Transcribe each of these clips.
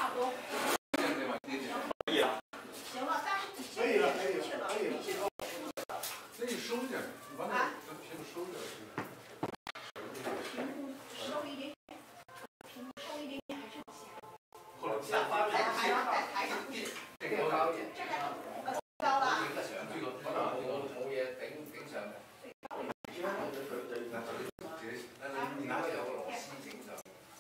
差不多。 可以了。 行了，但是你可以了，可以了，可以了。 那你收一点，你把那个屏幕收一点。 屏幕收一点，屏幕收一点点还是有限。 后来在台上，在台上。 这个高一点。 这个高了。 这个冇嘢頂上嘅。你拿有個螺絲整上。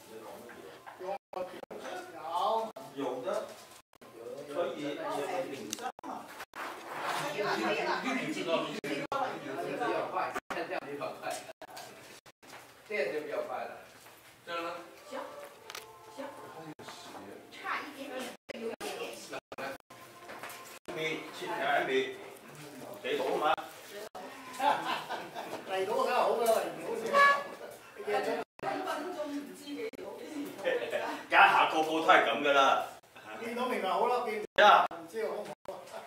有的，可以顶上嘛。 可以了，可以了。 你知道，比较快，这样比较快，这样就比较快了。这样呢？ 行，行。差一点点，有一点点细。 你俾到嘛？ 嚟到梗係好㗎啦，嚟唔到分分鐘唔知幾多。 家下個個都係咁噶啦。 見到明白好啦，見呀， 唔知好唔好？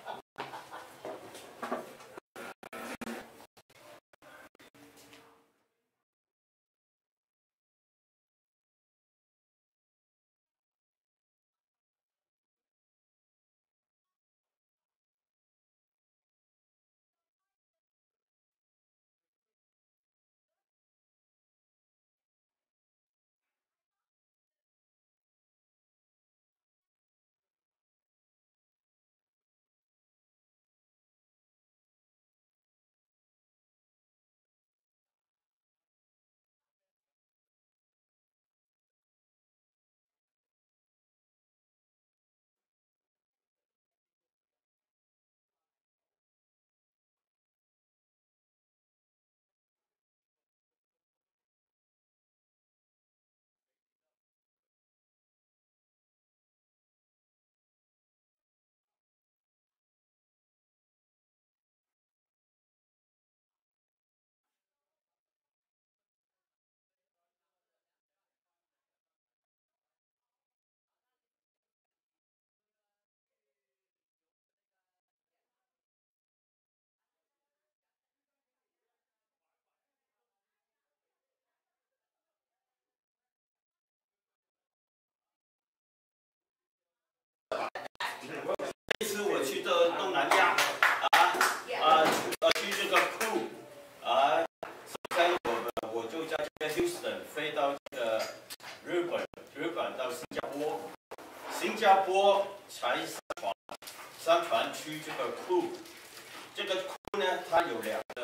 这次我去的东南亚去这个库首先我就在这个 Houston 飞到这个日本到新加坡才上船去这个库，这个库呢它有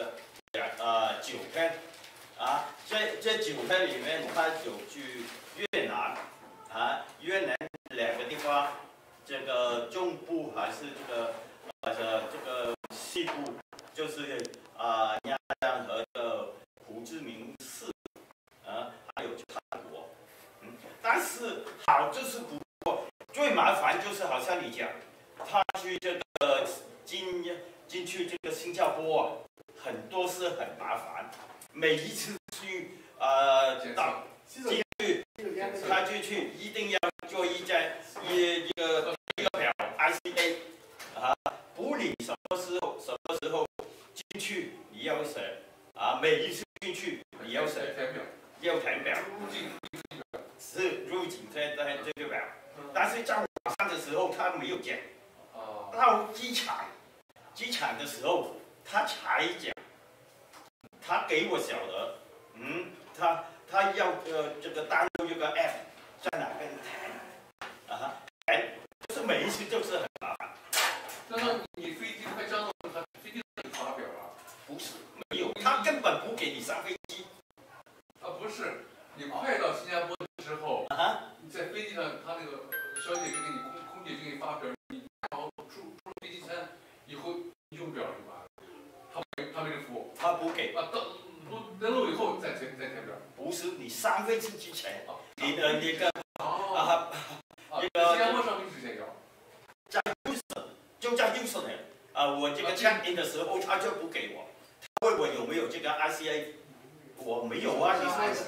9天这9天里面它有去越南越南2个地方。这个中部还是这个西部，就是鸭江和胡志明市还有泰国，但是好就是不错，最麻烦就是好像你讲，他去这个进去这个新加坡很多事很麻烦，每一次去进去他就去一定要做一个表 ICA 不理什么时候进去你要写每一次进去你要写要填表，是入境这个表，但是在网上的时候他没有讲，到机场的时候他才讲，他给我晓得，他要这个大陆一个 app 在哪边填就是每一次就是很麻烦。 那你飞机快降落，他飞机上就发表了？ 不是，没有，他根本不给你上飞机。 不是，你快到新加坡之后，你在飞机上，他那个小姐就给你空姐就给你发表，你然后出飞机餐以后你用表就完了，他没这服务， 他不给。 登陆以后再填表。 不是，你上飞机之前，你的那个新加坡上飞机之前要。 在 Houston 就在 Houston 我这个 check in 的时候他就不给我，他问我有没有这个 ICA， 我没有啊，你说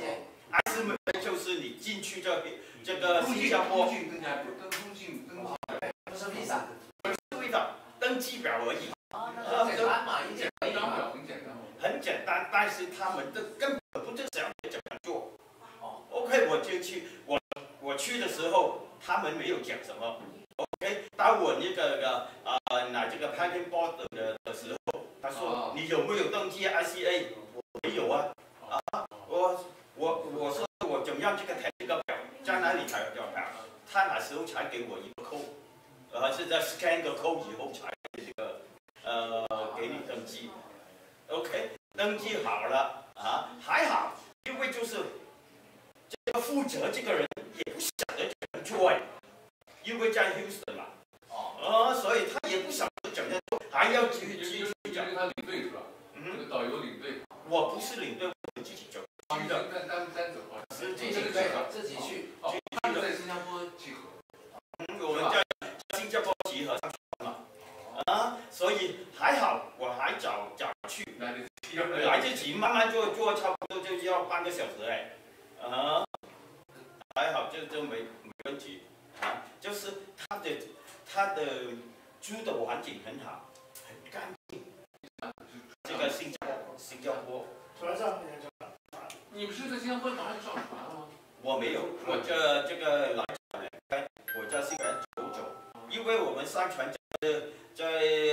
ICA 就是你进去这个新加坡。 入境不是 visa， 不是 visa， 登记表而已。 很简单嘛，一张表很简单。 很简单，但是他们根本不知道怎么做。OK， 我就去，我去的时候， 他们没有讲什么。OK， 当我那个拿这个 packing board 的时候，他说你有没有登记 ICA？ 我没有啊。我说我怎么样这个填这个表，在哪里才要表？他那时候才给我一个code，是在 scan 个 code 以后才这个给你登记。OK， 登记好了还好，因为就是这个负责这个人也不晓得怎么做因为在 Houston 嘛，所以他也不晓得怎么做，还要继续讲。 他领队是吧？这个导游领队。 我不是领队，我自己走。 单走啊？ 自己走， 自己去。 他们在新加坡集合。 我们在新加坡集合上去嘛，所以还好，我还早去，来得及，慢慢做，差不多就要半个小时还好，这没问题就是他的住的环境很好，很干净。这个新加坡。 船上你们是在新加坡马上上船了吗？ 我没有，我这个来我在新加坡走，因为我们上船在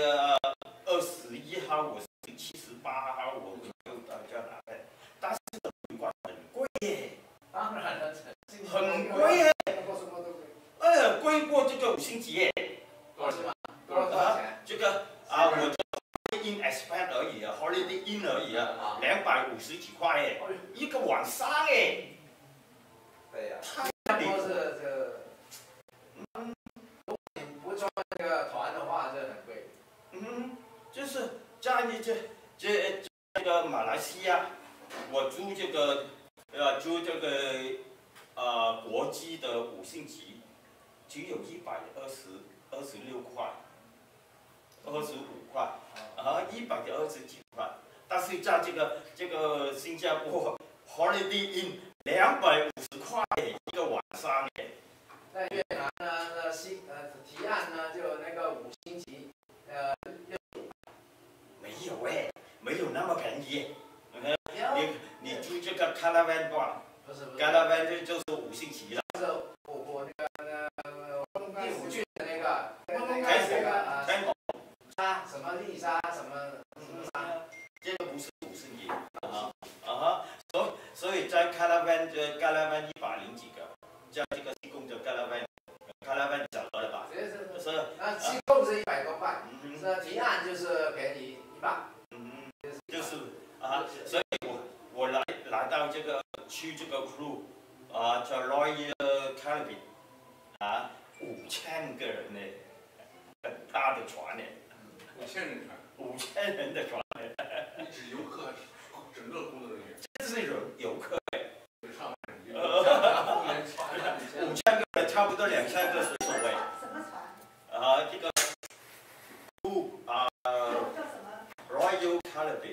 21号，我是78号，我们就到这哪边，但是旅馆很贵耶， 当然了， 很贵耶，贵过这个5星级耶， 多少钱？ 这个我这 in expat 而已，Holiday Inn 而已250几块耶，一个晚上耶。 对呀，新加坡是如果你不装这个团的话，这很贵。 就是在你这个马来西亚，我租这个国际的5星级，只有126块，25块，120几块。但是在这个新加坡 Holiday Inn 250块一个晚上耶。 在越南呢，提案呢就那个5星级， 没有没有那么便宜。你住这个 caravan 吧？ 不是 caravan 就是5星级了。 是我那个第5郡的那个什么丽莎什么莎， 这个不是5星级所以在 caravan 100几个，在这个西贡的 caravan 晓得了吧？是西贡是100多块，提案就是给你1半， 就是所以我来到这个去这个 crew 叫 Royal Caribbean 5000个人呢，很大的船呢 ，5000人船 ，5000人的船呢。 你指游客还是整个工作人员？ 这是游客上万人 ，5000个人差不多2000个随手什么船？ 这个叫什么 ？Royal Caribbean。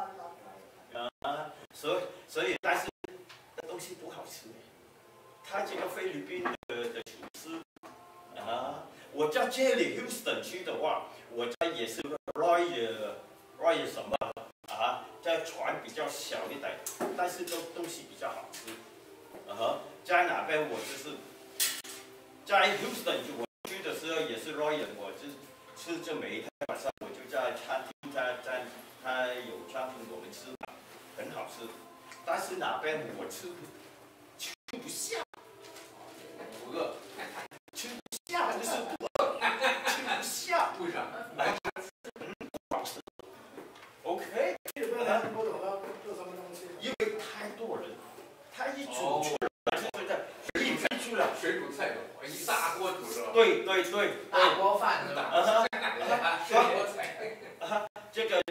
所以但是东西不好吃。他这个菲律宾的厨师我在这里 Houston 去的话，我在也是 Royal 什么在船比较小一点，但是东西比较好吃。在哪边我就是在 Houston 我去的时候也是 Royal， 我就吃这每一天晚上我就在餐厅他有餐厅我们吃很好吃，但是哪边我吃不下， 不饿， 吃不下就是不饿，吃不下， 为啥？ 不好吃。OK， 因为太多人，他一煮出来就飞出来， 水煮菜一大锅煮是吧？ 对， 大锅饭是吧？ 这个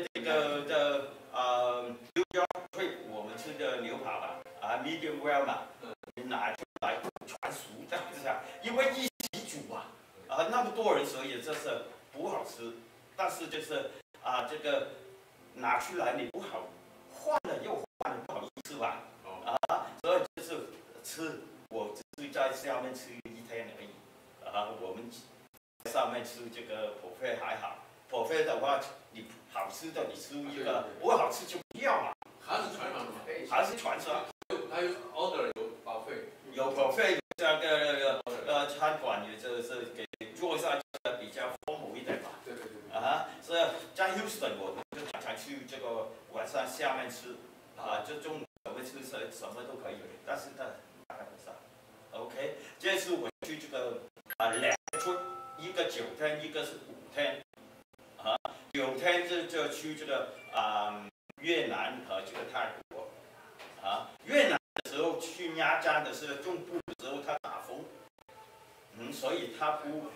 New York trip 我们吃的牛扒吧，medium well 嘛，拿出来全熟这样子因为一起煮那么多人，所以这是不好吃。但是就是这个拿出来你不好，换了又换了，不好意思吧？所以就是吃，我只是在下面吃1天而已。我们在上面吃这个buffet还好，buffet的话，你好吃的你吃一个，不好吃就不要嘛。 还是船上吗？ 还是船上。 还有 order 有保费。 有保费，这个餐馆也就是给做下比较丰富一点嘛。 对。 所以在 Houston 我们就常常去这个晚上下面吃，就中午我们吃什么都可以，但是大概不上。OK， 这次我去这个2个出，一个9天，一个是5天。9天就去这个越南和这个泰国。越南的时候去鸭江的时候，中部的时候它打风，所以它不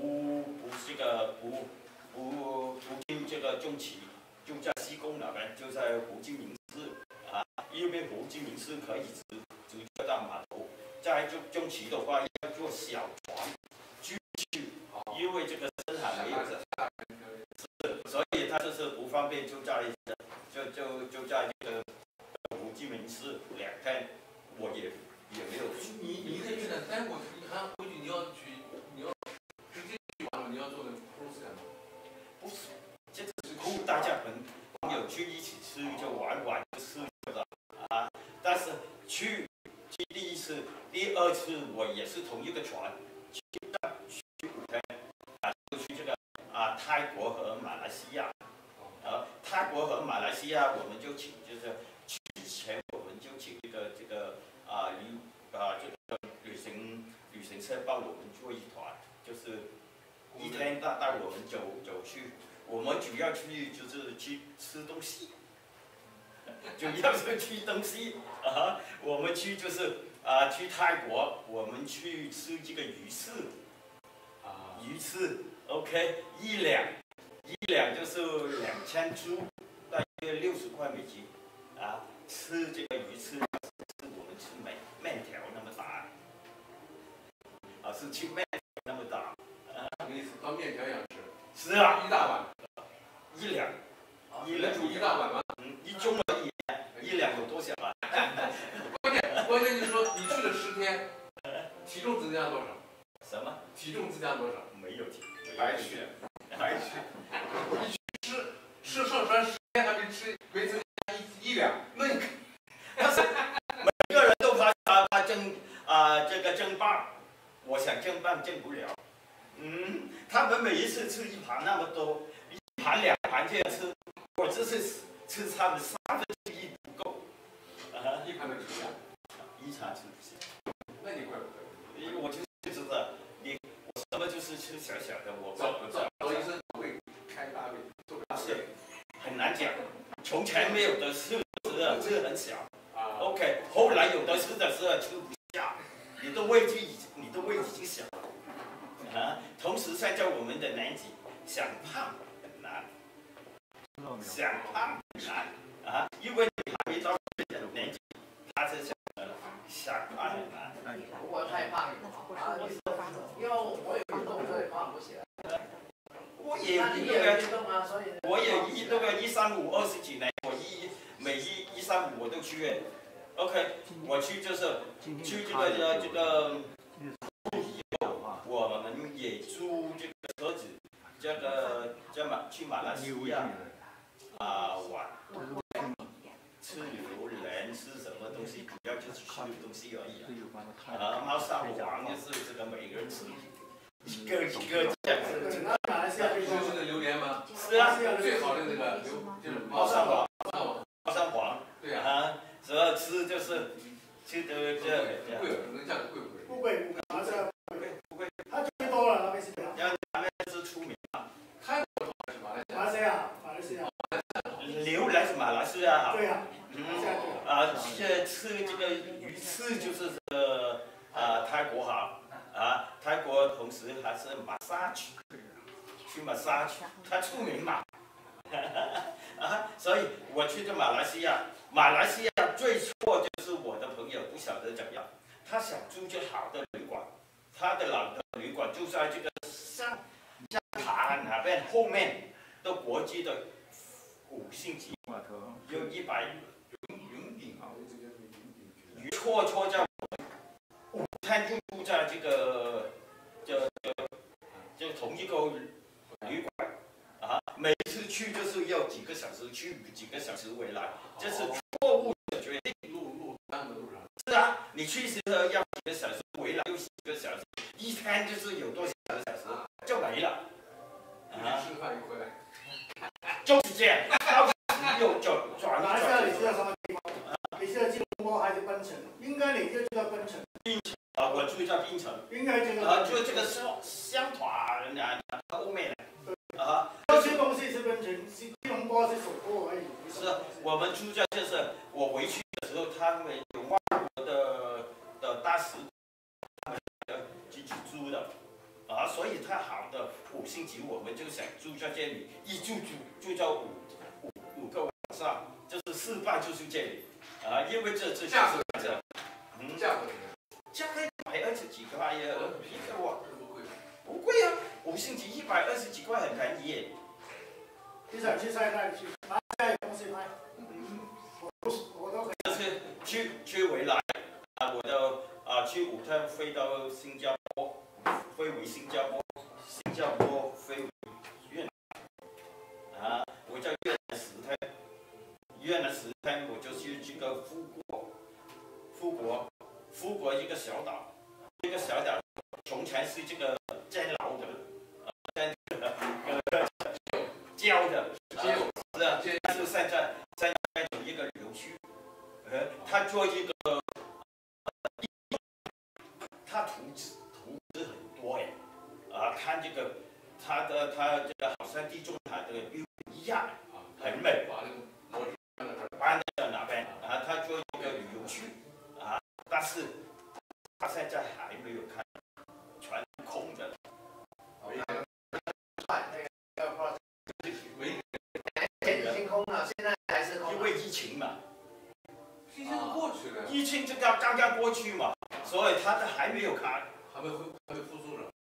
进这个中旗，就在西贡那边，就在胡志明市因为胡志明市可以直接到码头，在中旗的话要坐小船去，因为这个深海没有所以它就是不方便，就在这个胡志明市2天，我也没有去。 你在越南待过，你还回去你要直接去完了，你要做那个 process 吗？ 不是，这只是大家朋友去一起吃就玩就吃的但是去第一次、第2次我也是同一个船去5天就去这个泰国和马来西亚。泰国和马来西亚我们就请就是去之前我们就请这个旅行社帮我们做一团，就是1天带我们走去，我们主要去就是去吃东西，主要是吃东西我们去就是去泰国，我们去吃这个鱼翅鱼翅 OK 一两就是2000铢，大约60块美金吃这个鱼翅是我们吃面条那么大是吃面条那么大你当面条一样吃。 是啊， 一大碗。 1两煮1大碗吗 ？1盅而已，1两有多少关键就是说你去了10天，体重增加多少？ 什么？ 体重增加多少？ 没有体， 白去。你吃上船10天还没增加1两，那你但是每个人都怕这个争霸，我想争霸争不了。他们每一次吃1盘那么多，1盘2盘这样吃，我这次吃他们1/3不够。 1盘都吃不下 ，1餐吃不下。 那你怪不得。 因为我就是知道，我什么就是吃小小的，我找医生胃开大胃， 是很难讲。从前没有的吃很小，OK， 后来有的吃的时候吃不下，你的胃已经小了同时现在我们的年纪想胖很难，想胖很难因为你还没到这个年纪，他是想胖很难。 不过太胖也不好因为我有运动，所以胖不起来。 我也运动啊，所以我也运动啊，135 20几年，我每135我都去。OK， 我去就是去这个以后，我们也租这个车子，去马来西亚玩，吃榴莲吃什么东西，主要就是吃东西而已猫砂王就是这个每个人吃一个这样子。 马来西亚就是那个榴莲吗？ 是啊， 最好的那个就是猫砂王，对主要吃就是吃的这贵，那价格贵不贵？ 不贵，马来西亚不贵， 它最多了，那边是。 那边是出名泰国是马来西亚。 榴莲是马来西亚对呀。 吃这个鱼翅就是泰国好泰国同时还是massage，去massage，它出名嘛所以我去这马来西亚最错就是我的朋友不晓得怎样，他想住就好的旅馆，他的老的旅馆就在这个香塔那边后面的国际的5星级，有100 云顶错在我们5天就住在这同一个旅馆每次去就是要几个小时去，几个小时回来，这是错误的决定。 路上是啊，你去时要几个小时，回来又几个小时，1 天就是有多少个小时就没了。 吃饭一回来， 就是这样，又转一马来西亚你知道转。 什么地方？你是在吉隆坡还是槟城？应该你就知道槟城。 我住在槟城。 应该知道。 就这个乡团后面这些东西是槟城，吉隆坡是首都而已。 是我们住在就是我回去的时候，他们有外国的大使，他们自己租的。所以太好的5星级，我们就想住在这里，一住在5个晚上，就是4半就是这里，因为这价格价格120几块呀，一个晚不贵， 不贵啊，5星级120几块很便宜耶。 你想去晒太去，马来西亚有东西卖，我都可以。 这次去回来我的去5天飞到新加坡。飞回新加坡，新加坡飞回越南，我在越南10天，越南10天我就去这个富国一个小岛，这个小岛从前是这个监牢的，教的，但是现在有一个旅游区，他做一个，他图纸很多哎，看这个，他这个好像地中海的一样，很美，搬到那边，他做一个旅游区，但是他现在还没有开，全空的。 已经空了，现在还是空。 因为疫情嘛， 疫情过去了， 疫情这个刚刚过去嘛，所以他还没有开， 还没复苏呢。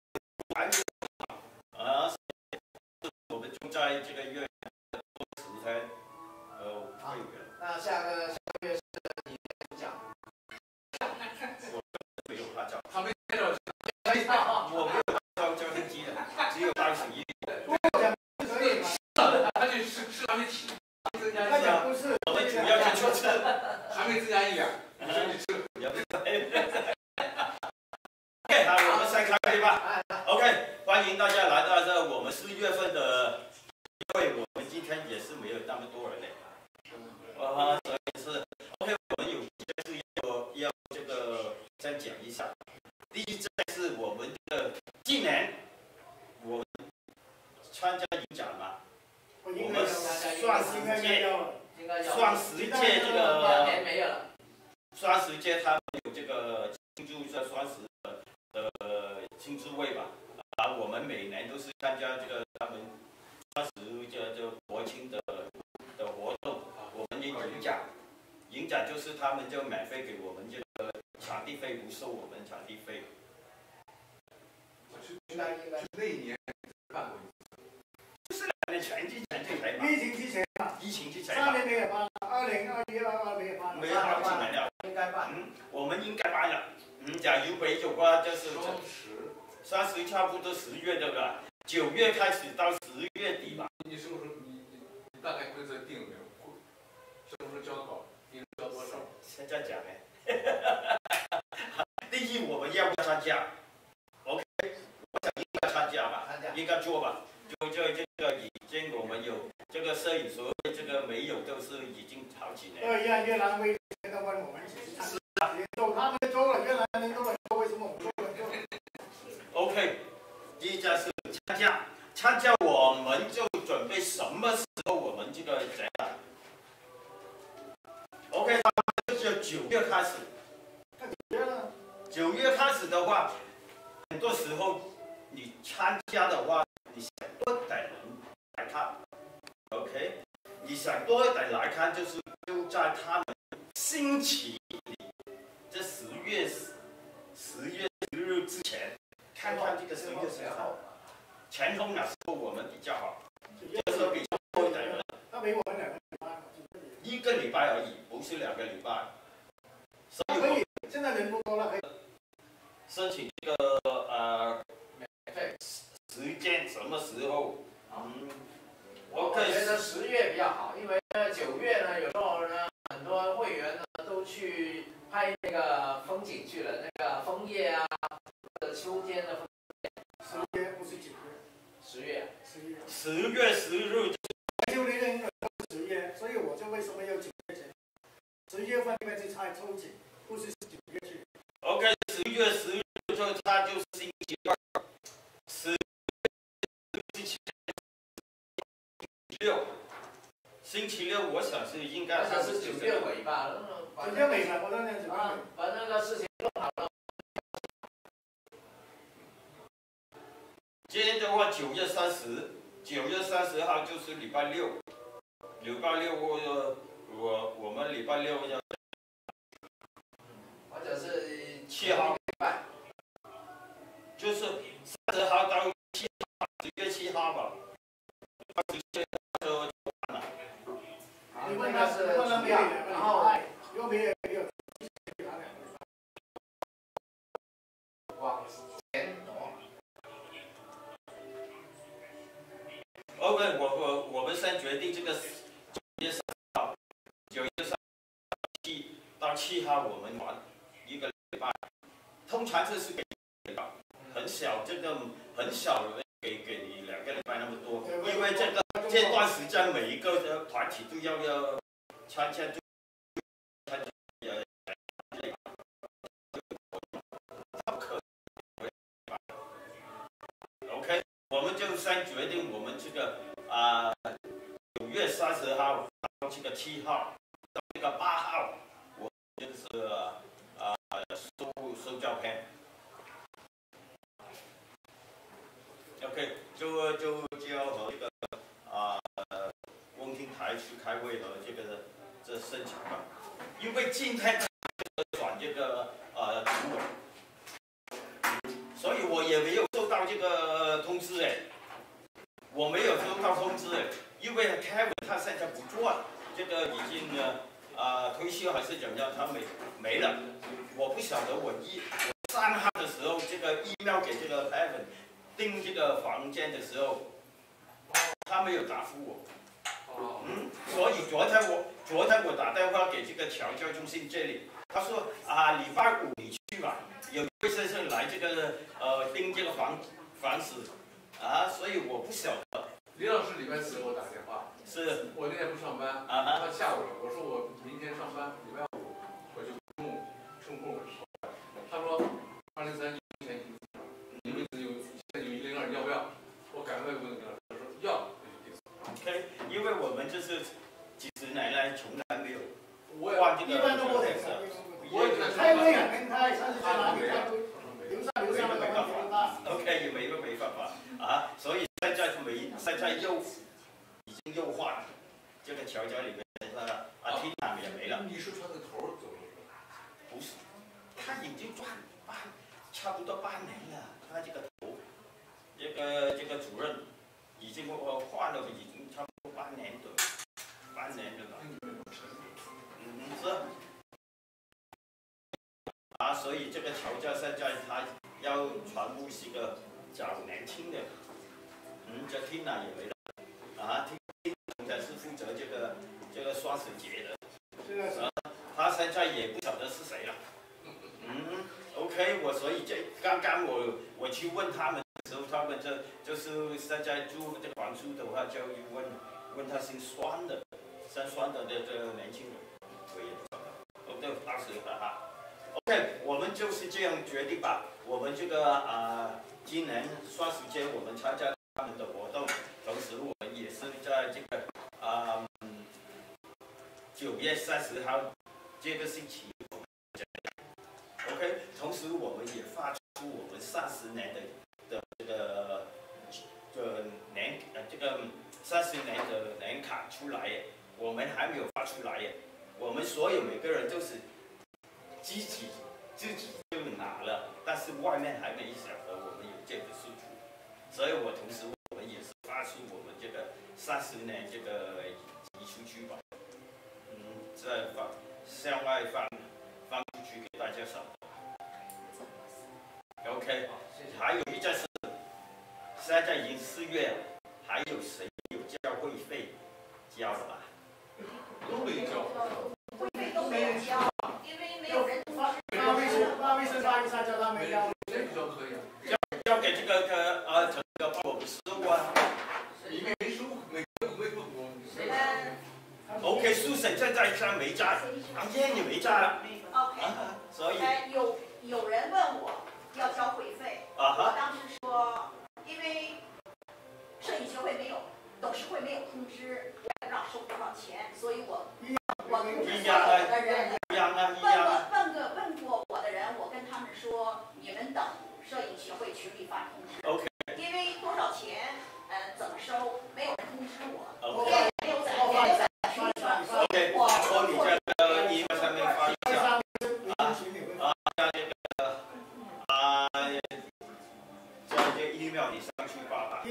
我们就在这个月10天， 好，那下个月是你主讲。 我没有拍照， 他没带着， 我没有拍照照相机的，只有带手机。 他就是还没提，增加他讲不是， 我们主要就是还没增加1两，你说你吃。 OK， 好，我们先开会吧。OK， 欢迎大家来到这我们4月份的会，我们今天也是没有那么多人嘞。所以是 OK， 我们有件事要这个先讲一下。第一件是我们的今年我们参加影展嘛，我们双十届这个 2年没有了。 双十节他们有这个庆祝这双十的庆祝会吧，我们每年都是参加这个他们双十这国庆的活动，我们也影展就是他们就免费给我们这个场地费，不收我们场地费。 应该那一年办过一次， 就是2年前才办。 疫情之前嘛， 疫情之前 3年没有办，2021、22没有办， 没有好几年了。 应该办。 我们应该办了。假如没有话，就是双十差不多10月对吧？9月开始到10月底吧。 你什么时候你大概规则定了没有？什么时候交稿？你交多少？ 现在讲哎。第一，我们要不要参加 ？OK， 我想应该参加吧，应该做吧。就这个已经我们有这个摄影所谓这个没有，都是已经好几年。 对，越南为现在问我们一起去参加，走他们做了，越南人都很多，为什么我们不能做 ？OK， 第一件是参加我们就准备什么时候我们这个展览 ？OK， 他们就是9月开始。9月开始的话，很多时候你参加的话，你想多一点人来看 ，OK， 你想多一点来看，就在他们星期里，这10月10日之前，看看这个10月10号，前后哪时候我们比较好，就是比较多一点人。 他给我们2个礼拜 ，1个礼拜而已，不是2个礼拜。所以可以，现在人不多了，可以申请这个时间什么时候？ 我觉得10月比较好，因为9月呢，有时候呢，很多会员呢都去拍那个风景去了，那个枫叶啊，或者秋天 10月。 10月10日。 就那个10月，所以我就为什么要9月前？11月份因为去才抽检，不是9月去。 OK， 11月10日就他就是星期2，10星期6，我想是应该是9月尾吧 ，9月尾吧，我那年9月尾。 把那个事情弄好了。 今天的话，9月30，9月30号就是礼拜六，礼拜六我们礼拜六要， 或者是 7号，就是30号到7号，10月7号吧。 你问他是，然后又没有往前挪。 OK， 我们先决定这个9月3号，9月3到7号我们玩1个礼拜，通常这是给很小，这个很小的给你2个礼拜那么多，因为这段时间每一个团体都要参加，OK， 我们就先决定我们这个9月30号到这个7号到这个8号，我就是收照片。OK， 就要和这个Wellington台去开会和这申请吧，因为今天转这个主委，所以我也没有收到这个通知哎，我没有收到通知哎，因为 Kevin 他现在不做了，这个已经退休还是怎样，他没了，我不晓得我3号的时候这个 email 给这个 Kevin 订这个房间的时候，他没有答复我。所以昨天我打电话给这个侨教中心这里，他说礼拜5你去吧，有一位先生来这个订这个房子所以我不晓得。 李老师礼拜4给我打电话， 是我那天不上班，他下午我说我明天上班，礼拜5回去中午抽空，他说2031年你们现在有102，要不要？我赶快问李老师，他说要。 OK， 因为我们就是几十年来从来没有换这个。一般都不得太危险，跟他上次在哪里留上那个问题很大。 OK， 也没办法所以现在已经又换了，这个侨教里面厅长也没了。 你是穿个头走了？ 不是，他已经转差不多半年了，他这个头，这个主任已经换了，已经差不多半年了吧。是。所以这个侨教现在他要全部是个找年轻的，这厅长也没了，厅长是负责这个双十节的，他现在也不晓得是谁了。OK， 所以刚刚我去问他们的时候，他们就是现在住这个广州的话，就问他姓双的这个年轻人，我也不晓得，我就当时OK， 我们就是这样决定吧。我们这个今年双十节我们参加他们的活动，同时我们也是在这个9月30号这个星期OK， 同时我们也发出我们30年的这个30年的年卡出来耶，我们还没有发出来耶，我们所有每个人都是自己就拿了，但是外面还没晓得我们有这个事出，所以同时我们也是发出我们这个30年这个移出去吧，再向外放出去给大家晓得。OK， 还有一件事，现在已经4月了，还有谁有交会费交了吧？ 都没交。 会费都没有交，因为没有人发卫生发一下叫他没交。 这个交可以交给这个我们收没在，烟也没在了。 OK。 所以。 有人问我要交会费，我当时说，因为摄影协会没有董事会没有通知，我也不知道收多少钱，所以我通知所有的人，问过我的人，我跟他们说，你们等摄影协会群里发通知。 OK。 因为多少钱，怎么收，没有人通知我， OK。 也没有在群里发，所以我你这个email上面发一下。email 你上去吧。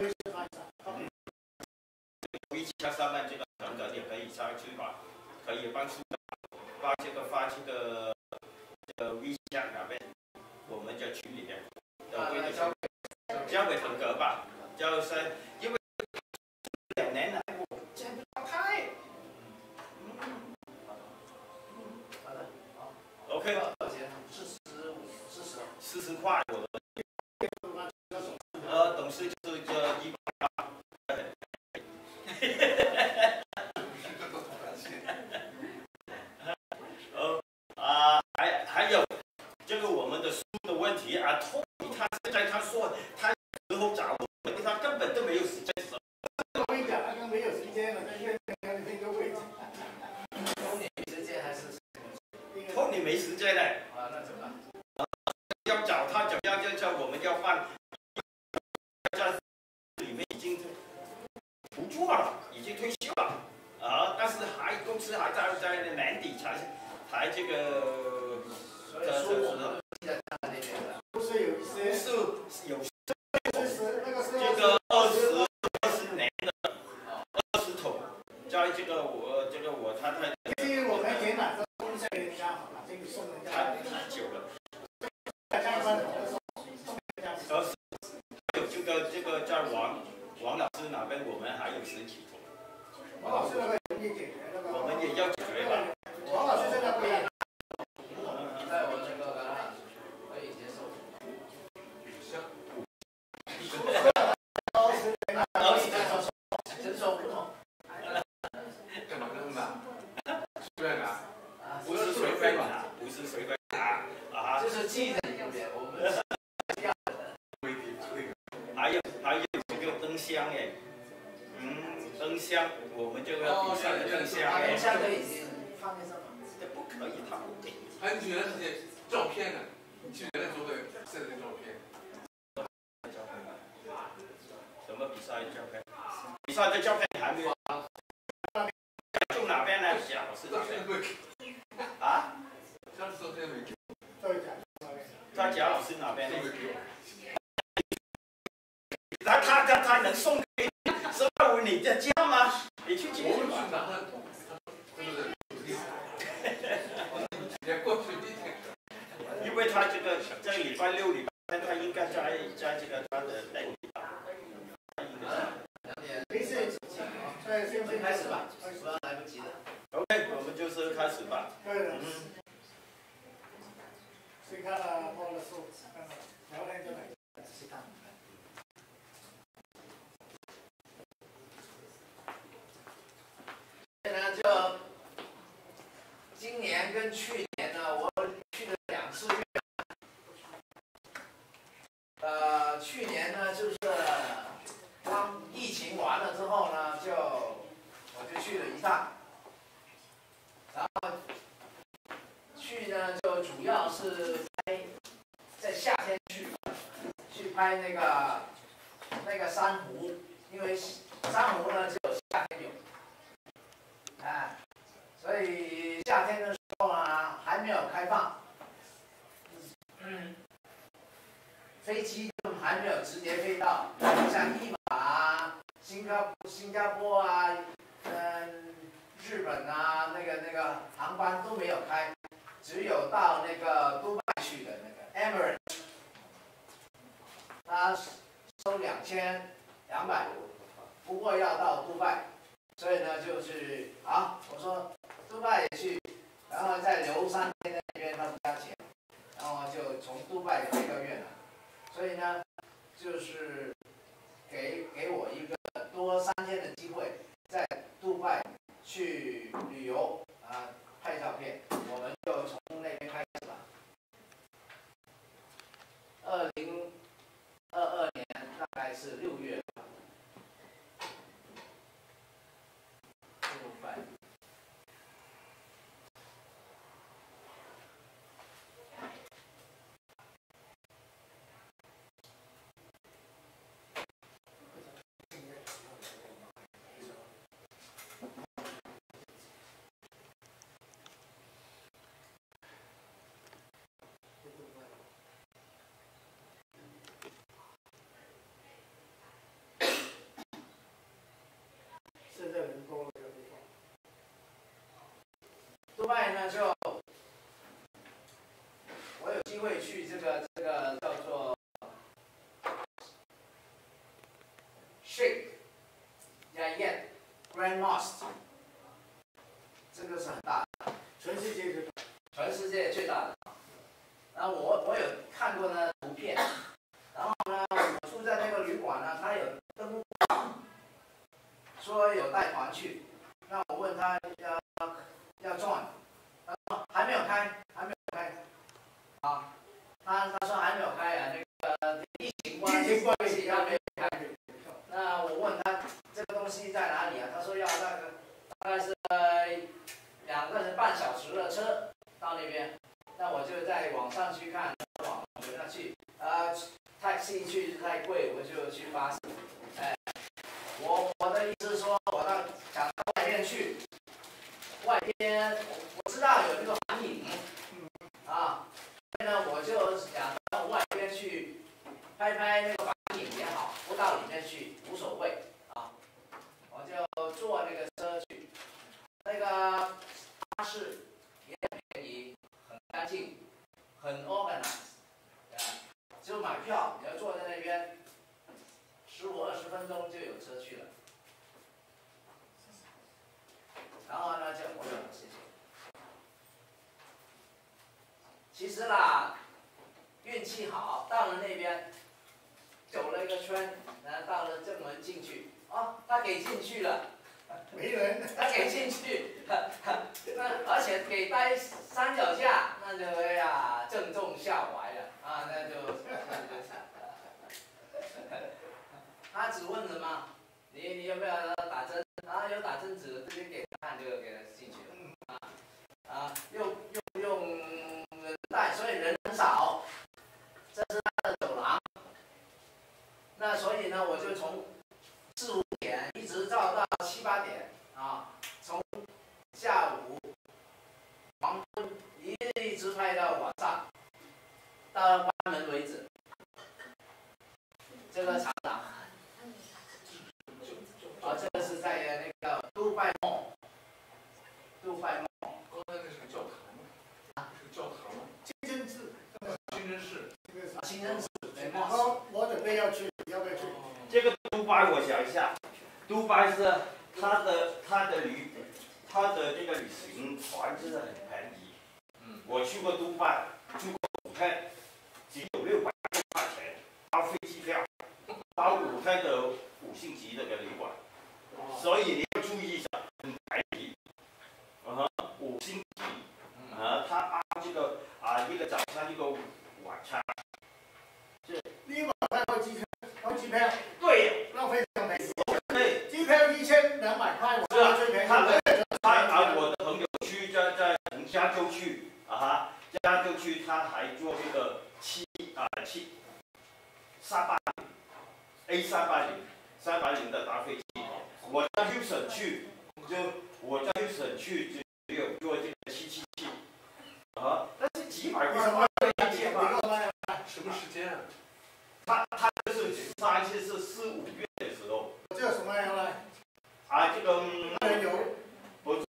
微信上面这个等等也可以上去吧，可以帮助发这个微信那边，我们在群里面交给腾格吧，就是因为2年来我见不到他。 好的，好。 OK。 多少钱？40 块。董事就是这180。还有这个我们的书的问题啊，托尼他现在他说他之后找我们，他根本都没有时间。 我跟你讲，他没有时间了，在院那个位置。 托尼没时间还是？ 托尼没时间嘞。 那怎么办？ 要找他怎么样？就叫我们要办。里面已经不做了，已经退休了但是公司还在年底才这个。 所以说我们都在那边的。 不是有一些。 是有。 这个20年的20头，在这个我他太。 因为我们年哪个公司人家好了，这个送人家。 太久了。这个在王老师那边，我们还有10几头。 王老师那个容易解决， 我们也要解决吧。 王老师这个不一样。 在我这个可以接受。人手不同。 干嘛跟他拿？随便拿。 不是随便拿，不是随便拿就是记在里面，我们。 还有这个灯箱哎，灯箱我们这个比赛的灯箱哎， 灯箱可以放在上面， 这不可以，他不给。 还有你原来这些照片呢？你去原来做的赛的照片。 什么比赛的照片？比赛的照片还没有。就哪边呢？贾老师那边。 上次照片没给。 在贾老师那边呢？他能送给你，送到你的家吗？你去解决吧。因为他这个在礼拜6、礼拜天，他应该在这个他的那里吧。 没事，先开始吧， 不然来不及了。 OK， 我们就是开始吧。 对的。谁看了报了数？聊天就来，仔细看。 现在就今年跟去年呢，我去了2次越南。去年呢就是刚疫情完了之后呢，我就去了一趟，然后去呢就主要是在夏天去拍那个珊瑚，因为珊瑚呢只有夏天有。所以夏天的时候呢，还没有开放，飞机就还没有直接飞到，像伊马啊、新加坡啊、日本啊，那个航班都没有开，只有到那个杜拜去的那个 Emirates， 他收2200，不过要到杜拜。所以呢，就是好，我说杜拜也去，然后再留3天在那边，他不加钱，然后就从杜拜飞到越南。所以呢，就是给我一个多3天的机会，在杜拜去旅游 2022年大概是6月。杜拜呢，就我有机会去这个叫做 Sheikh Zayed Grand Mosque， 这个是很大的，全世界最大的。然后我有看过呢图片，然后呢，我住在那个旅馆呢，他有登说有带团去，那我问他要 join， 他说还没有开，啊，他说还没有开啊，那个疫情关系还没有开。那我问他这个东西在哪里啊？他说要那个大概是2个半小时的车到那边。那我就在网上去看，网上去taxi 去太贵，我就去巴士。我的意思是说，我想到外边去，外边我知道有那个环影，啊，所以呢我就想到外边去拍那个环影也好，不到里面去无所谓啊，我就坐那个车去，那个巴士也很便宜，很干净，很 organized， 就买票，你要坐在那边，15-20分钟就有车去了。然后呢，就我有谢谢。其实啦，运气好，到了那边，走了一个圈，然后到了正门进去，哦，他给进去了， 没人， 他给进去，那而且给待3脚架，那就哎呀正中下怀了啊，那就，他只问什么？你有没有打针？啊，有打针纸，直接给他看就给他进去了。用人带，所以人很少。这是他的走廊。那所以呢，我就从4、5点一直照到7、8点啊，从下午黄昏一直拍到晚上，到关门为止。这个厂长。这个是在那个杜拜梦。刚才那是个教堂吗？是个教堂吗？清真寺。清真寺。 我准备要去，要不要去？ 这个杜拜我想一下，杜拜是它的这个旅行团真的很便宜。我去过杜拜，住过5天，只有600多块钱，包飞机票，包5天的5星级的旅馆。所以你要注意一下，很便宜，5星级，他包这个一个早餐一个晚餐， 一晚上包机票， 对， 那非常便宜。 对， 机票1200块，我觉得最便宜。 我的朋友去在从加州去加州去，他还坐这个A380的大飞机。我在 Houston 去，只有坐这个777，但是几百块飞机吧。 什么时间啊？ 他就是上一次是4、5月的时候。 这有什么样呢？ 这个有不是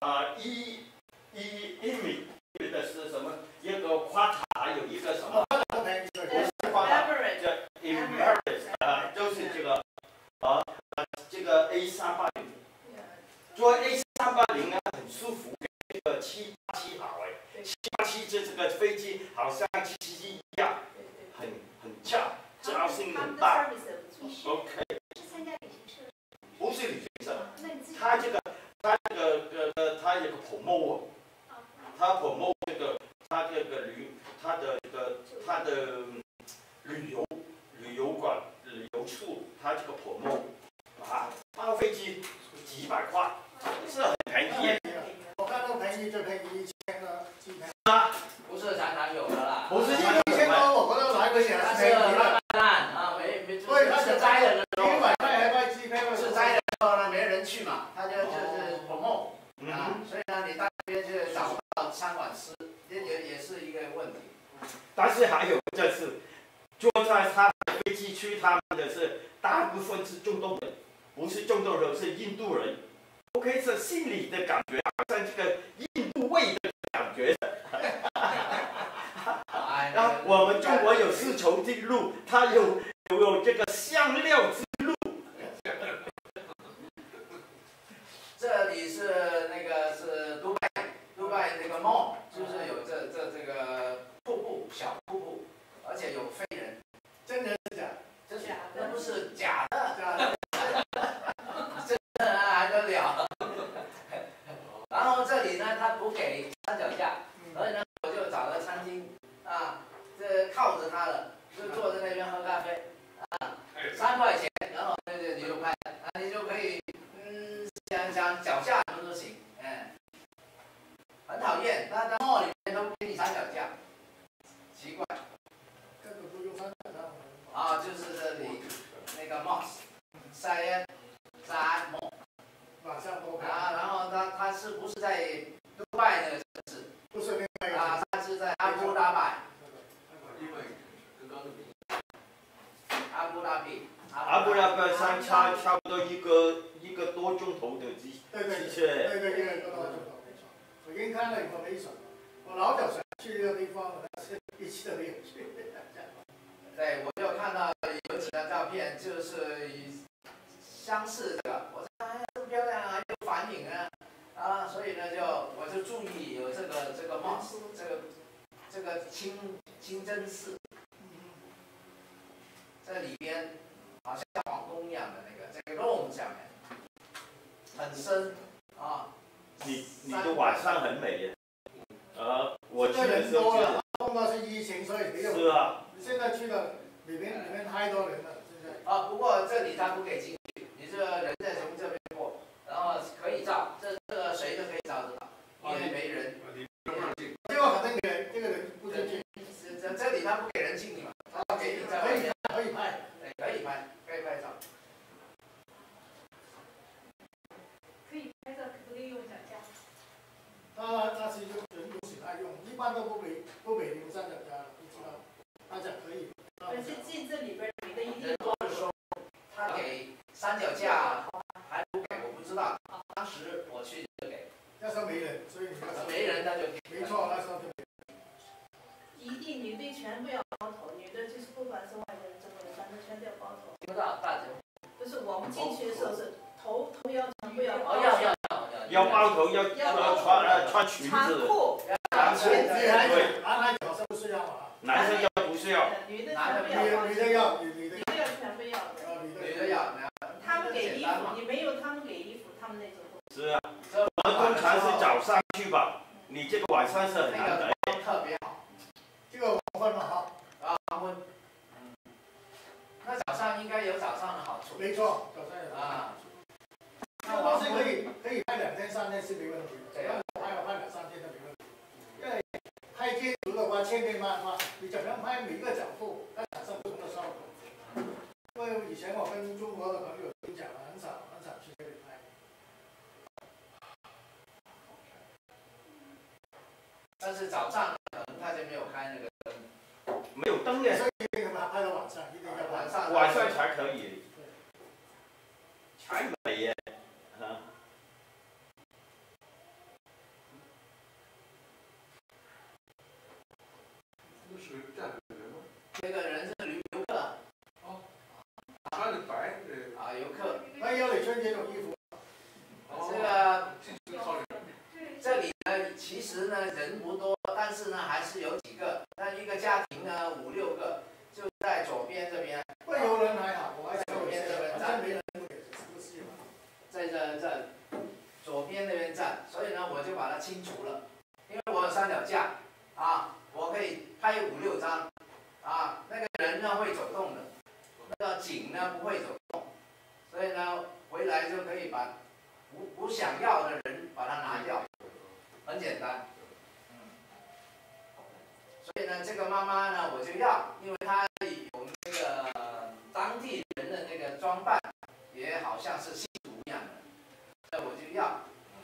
一米的是什么？一个夸塔，还有一个什么？Emirates 就是这个这个 A380，坐 A380呢很舒服，这个787好787这个飞机好像777一样，很架，重心很大。OK。不是旅行社，他有个 promote， 他 promote 这个他的所以他是摘的时候， 是摘的时候呢，没人去嘛，他就是 promote 啊，所以呢，你到那边去找不到餐馆吃，也是一个问题。 但是还有就是坐在他的飞机区，他们的是大部分是中东人，不是中东人，是印度人。OK， 这心里的感觉好像这个印度味的感觉。然后我们中国有丝绸之路，它有这个香料之路。 这里是那个是杜拜那个 mall， 就是有这个瀑布小瀑布，而且有飞人， 真的是假？ 这是那不是假的，真的还得了。然后这里呢，他不给三脚架，所以呢，我就找个餐厅啊，这靠着他了，就坐在那边喝咖啡啊，3块钱，然后你就拍，啊，你就可以想脚架什么都行，很讨厌，他在 mall 里面都给你三脚架，奇怪。 根本不用三脚架。 啊，就是这里那个 mosque， 沙漠。 马上多看。 啊，然后他是不是在杜拜那个城市？ 不是另外一个。 啊，他是在阿布达拜。阿布达比。 阿布达比相差差不多一个多钟头的机车。 对，一个多钟头，没错。我已经看了以后没什么，我老早想去这个地方，我但是一次都没有去。 对，我就看到有几张照片，就是相似的，我说哎呀，这么漂亮啊，有反影啊，所以呢我就注意有这个 mosque， 这个清真寺，这里边好像皇宫一样的这个 room 下面，很深啊。 你的晚上很美耶。我去的时候人多了，碰到是疫情，所以没有。 是啊。 现在去了里面太多人了，现在。 啊，不过这里他不给进去，你这个人在从这边过，然后可以照，这个谁都可以照得到，因为没人。 结果反正这个人不进去。 这里他不给人进去嘛，他给你在外面。 可以拍。 可以拍照。 可以拍照，可不可以用脚架？ 他是允许他用，一般都不给留三脚架了，不知道。他讲可以。 而且进这里边，你的一定。 人多的时候，他给三脚架还不给，我不知道。当时我去就给。 那时候没人，所以你没人他就给。 没错，那时候就没人。 一定女的全部要包头，女的就是不管是外国人、中国人，反正全都要包头。 听不到大姐。 不是我们进去的时候是头要全部要包。 要包头，要穿裙子。 长裤。 男生对。 男孩子好像不是要啊。 男生要不是要？ 女的全部要。 女的要， 女的要全部要。 女的要。 他们给衣服，你没有他们给衣服，他们那种。 是啊，我们通常是早上去吧，你这个晚上是很难的。 特别好。 这个黄昏嘛好。 黄昏。那早上应该有早上的好处。 没错，早上有好处。那黄昏可以拍2天3天是没问题的。对啊。拍2、3天都没问题。因为拍街图的话，千变万化，你怎样拍每个角度，它产生不同的效果。因为以前我跟中国的朋友讲了，很少去这里拍。 但是早上可能他就没有开那个灯， 没有灯的， 所以一定要拍到晚上，一定要晚上才可以，才美耶， 这个人是游客。 穿的白。 游客。 那要你穿这种衣服。 这里呢，其实呢人不多，但是呢还是有几个。那一个家庭呢5、6个，就在左边这边。 会游人还好，我还左边这边站。 没人不是嘛。 在这左边那边站，所以呢我就把它清除了，因为我有三脚架啊，我可以拍5、6张啊。那个人呢会走动的，那个景呢不会走动，所以呢回来就可以把不想要的人把它拿掉，很简单。所以呢这个妈妈呢我就要，因为她有那个当地装扮也好像是信徒一样的，所以我就要。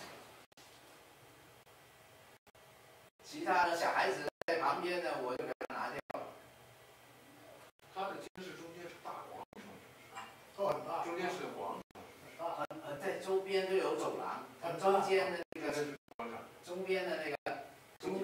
其他的小孩子在旁边呢，我就给他拿掉了。 它的监视中间是大广场， 很大， 中间是个广场， 在周边都有走廊，中间的那个中间的那个中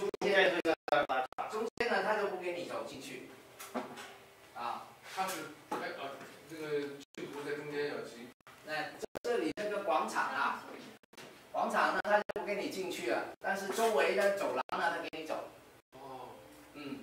间呢，他就不给你走进去。啊， 它是那个信徒在中间要进。 那这里这个广场啊，广场呢他就不给你进去了，但是周围的走廊呢他给你走。 哦。 嗯。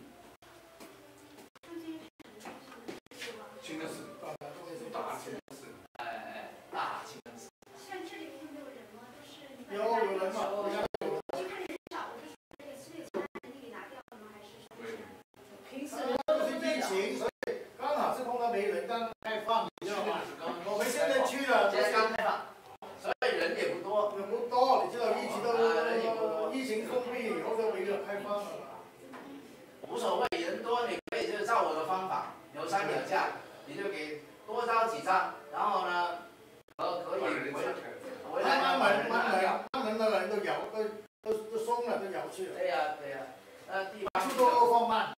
清真寺，大清真寺。 大清真寺。 像这里面有没有人吗？就是你有人嘛？ 一看人少，就是那个四月餐你给拿掉了吗？还是什么？ 平时都是疫情，所以刚好是碰到没人，刚开放，你知道吗？我们现在去了， 现在刚开放，所以人也不多。 人不多，你知道疫情封闭以后都没有开放了。 无所谓，人多你可以就照我的方法，有上有下，你就给多招几张，然后呢，可以回来慢门的人都松了，都摇去了。 对呀，那地方都放慢。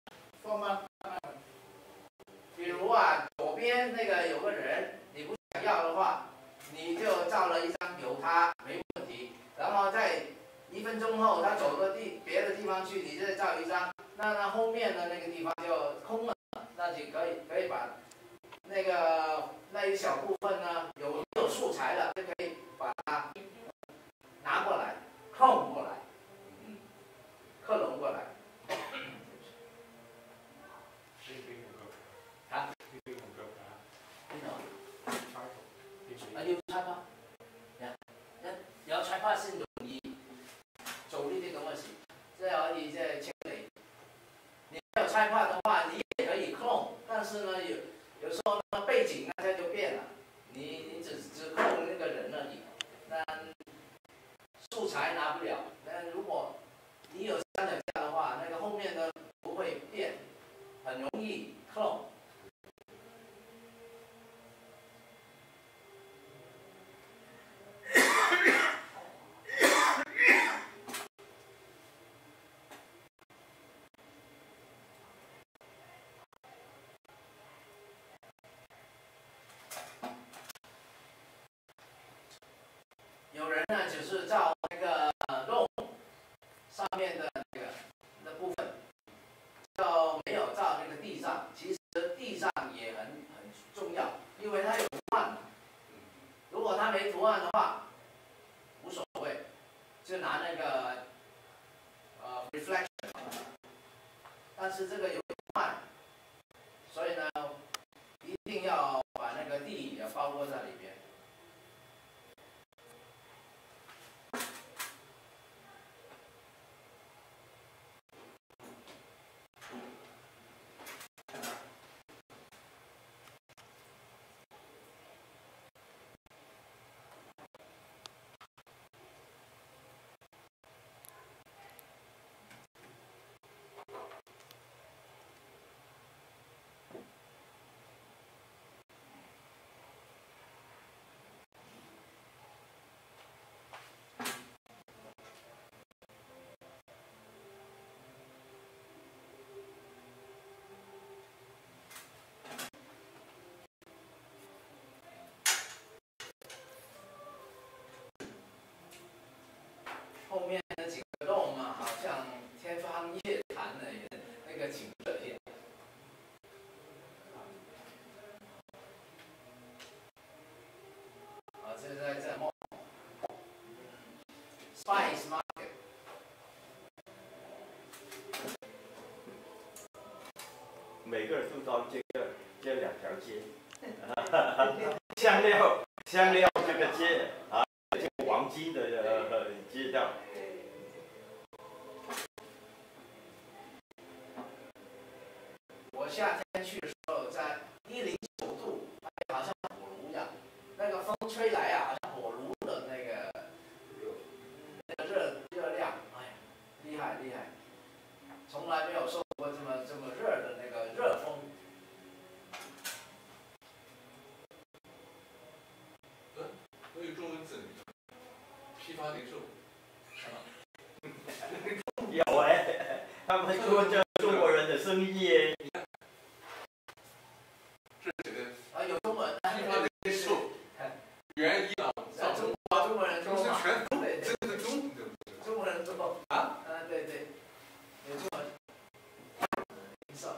比如啊，左边那个有个人，你不想要的话，你就照了一张有他没问题，然后在1分钟后他走到别的地方去，你再照一张，那后面的那个地方就空了，那就可以把那一小部分呢有素材了，就可以把它拿过来，控过来，克隆过来。啊？要猜法，有猜法先容易做呢啲咁嘅事，即係可以即係清理。你沒有猜法的話，你也可以 clone， 但是呢有時候呢背景呢它就變了，你只 clone 那個人而已，那素材拿不了。但如果你有三腳架的話，那個後面呢不會變，很容易 clone。有人呢只是照那个洞上面的那部分，就没有照那个地上。其实地上也很重要，因为它有图案。如果它没图案的话，无所谓，就拿那个reflection。但是这个有图案，所以呢，一定要把那个地也包括在里边。后面的几个洞嘛，好像天方夜谭的那个景色一样。这是在这梦 Spice Market。 每个人都到这两条街，香料这个街啊，这个黄金的街道。 我夏天去的时候，在109度，好像火炉一样，那个风吹来啊，好像火炉的那个热量，哎呀，厉害，从来没有受过这么热的那个热风。 发零售。 有哎，他们做这中国人的生意。 这写的啊，有中文。 批发零售。原因啊， 中国人多嘛？ 全中， 对这是中， 中国人多啊。对对，有中文。零售。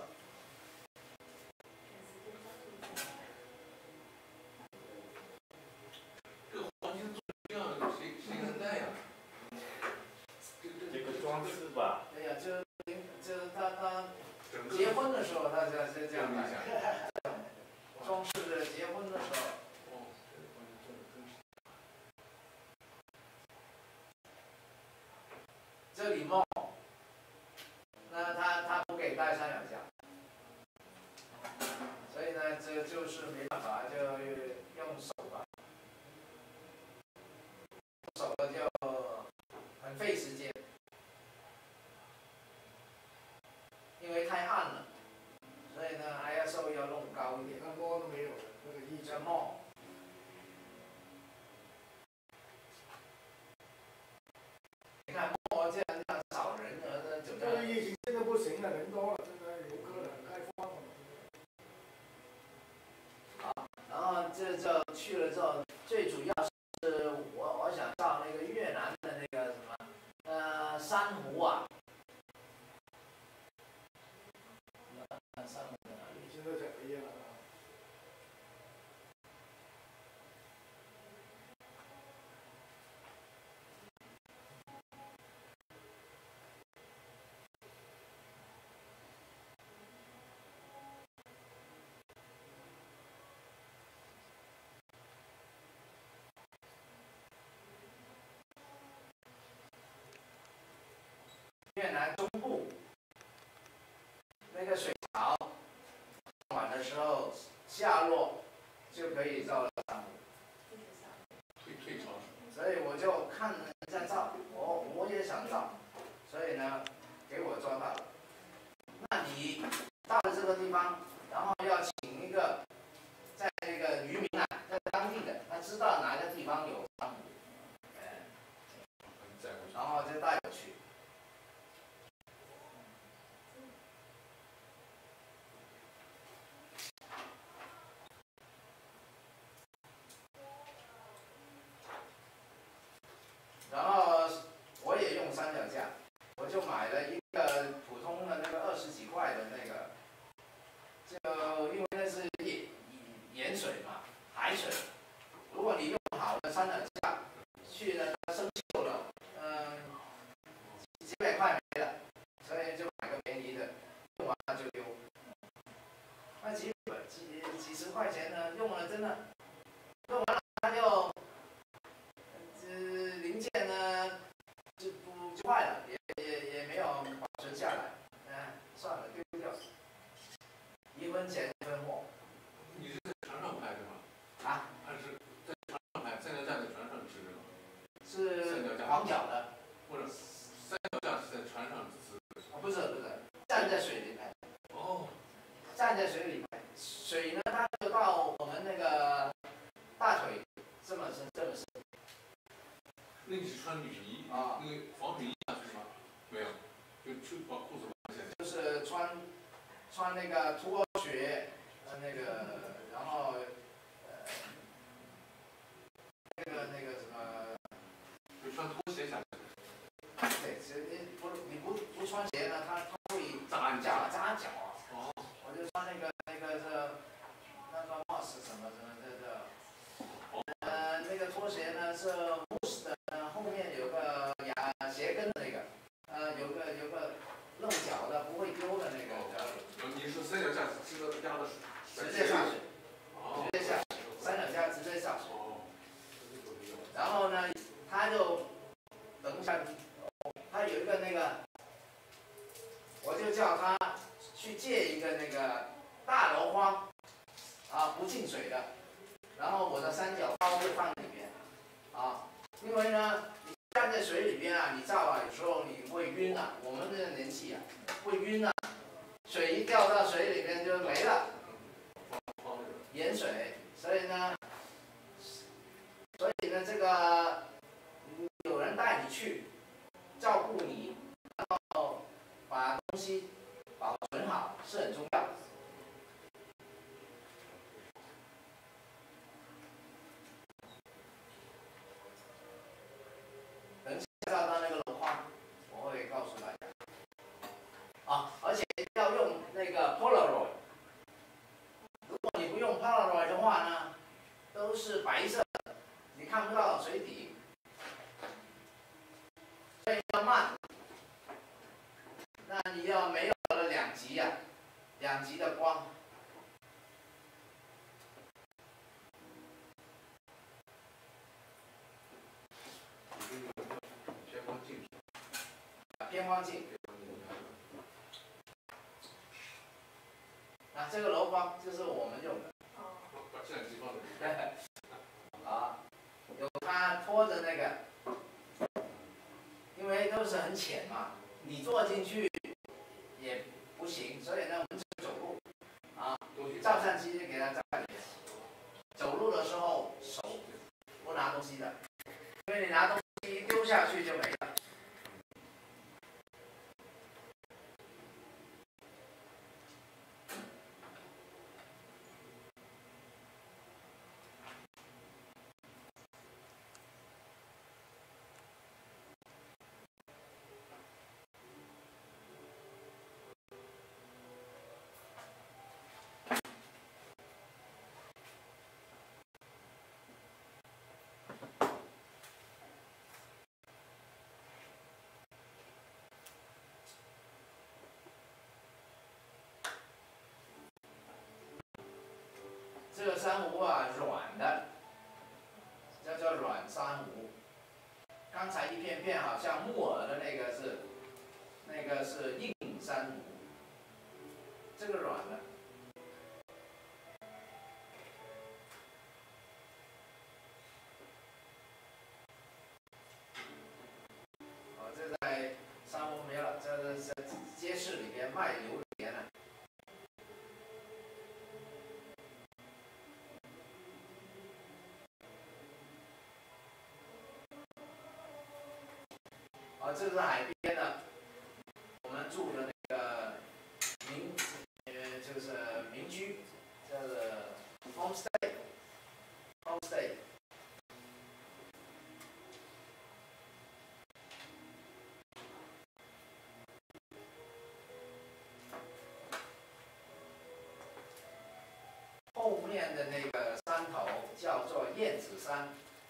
这个黄金做这样，谁能戴呀？ 这个装饰吧。 对呀，就他结婚的时候，他是这样戴。装饰的结婚的时候。这礼帽，那他不给戴三脚架，所以呢，这就是没办法，就用手吧，手就很费时间，因为太暗了，所以呢 ISO 要弄高一点。 那帽都没有了，那个一这帽。你看墨这样少人了， 这个疫情现在不行了，人多了，现在游客了，开放了。 好，然后这去了之后，最主要是我想到那个越南的那个什么珊瑚啊，珊瑚在哪里？ 现在讲一样了。 越南中部那个水潮，晚的时候下落就可以照了珊瑚。 退潮。 所以我就看人家照，我也想照，所以呢，给我抓到了。那你到了这个地方，然后要请一个在那个渔民啊，在当地的，他知道哪个地方有珊瑚，然后就带我去。然后我也用三脚架，我就买了一个普通的那个20几块的那个，就因为那是盐水嘛，海水，如果你用好的三脚架，去了它生锈了，几百块没了，所以就买个便宜的，用完了就丢。那几十块钱呢，用了真的，用完了它就。零件呢就坏了，也没有保存下来，算了，丢掉。1分钱1分货。 你是在船上拍的吗？ 啊？ 还是在船上拍？三脚架在船上支着吗？ 是黄脚的。 或者三脚架是在船上支着？ 不是，站在水里拍。 哦。 站在水里拍，水呢它就到我们那个大腿这么深。 那你是穿雨衣啊？ 那个防水衣下去吗？没有，就把裤子拉下来。 就是穿那个拖鞋，那个，然后那个什么， 就穿拖鞋下去。 对，你不穿鞋呢，它会扎脚啊。 哦。 我就穿那个那个帽子什么的。那个拖鞋呢是木的，后面有个鞋跟的那个，有个露脚的不会丢的那个。 你是三脚架这个压的水？ 直接下水。直接下水，三脚架直接下水。然后呢，他就等一下，他有一个那个，我就叫他去借一个那个大箩筐，不进水的。然后我的三脚包会放里面，因为呢，你站在水里边啊，你照啊，有时候你会晕啊，我们这个年纪啊，会晕啊，水一掉到水里边就没了，盐水，所以呢，这个有去，照顾你，然后把东西保存好是很重要。等一下照到那个篓花，我会告诉大家。啊，而且要用那个 Polaroid。如果你不用 Polaroid 的话呢，都是白色的，你看不到水底，所以要慢。那你要没有了两极啊，2极的光。偏光镜。那这个篓光就是我们用的。 把相机放在里面。 啊，有他拖着那个，因为都是很浅嘛，你坐进去也不行，所以呢，我们只走路。啊，照相机就给他照里面。走路的时候手不拿东西的，因为你拿东西一丢下去就没了。这个珊瑚啊，软的，叫做软珊瑚。刚才一片片好像木耳的那个是硬珊瑚，这个软的。哦，这在珊瑚没了，这是在街市里边卖榴莲了。这是海边的，我们住的那个就是民居，叫做 homestay。后面的那个山头叫做燕子山，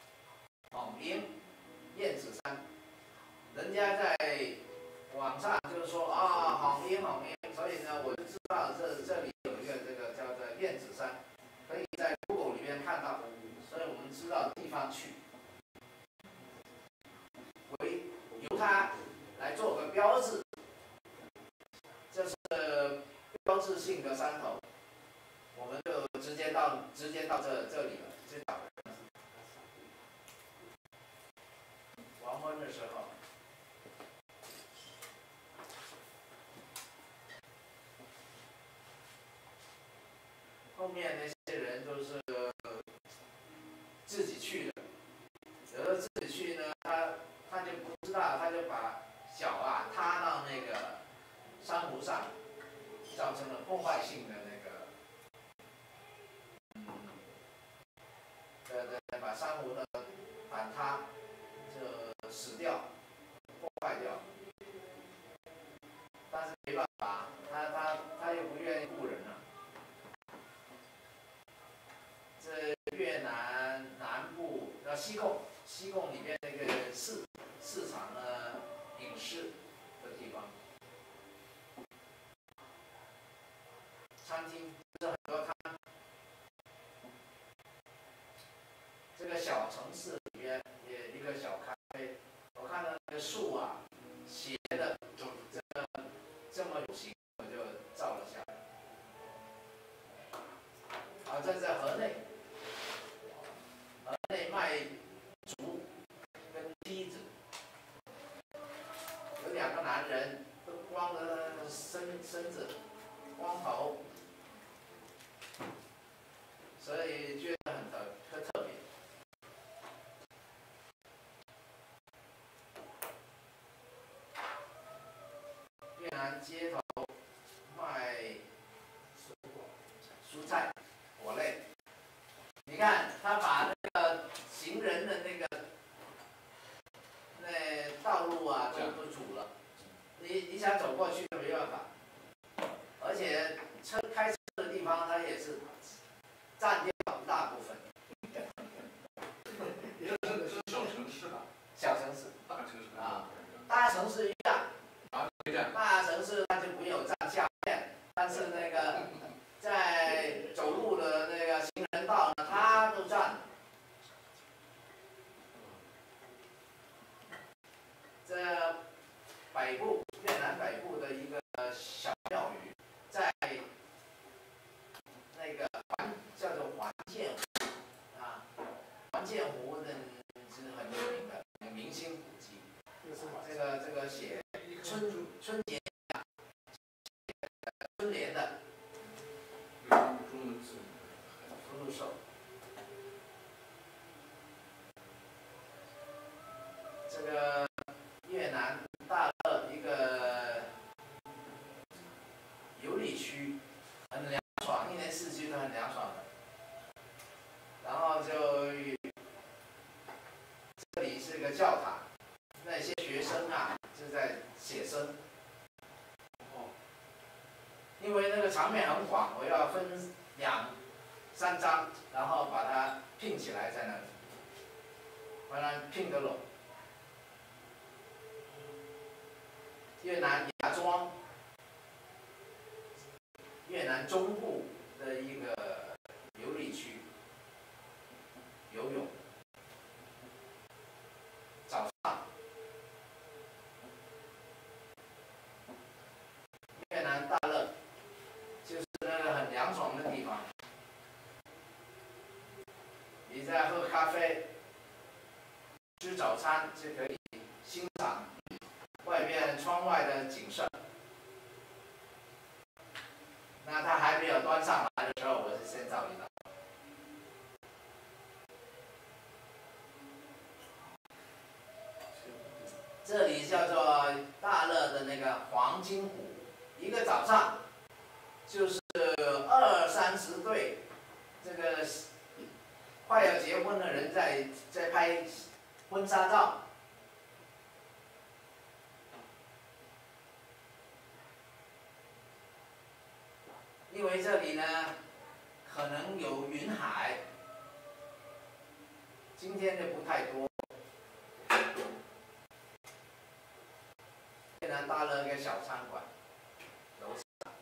燕子山。人家在网上就是说啊，好阴，所以呢，我就知道这里有一个这个叫做燕子山，可以在 Google 里面看到，所以我们知道地方去，由它来做个标志，这是标志性的山头，我们就直接到这里了，直接找人了。黄昏的时候。后面那些人都是自己去的，有的自己去呢，他就不知道，他就把脚啊踏到那个珊瑚上，造成了破坏性的把珊瑚的反塌，就死掉，破坏掉。但是没办法，他又不愿意雇人了。这越南南部西贡里面那个市场呢，影视的地方，餐厅就是很多摊。这个小城市里面也一个小咖啡，我看到那个树啊，斜的这么有型，我就照了下来。啊，这在河内。内卖竹跟梯子，有2个男人都光着身子，光头，所以觉得很特别。 街头卖蔬菜、果类。你看，他把那个行人的那道路啊都阻了，你想走过去都没办法，而且开车的地方它也是占掉一大部分。 这是小城市吧？ 小城市， 大城市啊，大城市一样。大城市它就不有占下面，但是那个在走路的那个行人道呢，它都占。这北部越南北部的一个小庙宇，在那个叫做环建湖啊，环建湖呢是很有名的明星古迹。这个写春节呀，春联的福禄寿。这个越南大乐一个游历区，很凉爽，一年四季都很凉爽的。然后就这里是个教堂，那些学生啊就在写生。因为那个场面很广，我要分2、3张，然后把它拼起来在那里，把它拼得拢。越南芽庄，越南中部的一个游历区，游泳。早上，越南大乐就是那个很凉爽的地方，你在喝咖啡、吃早餐就可以欣赏外面窗外的景色。那他还没有端上来的时候，我是先照一张。这里叫做大乐的那个黄金湖，一个早上就是20-30对这个快要结婚的人在拍婚纱照。因为这里呢可能有云海，今天就不太多。越南大乐一个小餐馆，楼上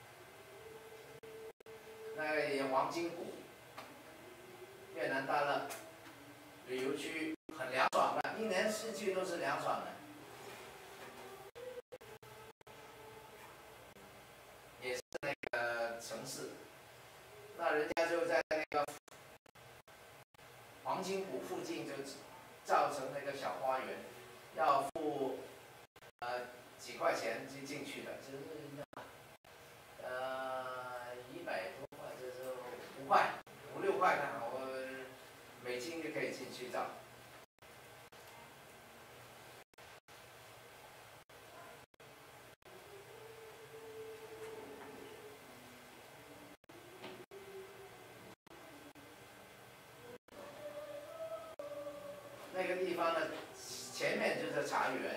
那个也黄金谷，越南大乐旅游区很凉爽的，一年四季都是凉爽的。也是那个城市，那人家就在那个黄金谷附近就造成那个小花园，要付几块钱就进去的，就是100多块，就是5块、5、6块看我美金就可以进去照。那个地方呢，前面就是茶园，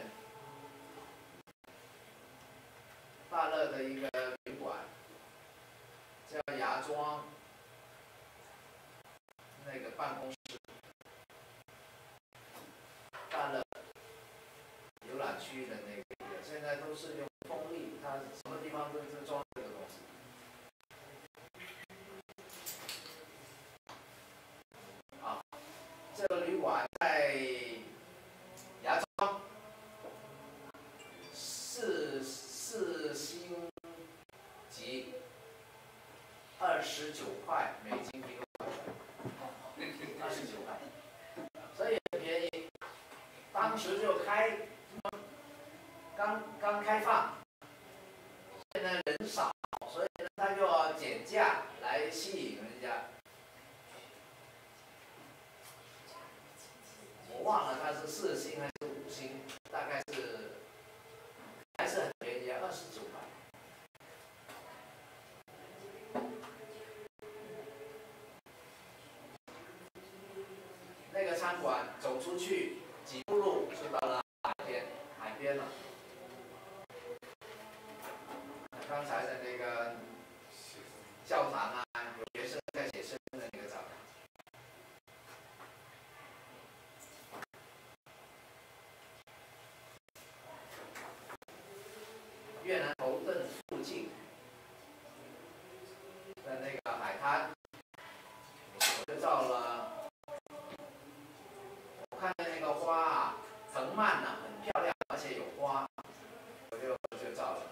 大乐的一个旅馆，叫芽庄，那个办公室，大乐游览区的那个，现在都是用风力，它什么地方都是装这个东西。好，这个旅馆在芽庄4星级，29块美金一个晚上，29块，所以很便宜。当时就刚开放，现在人少，所以他就要减价来吸引人家。我忘了它是4星还是5星，大概是还是很便宜啊，29块。 那个餐馆走出去几步路就到了海边了。刚才的那个教堂啊，有学生在写生的那个教堂。越南头顿附近的那个海滩，我就照了。我看到那个花啊，藤蔓啊，很漂亮，而且有花，我就照了。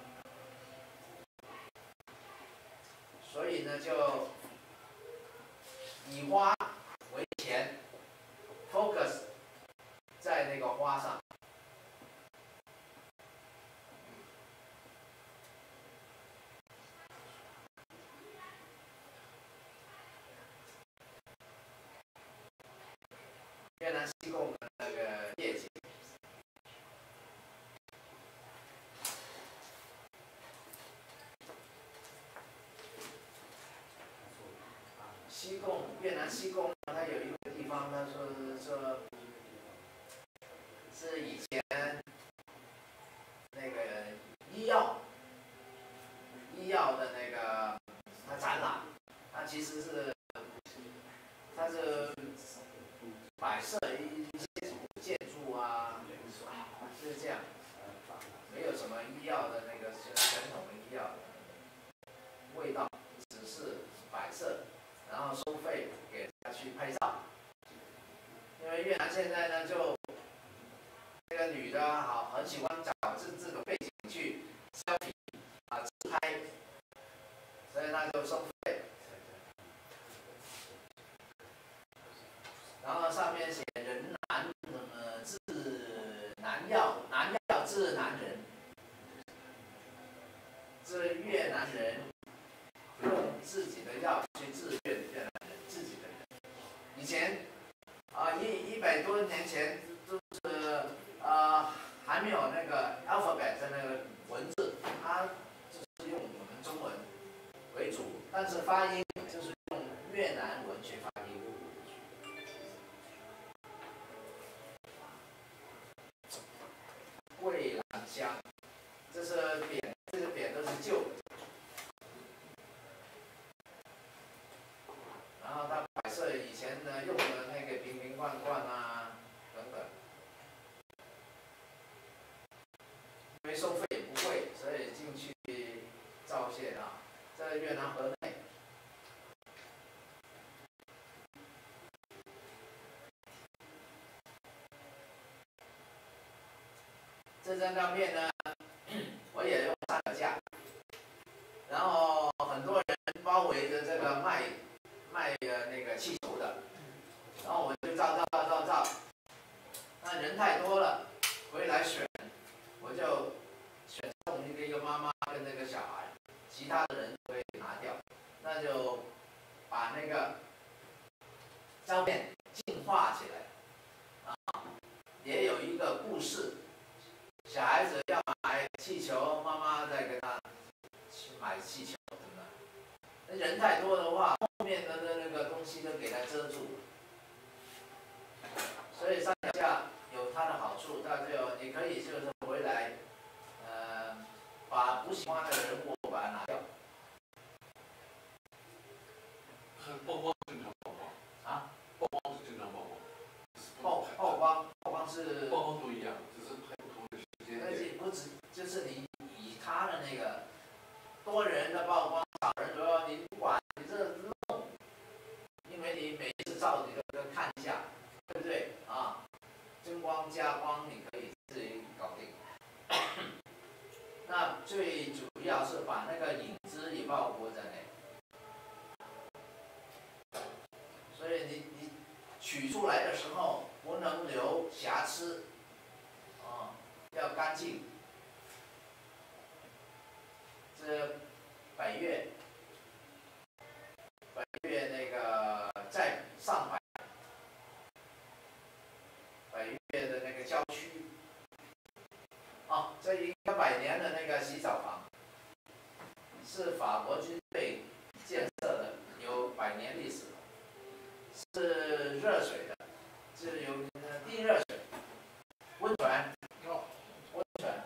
所以呢，就以花为前 ，focus 在那个花上。越南西贡的那个夜景，越南西贡它有一个地方，他说是以前那个医药的那个它展览，它其实是摆设一些建筑啊，是这样，没有什么医药的那个传统的医药的味道，只是摆设，然后收费给他去拍照。因为越南现在呢，就那个女的很喜欢找这种背景去 selfie 自拍，所以他就收费。然后上面写人难治难药，难药治难人。这越南人用自己的药去治越南人自己的人。以前100多年前都是还没有那个 alphabet 的那个文字，它就是用我们中文为主，但是发音就是用越南文去发音。桂兰香，这是匾，这个匾都是旧的。然后它摆设以前呢用的那个瓶瓶罐罐啊等等，因为收费也不贵，所以进去照现啊，在越南河内。这张照片呢，我也用3脚架，然后很多人包围着这个卖那个气球的，然后我就照，那人太多了，回来选，我就选中一个妈妈跟那个小孩，其他的人可以拿掉，那就把那个照片净化起来，也有一个故事。小孩子要买气球，妈妈再给他去买气球，真的。那人太多的话，后面的那个东西都给他遮住。所以3脚架有它的好处，它就你可以就是回来，把不喜欢的人物把它拿掉。 曝光正常曝光啊？ 曝光是正常曝光。 曝光是。 曝光都一样，只是拍不同的时间点。 而且不止，就是你以他的那个多人的曝光，少人的，你不管你这弄，因为你每次照你都看一下，对不对啊？增光加光你可以自己搞定。那最主要是把那个影子也包裹在内，所以你取出来的时候不能留瑕疵，要干净。这北越那个在上海，北越的那个郊区，这一个100年的那个洗澡房，是法国军队建设的，有100年历史，是热水的， 是有地热水、温泉，温泉。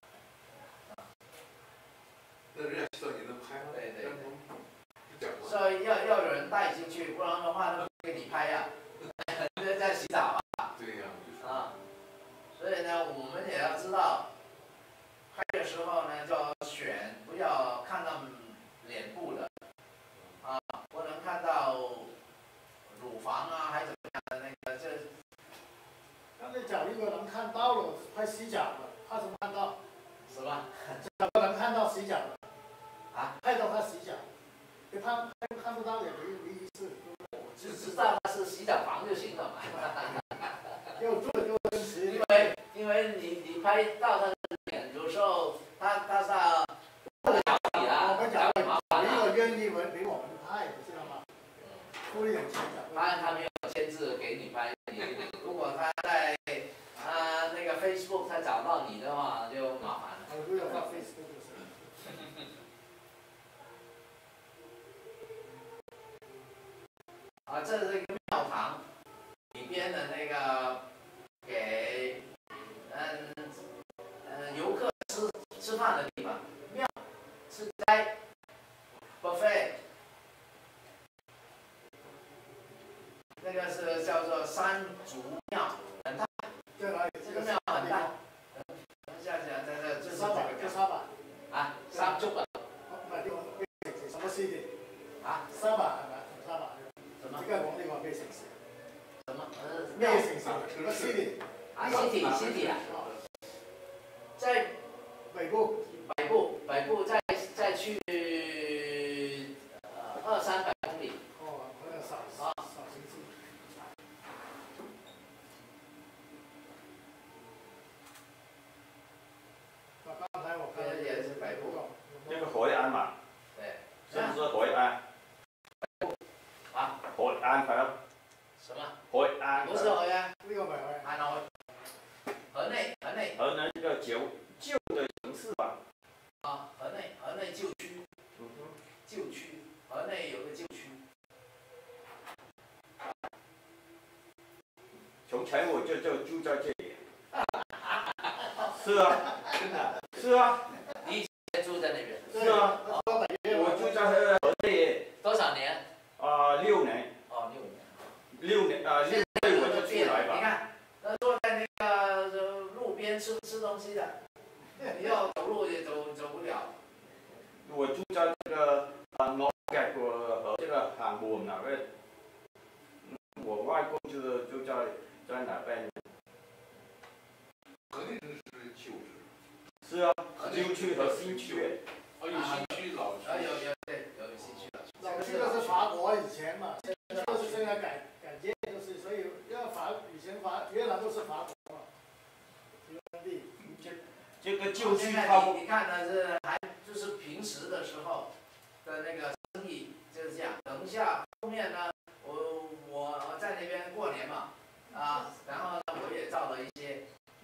那人家洗澡你能拍吗？ 对对。 对。 所以要有人带进去，不然的话他不给你拍呀、在洗澡啊。 对呀。 啊，所以呢，我们也要知道，拍的时候呢，就要选不要看到脸部的，啊，不能看到乳房啊，还怎么样的那个这。 刚才讲如果能看到了，拍洗脚的，他怎么看到？ 什么？ 怎么能看到洗脚的？ 啊？ 拍到他洗脚，你看不到也没意思。 我只知道他是洗脚房就行了嘛。 又做又真实。 因为你拍到他的脸，有时候他是不了你啊。 我们讲没有愿意给我们拍，知道吗？不会很牵强。 他没有签字给你拍，如果他在那个 Facebook 他找到你的话，就麻烦了。 如果发 Facebook 就是。 啊，这是一个庙堂里边的那个给游客吃饭的地方，庙吃斋 buffet， 那个是叫做山竹庙，很大，这个庙很大。等一下讲这沙板，叫沙板。 啊，沙竹板。 什么 city？ 啊， 沙板係咪？沙板。 什么？ 而家講呢個咩城市？ 什麼？ 咩城市？什麼 city？ 啊 ，city 啊，在北部。 北部再去200-300公里。 哦，好像少城市。剛才我看也是北部。 那个海岸嘛。 对。 是不是海岸？ 啊？ 海岸係咯。 什麼？ 海岸。 不是海岸。 呢個唔係海岸。 河內。 河南那个旧的城市吧。 啊，河內舊區。舊區，河內有個舊區。 從前我就住在这里。是啊，真的。是啊。 你以前住在那边？ 是啊。我住在河内。 多少年 ？6年。 哦 ，6年啊，6岁我就出来吧。 你看，那坐在那个路边吃东西的，你要走路也走不了。 我住在这个Ngai和这个韩国那边。我外公就在哪边？ 河内真是旧址。 是啊，旧区和新区。 有新区老区。 有新区老区。 老区都是法国以前嘛，就是现在改建，就是所以因为以前越南都是法国嘛，殖民地。 这个旧区你看的是还就是平时的时候的那个生意就是这样。等一下后面呢，我在那边过年嘛，然后呢我也照了一些，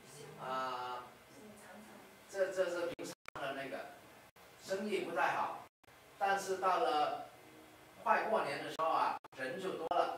这是平常的那个生意不太好，但是到了快过年的时候啊，人就多了。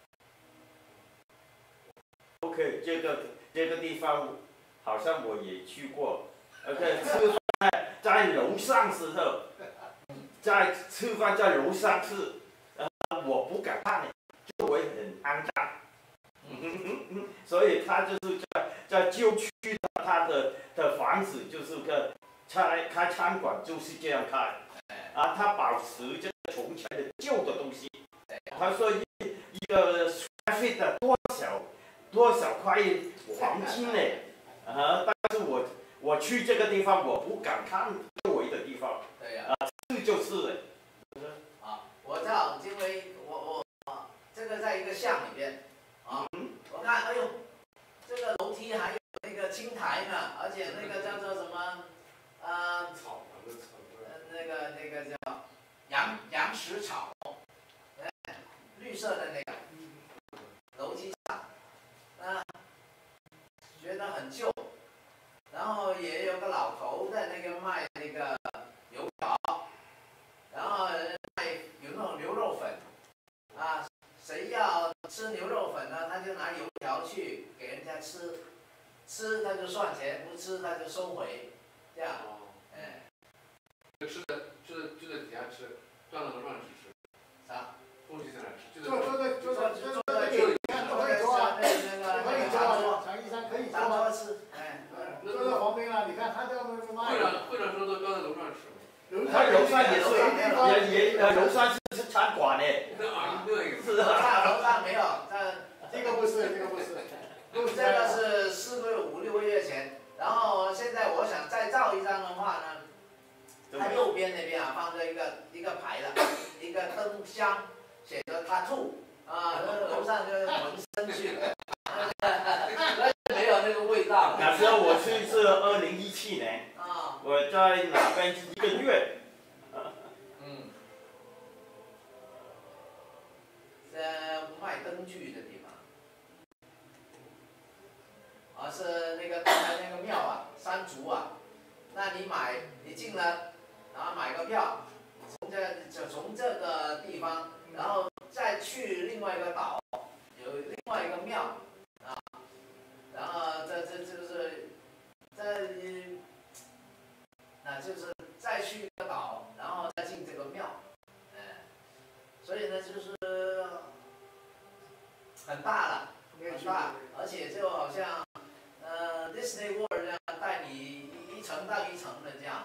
OK， 这个地方好像我也去过。OK， 吃饭在楼上时候，吃饭在楼上吃，我不敢看，周围很肮脏。所以他就是在旧区的他的房子就是个开餐馆就是这样开。他保持这个从前的旧的东西。他说一个 square feet 的多少块黄金呢？但是我去这个地方，我不敢看周围的地方。 对呀。 是就是了。 我知道，因为我这个在一个巷里边，我看，哎呦，这个楼梯还有那个青苔呢，而且那个叫做什么，那个叫羊屎草，绿色的那个楼梯上，觉得很旧，然后也有个老头在那个卖那个油条，然后卖有那种牛肉粉，谁要吃牛肉粉呢，他就拿油条该吃，吃他就算钱，不吃他就收回，这样。哎。 吃的就在底下吃，端到楼上去吃。 啥？ 东西在哪吃？就这可以做啊，可以做啊，常医生可以做啊。 哎， 就在旁边啊，你看他这样子卖。 会长说都端在楼上吃吗？ 他楼上也是，楼上是餐馆诶。 是楼上没有， 这个不是， 这个是4个月5、6个月前，然后现在我想再照一张的话呢，它右边那边啊放着一个牌的，一个灯箱，写着tattoo啊，楼上就是纹身去了，没有那个味道。 那时候我去是2017年，我在那边是1个月。 卖灯具的地方，是那个刚才那个庙啊，山竹啊，那你进了，然后买个票，从这个地方，然后再去另外一个岛，有另外一个庙啊，然后这就是就是再去一个岛，然后再进这个庙，所以呢就是很大了，很大，而且就好像Disney World 这样带你一层到一层的这样，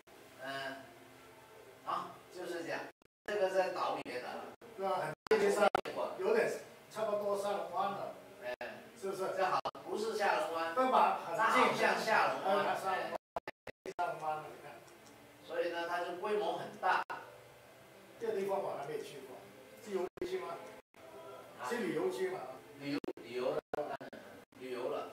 就是这样，这个在岛里面的， 是吧？这边上有点差不多下龙湾了，是不是？ 这好，不是下龙湾， 对吧？很近， 像下龙湾， 下龙湾了，你看。 所以呢，它是规模很大。 这个地方我还没去过，是游乐区吗？是旅游区嘛？ 旅游了。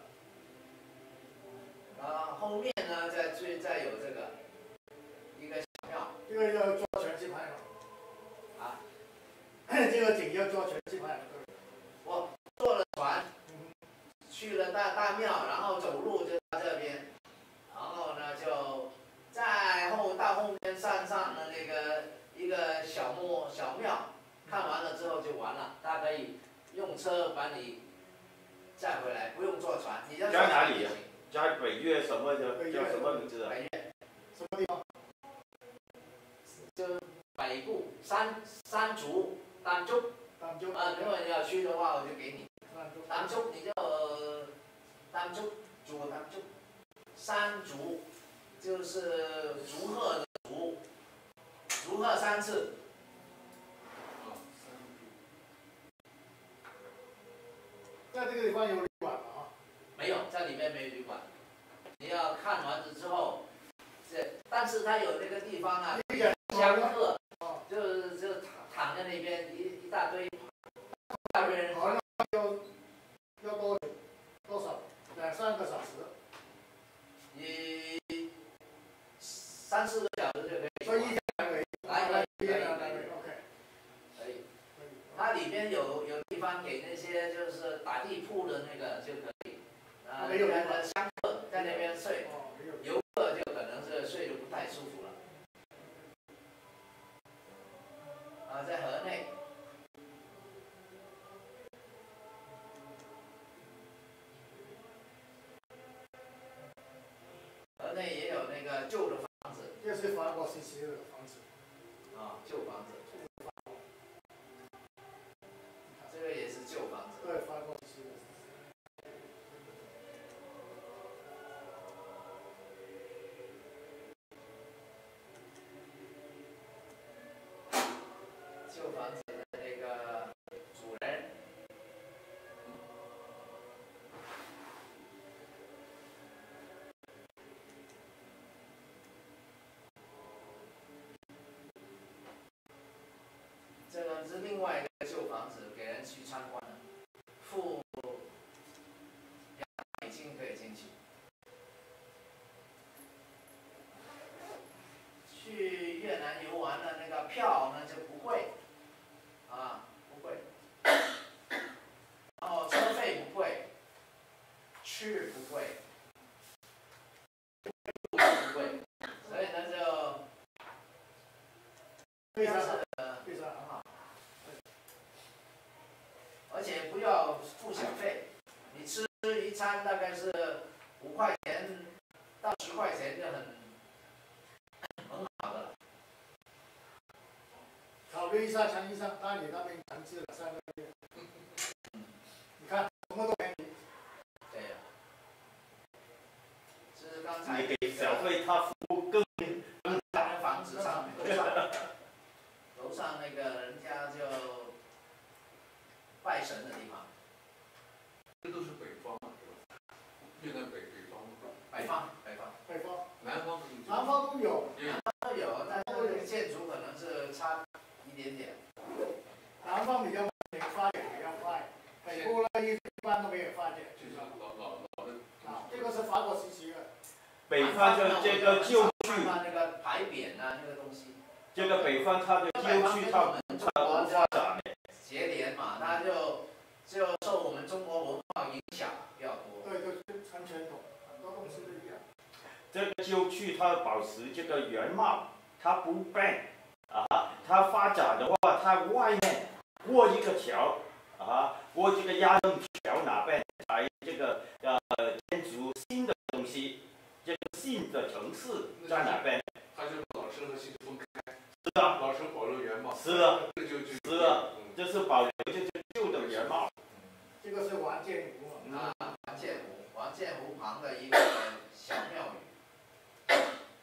然后后面呢，再有这个一个小庙。 这个要做全气拍了。这个景要做全气拍了。 我坐了船，去了大庙，然后走路就到这边，然后呢就到后面山上的那个一个小庙，看完了之后就完了，他可以用车把你载回来，不用坐船。你在哪里？在北岳什么的？叫什么名字啊？ 北岳。 什么地方？ 就北部山竹丹竹。如果你要去的话，我就给你。丹竹你就丹竹山竹就是竹鹤的竹，竹鹤3次。 在这个地方有旅馆吗？ 没有，在里面没旅馆。你要看完了之后，但是它有那个地方啊，香客，就躺在那边一大堆人。 好，那要多少？2、3个小时。 你3、4个小时就可以。 所以1天可以。 可以。它里面有地方给那些就是打地铺的那个就可以。 没有那个香客在那边睡，游客就可能是睡得不太舒服了。在河内。河内也有那个旧的房子。 这是法国时期的房子。 旧房子。这个也是旧房子。 对，法国时期的。 旧房子的那个主人。这个是另外一个旧房子，给人去参观的，付$200可以进去。去越南游玩的那个票呢就不贵，不贵，然后车费不贵，吃不贵，不贵，所以呢就非常很好。 上强医上，大理那边强制了3个月。你看什么都便宜。 对呀。是刚才。 你给小费，他服务更。 房子上楼上那个人家就拜神的地方。 这都是北方嘛，是吧？越南北方吗？ 北方。 南方都有。 南方都有，但是这个建筑可能是差一点点。 南方比较发展比较快，北部呢一般都没有发展。 就是老的。 啊，这个是法国时期的。 北方的这个旧区， 那个牌匾啊，那个东西。 这个北方它的旧区，它不发展。 协联嘛，它就受我们中国文化影响比较多。 对，很传统，很多东西都一样。 这个旧区它保持这个原貌，它不变啊。它发展的话，它外面过一个桥啊，过这个鸭洞桥那边才这个建筑新的东西。这个新的城市在哪边？ 它就是老生和新分开。 是啊。 老生保留原貌。 是啊。 是啊。这是保留这个旧的原貌。 这个是王建湖啊，王建湖旁的一个小庙宇。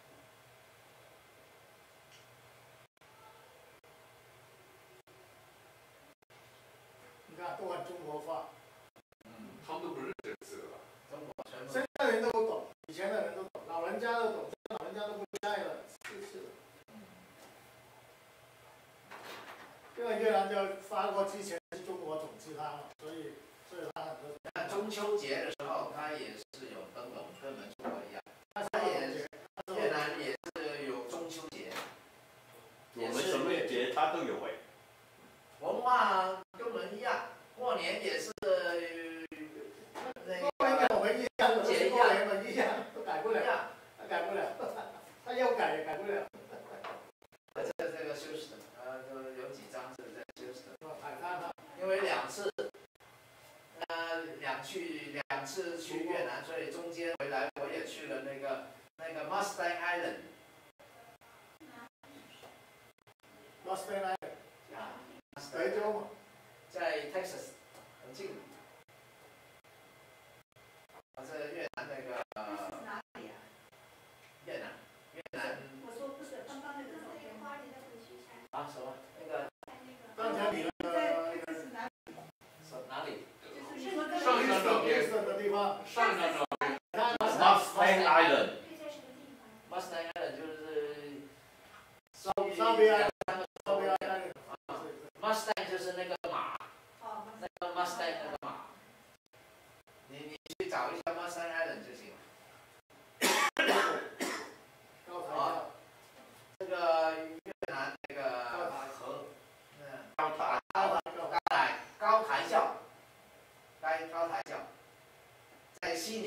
你看，都很中国化。 他们都不认识字了。 现在人都懂，以前的人都懂，老人家都懂，老人家都不在了，是的。因为越南在法国之前是中国统治它嘛，所以它很多。 那中秋节的时候，它也是有灯笼，跟我们中国一样。它也越南也是有中秋节。 我们什么节它都有哎。 文化跟我们一样，过年也是那个。 我们一样，节过年嘛一样，都改不了，他要改也改不了。 这个休息的，有几张是在休息的。因为两次去越南，所以中间回来我也去了那个 Mustang Island。Mustang Island。 啊。 德州嘛。 在 Texas， 很近。是越南那个。 哪里啊？ 越南。 我说不是，刚刚那个照片。 啊，什么？那个。 刚才你那个。 哪里？ 就是你说的。 上一张照片。 的地方。 上一张照片。 Mustang Island。 Mustang Island 就是烧边。 Mustang 就是那个马。那个 Mustang 那个马。你去找一下 Mustang Island 就行了。这个越南那个河，高台教，在西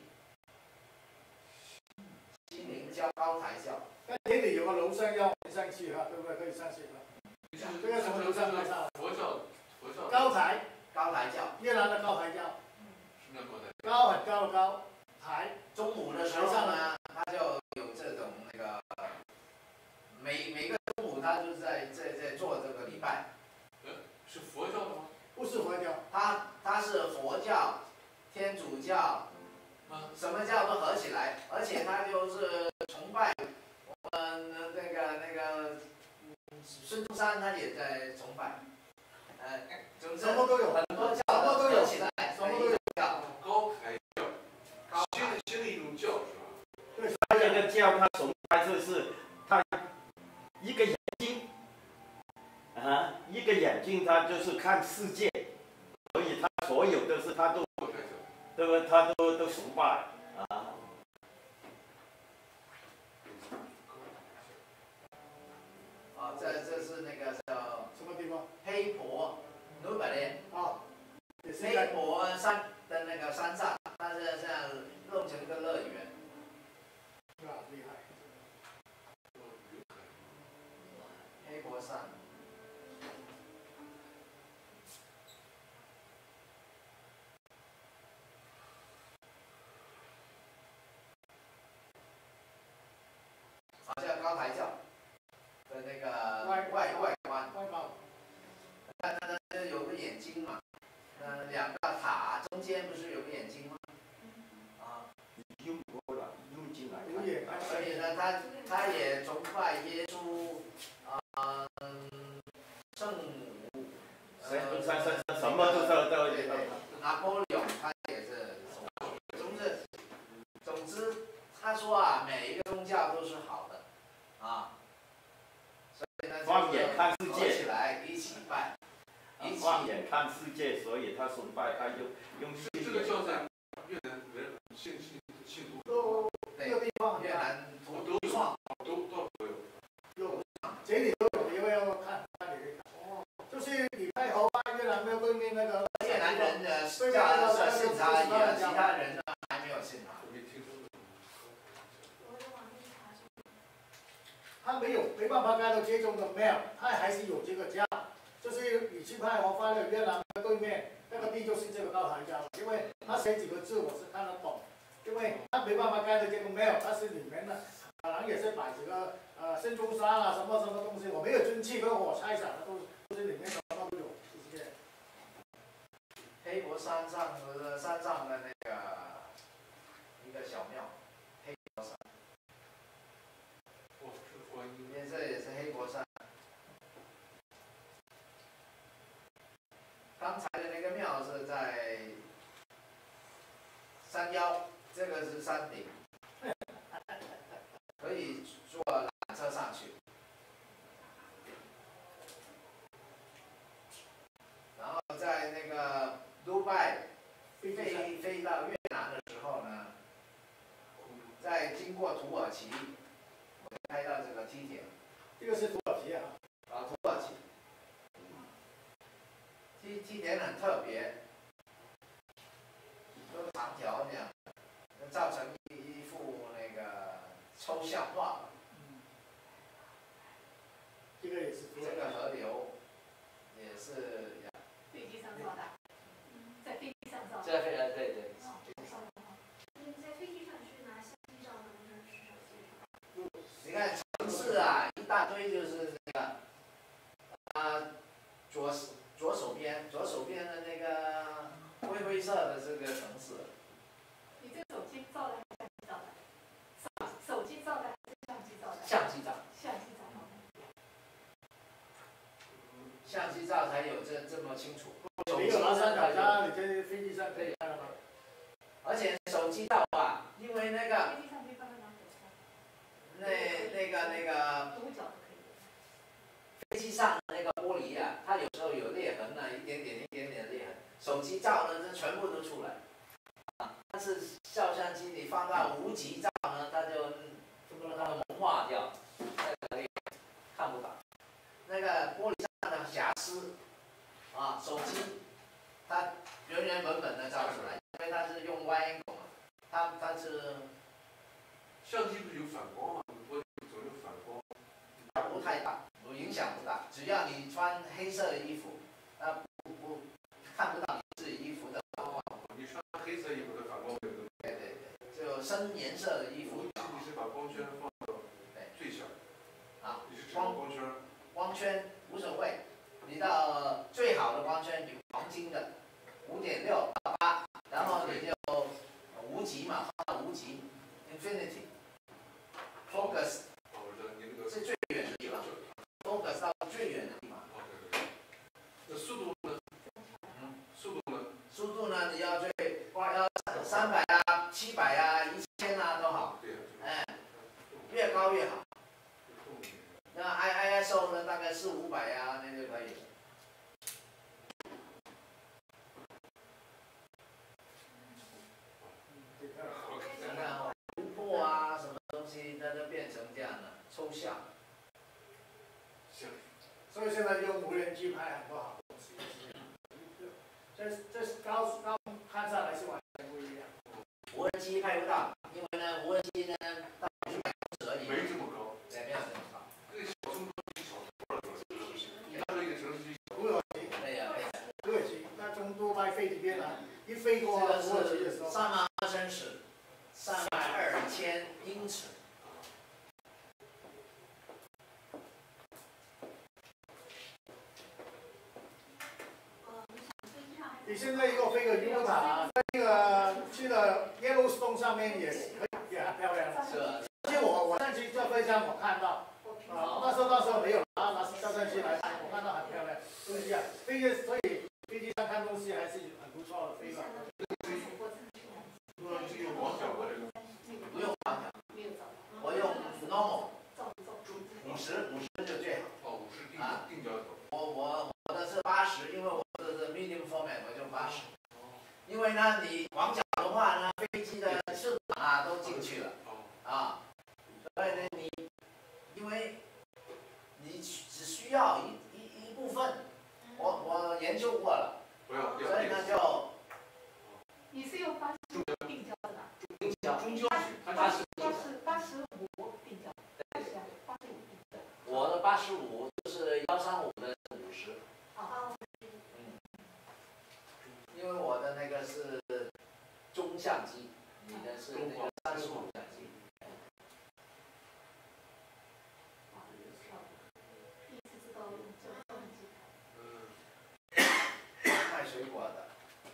宁叫高台教。 这里有个楼上要上去哈，对不对？可以上去的。这个什么楼上来上？ 佛教。 高台教。 越南的高台教。 什么叫高台？ 高很高的高台。 中午的时候呢，他就有这种那个，每个中午他就是在做这个礼拜。 是佛教的吗？ 不是佛教。 他是佛教、天主教，什么教都合起来，而且他就是崇拜我们那个孙中山，他也在崇拜。总之什么都有， 很多教都合起来， 什么都有。 高台教，新的一种教是吧？ 对， 他这个教他崇拜就是他一个眼睛啊，一个眼睛他就是看世界，所以他所有的事他都对不？他都崇拜啊。 这是那个叫什么地方？ 黑婆努巴连。黑黑婆山的那个山上，它是这样弄成一个乐园。 厉害。 黑婆山。好像高台教的那个外观。 两个塔中间不是有个眼睛吗？啊， 用过了，用进来。 所以呢，他也崇拜耶稣，圣母， 什么都拿破仑他也是，总之，他说啊，每一个宗教都是好的，啊，所以呢， 放眼看世界， 起来一起拜， 放眼看世界，所以他崇拜，他用这个叫在越南人信徒都各地方越南都有，这里都有，因为要看你哦，就是你拍河湾越南对面那个越南人的叫信他而已，其他人呢还没有信他。 他没办法盖到这种的庙，他还是有这个家，就是你去拍河湾的越南对面那个地就是这个高台家了，因为他写几个字我是看得懂，因为他没办法盖到这个庙，但是里面呢可能也是摆几个孙中山啊什么东西，我没有进去，不过我猜想的都是里面什么都有，谢谢。 黑佛山上的那个一个小庙，黑佛山。这也是黑佛山。刚才的那个庙是在山腰，这个是山顶，可以坐缆车上去。然后在那个杜拜飞到越南的时候呢，在经过土耳其，我开到这个梯田。 这个是土耳其啊。 土耳其。梯田很特别，都长条那样，造成一幅那个抽象画。 这个也是。 这个河流也是。 飞机上造的。在飞机上造的。 对。 你在飞机上去拿相机照的，那是手机照。 你看城市啊，一大堆就是那个，左手边的那个灰色的这个城市。 你这手机照的还是相机照的？手机照的还是相机照的？ 相机照。相机照才有这么清楚。 没有拿三脚架，你在飞机上可以看到吗？ 而且手机照啊，因为那个。 飞机上可以放在哪里？ 那个。 独角的可以。 飞机上的那个玻璃啊，它有时候有裂痕啊，一点点裂痕。手机照呢，这全部都出来。但是照相机你放到无极照呢，它就蒙化掉，看不到。那个玻璃上的瑕疵，手机它原本的照出来，因为它是用 Y angle 嘛，它是。 相机不是有反光吗？我总有反光。 不太大，影响不大。只要你穿黑色的衣服，看不到你自己衣服的反光。 你穿黑色衣服的反光会有。 对，就深颜色的衣服。 你是把光圈放到最小。你是光圈无所谓，你到最好的光圈有黄金的5.6到8，然后你就无极嘛，放到无极 ，infinity。focus 是最远的地方 ，focus 到最远的地方。 那速度呢？ 速度呢？你要300啊、700啊、1000啊都好。越高越好。那 ISO 呢？大概400-500啊，那就可以了。看看突破啊，什么东西，它都变成这样的抽象。 所以现在用无人机拍很多好东西。这高看上来是完全不一样。 无人机拍不到，因为呢，无人机呢到100公尺而已。 没这么高。 对，没有这么高。 那个小中国机小多少？你看那个城市机小。 土耳其。 对呀。 土耳其，那从杜拜飞这边来，一飞过土耳其的时候。 3万2千尺，32000英尺。 你现在又飞个鱼木塔，那个去了 Yellowstone 上面也很漂亮。 是。 其实我上去坐飞机我看到，那时候没有拿照相机来拍，我看到很漂亮。就是这样，所以飞机上看东西还是很不错的，非常。 不用广角，我用 normal， 50就最好。 哦，50定焦头。 我的是80，因为我的是 medium format， 我就80。因为呢，你广角的话呢，飞机的翅膀啊都进去了，啊，所以呢因为你只需要一部分，我研究过了，所以呢就。 你是用80定焦的吧？ 定焦。 中焦 85定焦。85定焦。 我的85就是135的50。 哦。 因为我的那个是中相机，你的是那个35相机。 第一次知道用中相机。 卖水果的。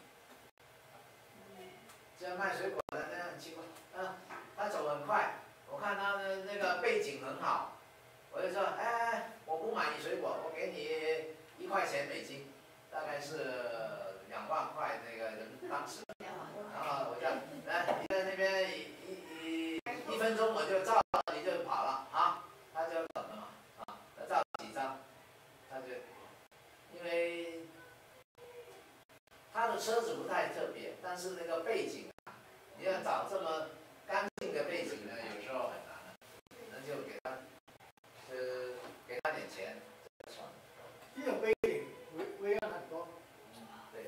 这卖水果的那很奇怪，他走很快，我看他的那个背景很好，我就说，哎，我不买你水果，我给你1块钱美金，大概是2万块那个人当时，然后我就，来，你在那边1分钟我就照了，你就跑了啊，他就等了嘛，啊，他照几张，他就，因为他的车子不太特别，但是那个背景啊，你要找这么干净的背景呢，有时候很难的，那就给他点钱，这算了。 这种背景微暗很多。 对。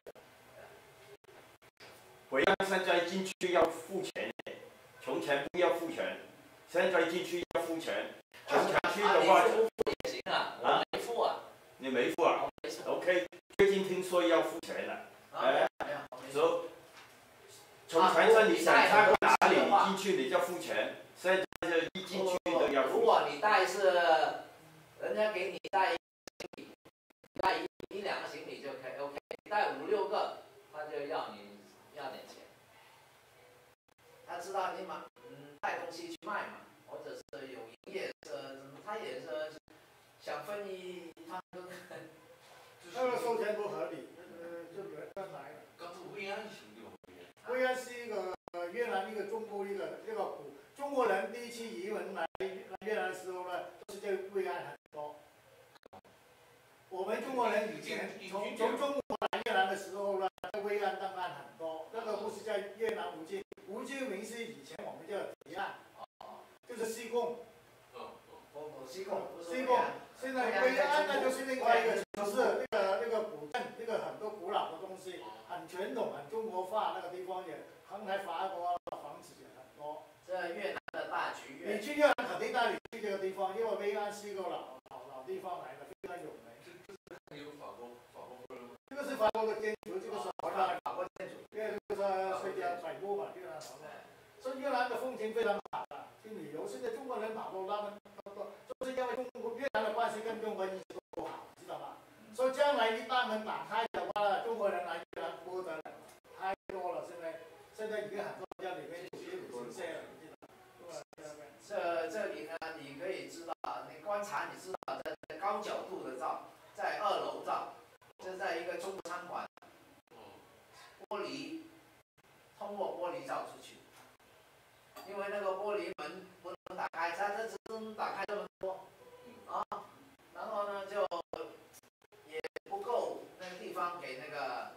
微暗现在进去要付钱，从前不要付钱，现在进去要付钱。从前去的话， 你付也行啊，我没付啊。 你没付啊 ？OK， 最近听说要付钱了。说从前是你想看过哪里进去你就付钱，现在是一进去都要付。 如果你带是人家给你带行李，带1、2个行李就可以 OK， 带5、6个他就要点钱。他知道你带东西去卖嘛，或者是有营业他也是想分一趟羹。 那个收钱不合理，就没人来了。 刚才慰安行对吧？ 慰安是一个越南一个中国一个中国人第一次移民来越南的时候呢，都是在慰安很多。我们中国人以前从中国来越南的时候呢，在慰安档案很多，那个不是在越南福建民是以前我们叫提案，就是西贡。西贡，现在慰安那就是另外一个城市，那个古镇，那个很多古老的东西，很传统，很中国化，那个地方也航海法国房子也很多。 这越南的大局。 你去越南肯定带你去这个地方，因为慰安是一个老地方来的，非常有名。 有法国这个是法国的建筑，这个是法国建筑， 因为这个是水饺百步嘛，越南好。所以越南的风景非常好的，去旅游。现在中国人跑到他们就是因为越南的关系跟中国一直都不好，知道吗？所以将来一大门打开的话，中国人来越南不得了，太多了。现在已经很多家里面有些了，你知道吗？ 这里呢，你可以知道，你观察，你知道在高角度的照，在2楼照，这在一个中餐馆，玻璃，通过玻璃照出去，因为那个玻璃门不能打开，它只能打开这么多，啊，然后呢就也不够那个地方给那个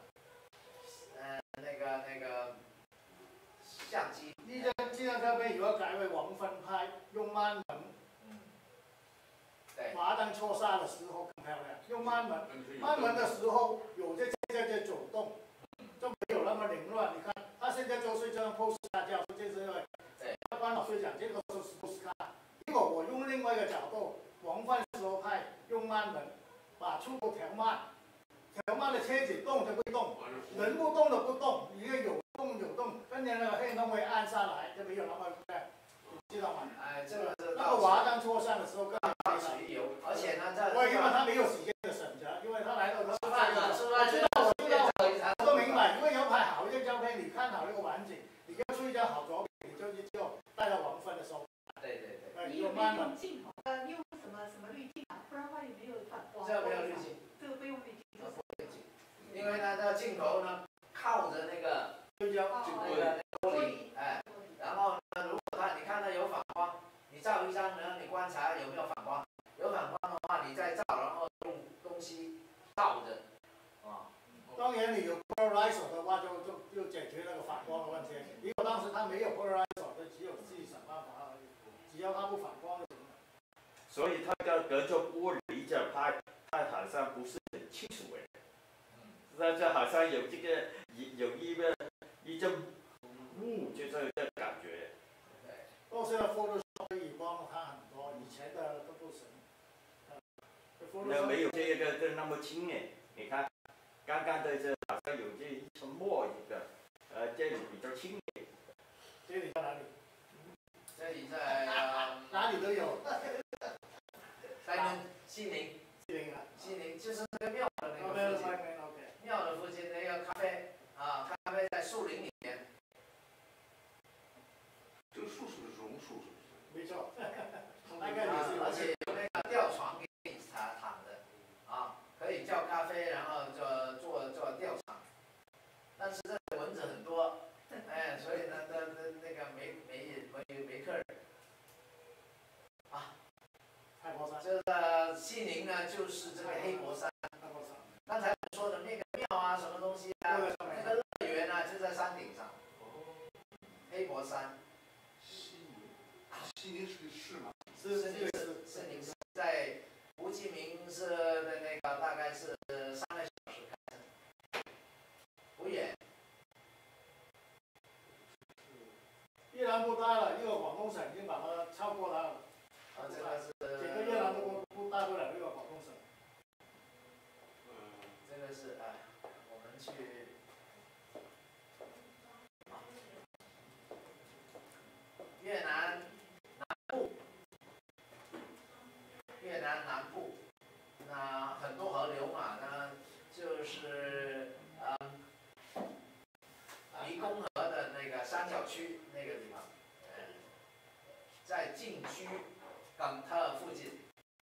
相机。 这张照片如果改为王芬拍，用慢门， 对， 华灯初上的时候更漂亮。用慢门的时候有这走动，就没有那么凌乱。你看，他现在就是这样 pose 大家就是因为，关老师讲这个是 pose 卡。如果我用另外一个角度，王芬时候拍用慢门，把速度调慢的车子动就不动，人不动的不动，一个有动，跟着那个黑灯会按下来，就没有那么亮，你知道吗？ 哎，这个是那个华灯初上的时候更到此一游，而且呢， 因为他没有时间的选择，因为他来到吃饭了， 我知道，我都明嘛，因为要拍好一张照片，你看好那个环境，你要出一张好作品，你就带到黄昏的时候。 对。 你有没有用镜头？用什么滤镜啊？不然的话也没有反光。 这个没有滤镜。 这个不用滤镜。 因为呢，这镜头呢靠着那个玻璃，哎，然后呢，如果你看到有反光，你照一张，然后你观察有没有反光，有反光的话，你再照，然后用东西倒着，啊。 当然你有 polarizer 的话，就解决那个反光的问题。因为当时他没有 polarizer， 就只有自己想办法而已。只要它不反光就行了。 所以它要隔着玻璃这拍，它好像不是很清楚哎。这好像有一阵雾，就这个感觉。 不过现在 Photoshop 可以帮它很多，以前的都不行。 那没有这个那么轻哎，你看，刚刚的这好像有这一层墨一个，这里比较轻一点。 这里在哪里？ 这里在哪里都有。 在西宁。西宁就是那个庙的那个附近。庙的附近那个咖啡啊，咖啡在树林里面。 这个树是不是榕树？是不是？ 没错。而且有那个吊床给你躺的，啊，可以叫咖啡，然后做吊床。但是这蚊子很多，哎，所以呢，那个没客人。啊。 黑婆山。 这个西宁呢，就是这个黑婆山。刚才说的那个庙啊，什么东西啊，那个乐园啊，就在山顶上。黑婆山。 西宁是个市吗？ 是宁市，在胡志明市的那个大概是3个小时开车，不远。 越南不大了，一个广东省已经把它超过它了。 这个是整个越南都不大不了一个广东省。 这个是我们去越南南部，那很多河流嘛，那就是湄公河的那个三角区那个地方，在禁区港特附近。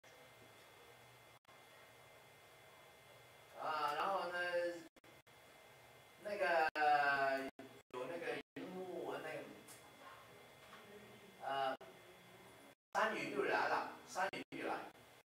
然后呢，那个有那个云雾，那个山雨欲来了，山雨欲来，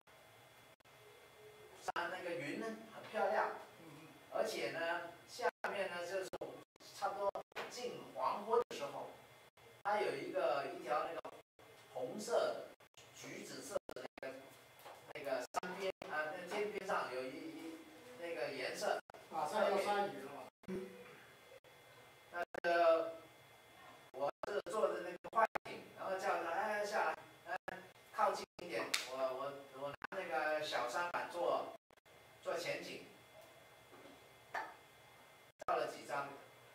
那个云呢很漂亮，而且呢下面呢就是差不多近黄昏的时候，它有一条那个红色、橘紫色的那个山边那天边上有那个颜色。 马上要下雨了嘛。 我是坐的那个快艇，然后叫他下来，靠近一点，我拿那个小舢板做前景，照了几张。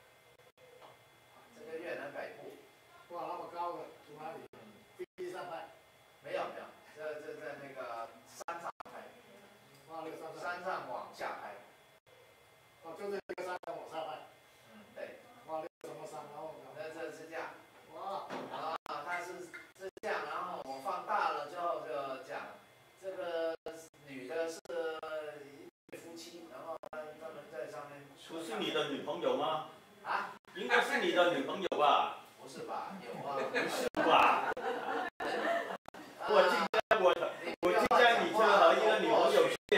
这个越南北部。 哇，那么高的，从哪里？飞机上拍？ 没有，这在那个山上拍。 哇，那个山上往下拍。 就这个山上往下拍。 对。 哇，那什么山？然后这是这样。 哇。 它是这样，然后我放大了之后就这样。这个女的是一对夫妻，然后他们在上面。 不是你的女朋友吗？ 啊？ 应该是你的女朋友吧？ 不是吧？有啊。 不是吧？我今天你是和一个女朋友去。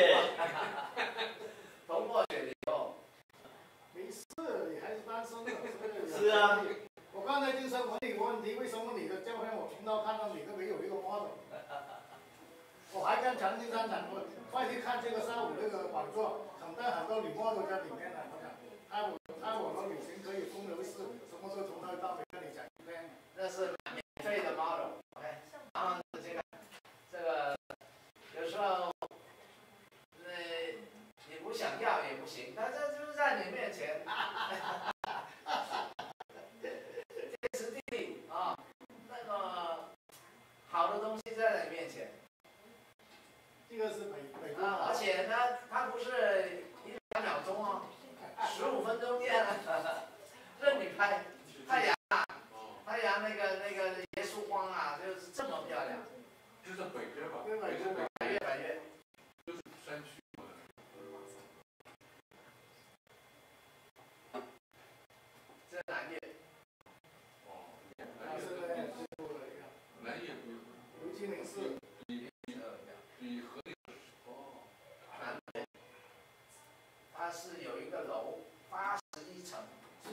头破血流。 没事，你还是单身的。 是啊。 我刚才就想问你个问题，为什么你的照片我频道看到你都没有一个 model？ 我还跟常青山讲过，快去看这个下午那个讲座，很多女 model 在里面呢。我们旅行可以风流事，什么时候从头到尾跟你讲一遍。 那是免费的 model，OK。然后这个有时候，你不想要也不行，但这就是在你面前。天时地利啊，那个好的东西在你面前。 这个是美国。 而且呢，它不是1-2秒钟哦，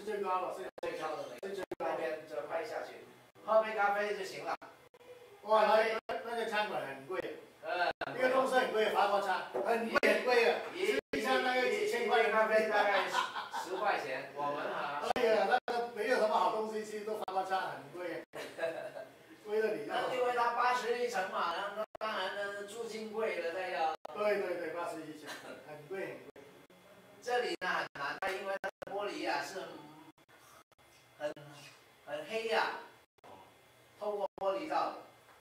最高了，是最高的那边就拍下去，喝杯咖啡就行了。 哇，那个餐馆很贵，一个东西很贵，法国餐很贵的，一餐大概几千块， 咖啡大概10块钱，我们啊。 哎呀，那个没有什么好东西吃，都法国餐很贵，贵的你。 因为它81层嘛，那当然呢租金贵了，那要。 对，81层，很贵。 这里呢很难的，因为它的玻璃啊是很黑呀，透过玻璃照的。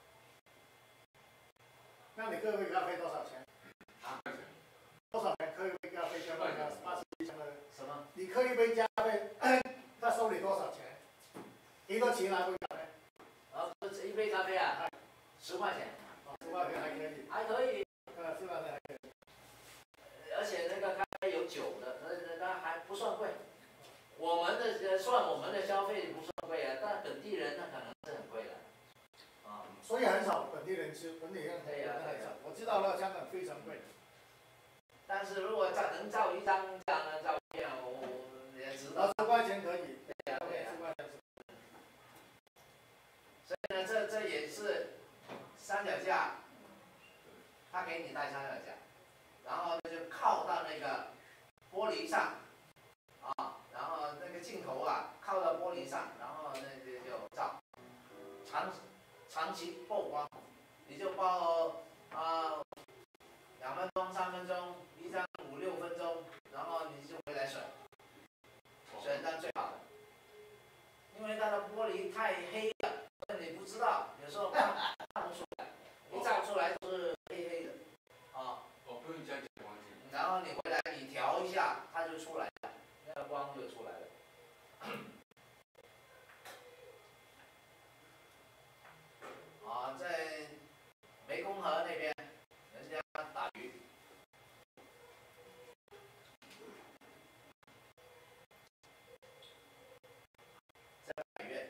那你喝一杯咖啡多少钱？啊？多少钱喝一杯咖啡？加那个81层的什么？ 你喝一杯咖啡，他收你多少钱？几多钱啊？杯咖啡？ 一杯咖啡啊，10块钱。 10块钱还可以。 还可以。 10块钱还可以。 而且那个咖啡有酒的，那还不算贵。我们的消费不算贵啊，但本地人那可能是很贵的。 所以很少本地人吃，本地人很少。我知道了，香港非常贵。 但是如果能照一张这样的照片，我也值得。 10块钱可以。 对呀 10块钱。 所以呢，这也是三脚架，他给你带三脚架，然后就靠到那个玻璃上，然后那个镜头啊靠到玻璃上，然后就照，长期曝光，你就曝2分钟、3分钟，一张5、6分钟，然后你就回来选张最好的，因为它的玻璃太黑了，你不知道，有时候看不出来，一照出来都是黑黑的， 不用加光镜。 然后你回来你调一下，它就出来了，那个光就出来了。在湄公河那边，人家打鱼。在百越。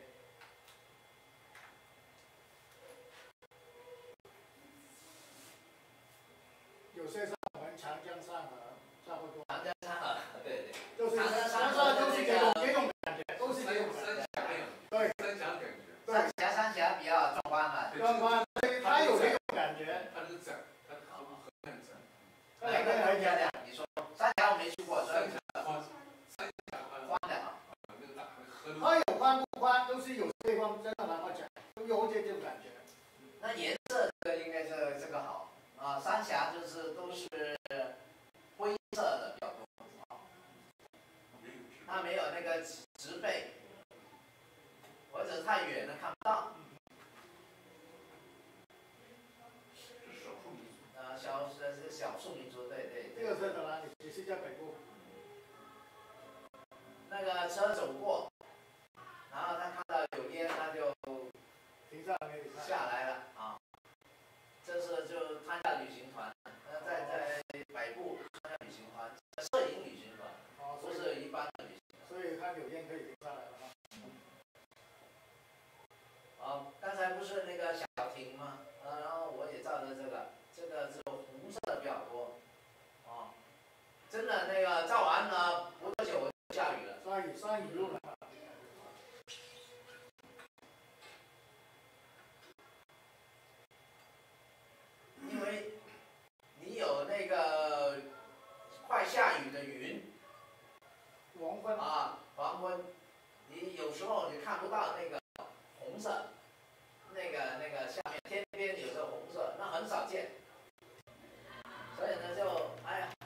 有些是我们长江上河差不多。 长江上河，对。 就是长江上河都是这种感觉，都是这种感觉。对。 三峡比较壮观嘛。 壮观，它有这种感觉。 它是窄，它河很窄。 哪个很漂亮？你说三峡我没去过，所以宽的啊。 它有宽不宽，都是有地方真的那么讲，都有这种感觉。 那颜色应该是这个好啊，三峡都是灰色的比较多，它没有那个植被，或者太远了看不到。少数民族，对。 这个是在哪里？也是在北部。 那个车走过，然后他看到有烟，他就停下来下来了啊。这是就参加旅行团，在北部参加旅行团，摄影旅行团，不是一般的旅行团。 所以他有烟可以停下来了吗？ 刚才不是那个小亭吗？然后我也照的这个只有红色比较多，真的那个照完了不多久就下雨了。 下雨又来了。 因为你有那个快下雨的云，黄昏，你有时候你看不到那个红色，那个下面天边有个红色，那很少见。所以呢，就哎呀，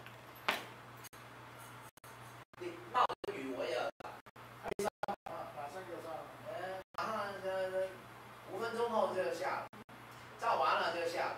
你冒着雨我也马上就上。 马上5分钟后就下了，照完了就下了。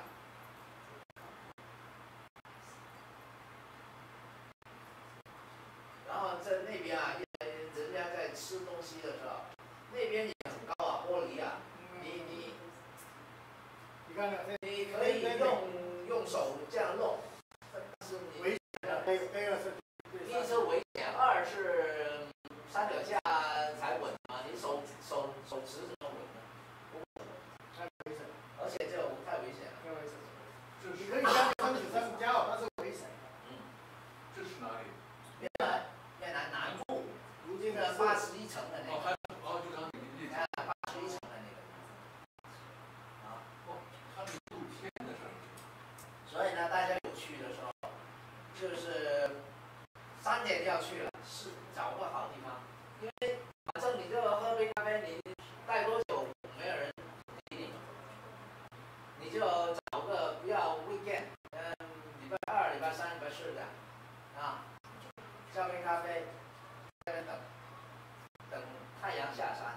然后在那边啊，人家在吃东西的时候，那边也很高啊，玻璃啊，你看看， 你可以用手这样弄，但是你危险的，这个是。 第一是危险，二是三脚架才稳嘛，你手持怎么稳呢？不稳， 太危险了， 而且这种太危险了。 太危险了。你可以将身体上交，但是危险。 这是哪里？ 越南南部， 如今的80 81层的那个。 就刚才你 81层的那个。啊。 它是露天的是。 所以呢，大家有去的时候，就是3点就要去了，是找个好地方，因为反正你就喝杯咖啡，你待多久没有人理你，你就找个不要 weekend，礼拜2、礼拜3、礼拜4的，啊，叫杯咖啡，在那等太阳下山。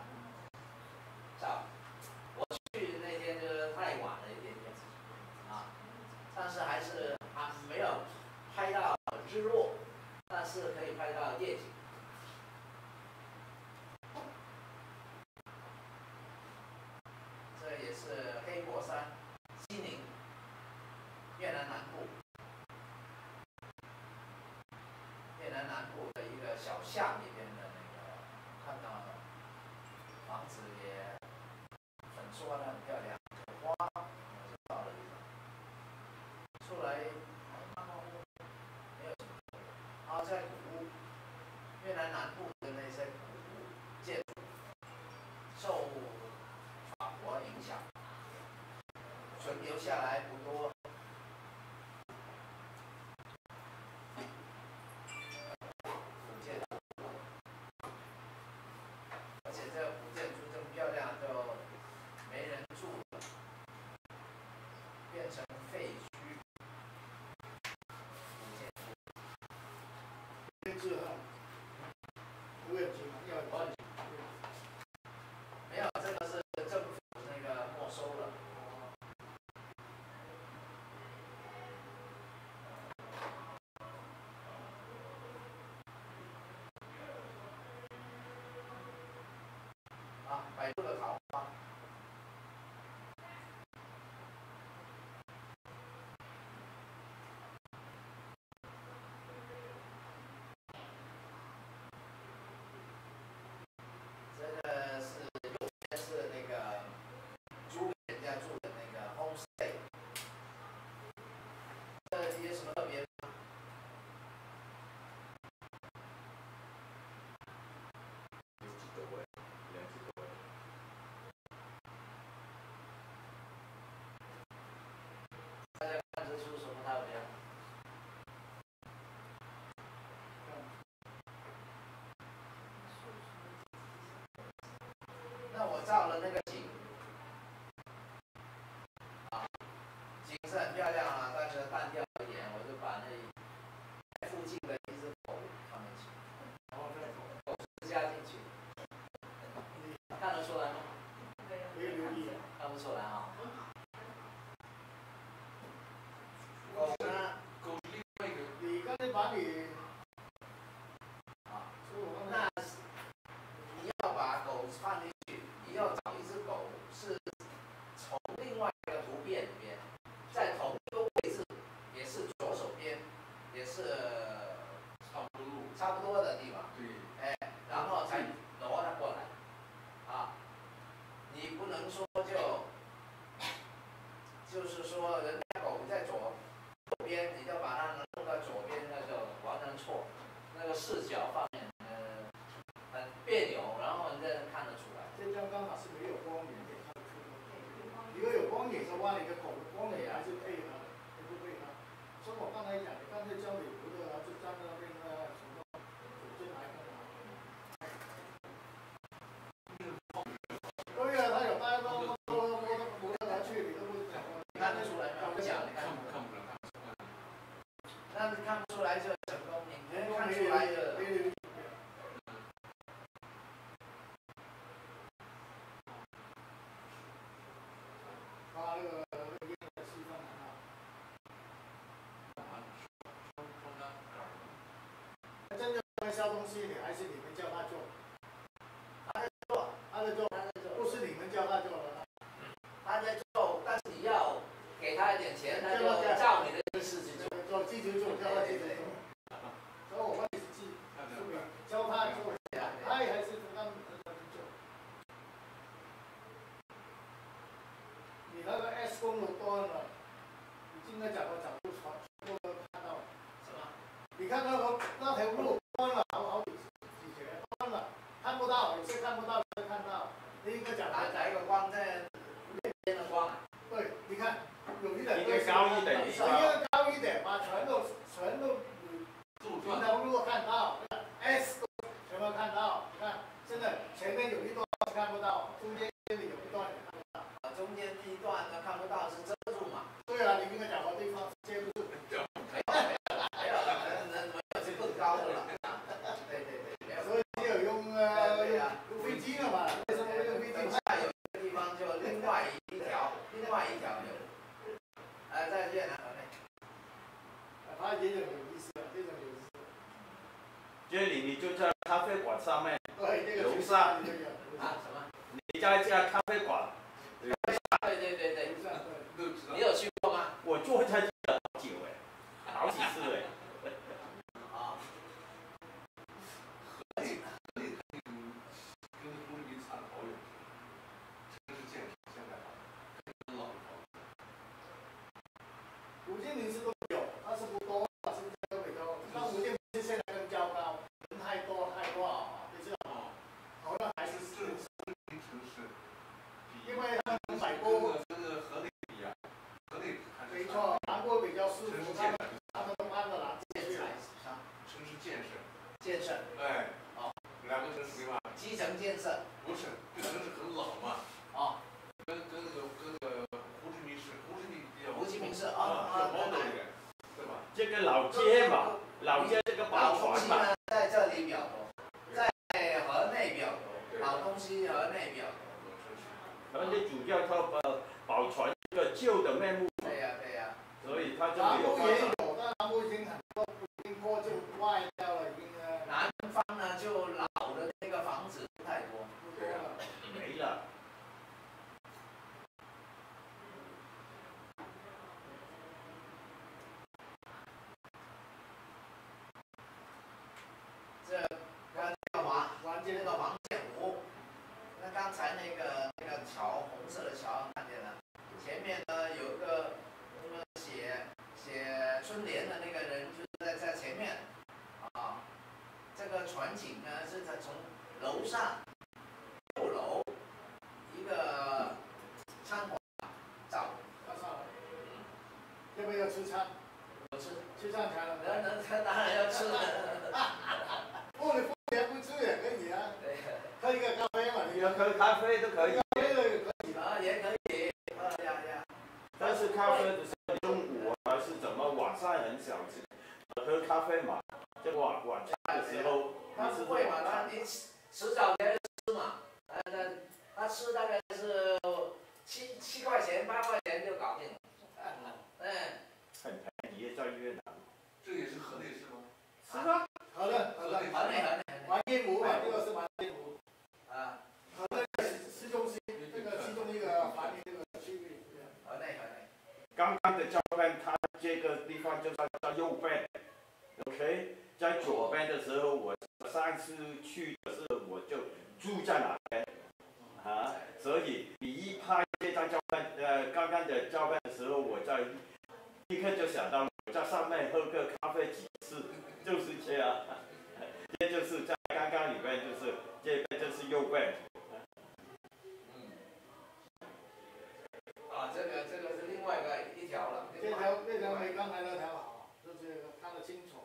我去那天就是太晚了一点点，啊，但是还没有拍到日落，但是可以拍到夜景。这也是黑博山，西宁，越南南部，越南南部的一个小巷里边的那个，看到房子也粉刷的很漂亮，有花，我就到了地方，出来，没有什么，然后在古屋，越南南部的那些古屋建筑，受法国影响，存留下来不多。古建筑，而且这古建筑这么漂亮，就没人住了，变成废墟。古建筑。 这个无人机要没有，这个是政府那个没收了。啊，百度的桃花。这个是右边是那个租给人家住的那个 homestay， 这有什么特别的吗？大家看得出什么特别？那我照了那个景，啊，景是很漂亮啊，但是单调一点，我就把那附近的一只狗放进去，然后这狗是加进去，看得出来吗？ 没有留意， 看不出来啊。狗呢？ 狗是另外一个。 你刚才把你啊，那你要把狗放进去，你要找一只狗是从另外一个图片里面，在同一个位置，也是左手边，也是差不多的地方。 对。 哎，然后才挪它过来，啊，你不能说就是说人家狗在左边，你就把它弄到左边，那就完全错，那个视角方面很别扭，然后人家看得出来。 这张刚好是没有光源给看得出来。如果有光源的话，你的狗的光源还是配合的，不配合。所以我刚才讲，你刚才教你不的就站在那边什么走进来干嘛？对呀，他有大家都摸得来去，你都不讲。 看得出来吗？不讲，你看不出来。那你看不出来就成功，你看出来就。 他那个烟的西方很好。真正会烧东西，你还是你们叫他做。 他在做， 不是你们叫他做的。 他在做，但是你要给他一点钱，他就照你的意思去做。 做记住做，叫他记住做。所以我帮你记，教他做，他还是让他去做。你那个 S 公路端了，你今天讲的角度全部都看到了。什么？你看那条路端了好几节，端了，看不到。 到，有些看不到，有些看到。第一个讲哪一个光在那边的光？ 对，你看有一点一个高一点， 一个高一点，把全都平头如果看到 S 有没有看到？你看现在前面有一段看不到，中间这里有一段也看不到。中间这一段呢看不到是遮住嘛？对啊，你跟他讲过对方遮不住。没有是更高的了。对，所以只有用飞机了嘛？为什么用飞机？下有一个地方就另外一条有。在越南河内。它也有意思的，这种有意思。 这里你就在咖啡馆上面， 对， 楼上什么？ 你在这家咖啡馆， 对，你有去过吗？ 我坐在这好久好几次啊。 和你跟胡志明差得好远，城市建设现在很老。 吴建民是都有，但是不多，现在都比较。但吴建民是现在更较高，人太多啊，你知道吗？好像还是城市，因为他们摆锅。 这个河内比啊，河内还是。 没错，韩国比较舒服，他们都搬到哪去？ 城市建设。 建设。 哎。两个城市对吧？ 基层建设。 不是，这城市很老嘛。跟那个胡志明市比较。 胡志明市对吧？ 这个老街嘛，老街这个宝船嘛， 在这里比较多，在河内比较多，老东西河内比较多。 而且主要它保存这个旧的面目。 对呀。 所以它就南没有发展。 部但南部已经很多已经破旧坏掉了，已经。 南方呢就老的那个房子不太多。 对啊。 没了。 那个王建湖，那刚才那个桥，红色的桥看见了，前面呢有个写春联的那个人就是在前面，这个船景呢是从楼上6楼一个餐馆照， 要不要吃餐？吃餐才能。 当然要吃了。 你付钱不吃也可以啊。对。喝一个咖啡嘛， 你要喝咖啡都可以。 咖啡的也可以。 也可以。 但是咖啡的时候中午还是怎么晚上很想吃，喝咖啡嘛，就晚餐的时候。 他不会嘛？你迟早才吃嘛。他吃大概是7块钱8块钱就搞定了。 很便宜，在越南。 这也是河内是吗？ 是啊。 河内。完颜湖嘛，这个是完颜湖。河内市中心，这个其中一个繁荣这个区域。 河内。 刚刚的照片，它这个地方就在右边 ，OK， 在左边的时候，我上次去的时候我就住在哪边，所以你一拍这张照片，刚刚的照片的时候，我立刻就想到我在上面喝个咖啡几次，就是这样，这就是在刚刚里边就是这边就是右边。 这个是另外一条了。 这条比刚才那条好，就是看得清楚。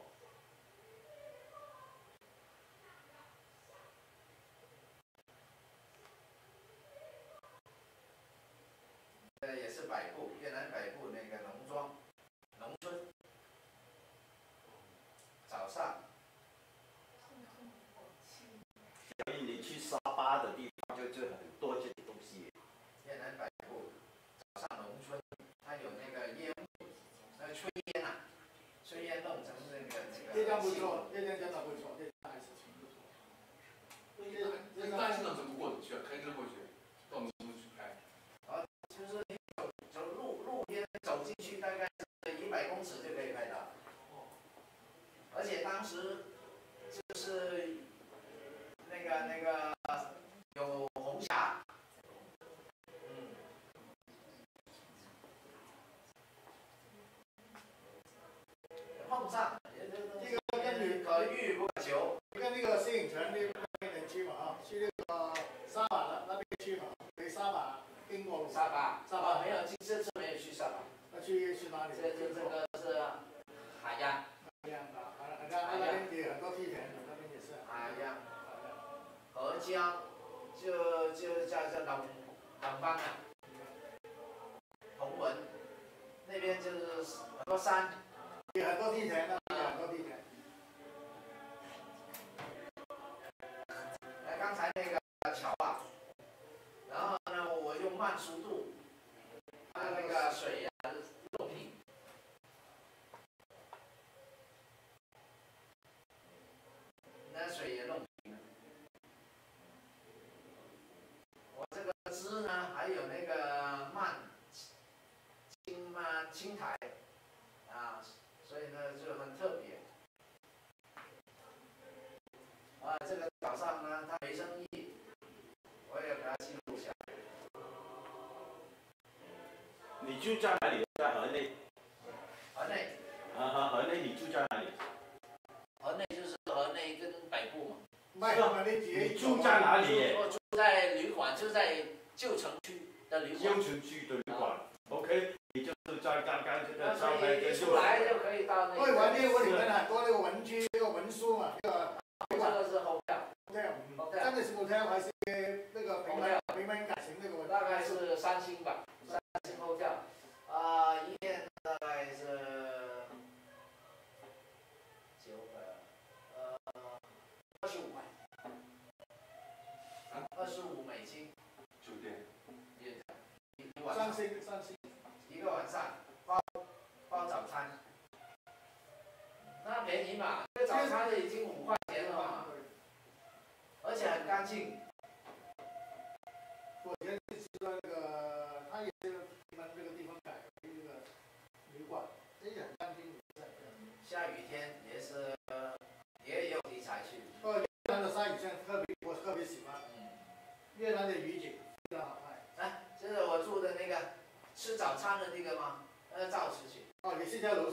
也是越南北部那个农村，早上。 所以你去沙巴的地方就很多这些东西。 越南北部早上农村，它有那个烟雾，炊烟炊烟弄成那个。 这张不错，这张真的不错，这张还是挺不错。 那大市场怎么过得去啊？开车过去，到农村去拍。 就是你走路边就叫冷邦啊，同文那边就是很多山， 有很多地田的，很多地田。 刚才那个桥啊，然后呢，我用慢速度把那个水呀弄平。那水也弄平了。我这个枝呢，还有那个青苔啊，所以呢就很特别。啊，这个早上呢，他没生意，我也给他记录下来。 你住在哪里？在河内。 河内。 河内，你住在哪里？ 河内就是河内跟北部嘛。 你住在哪里？ 我住在旅馆，就在旧城区的旅馆。 旧城区的旅馆。OK， 你就是在刚刚这个照片一出来就可以到那个。 会玩店，我里面很多那个文具、那个文书嘛，这个。 这个是 hotel， 真的是 hotel 还是那个平民改型那个？ 大概是3星吧，3星 hotel， 一天大概是25块，25美金。 酒店。 一晚上。一个晚上包早餐。那便宜嘛，这个早餐已经5块钱了嘛，而且很干净。 我以前是那个，他也是他们这个地方改的这个旅馆，这也很干净。 下雨天也有题材去。 越南的下雨天我特别喜欢。越南的雨景非常好看。 来，这是我住的那个吃早餐的那个吗？照出去。 哦，你是在楼上？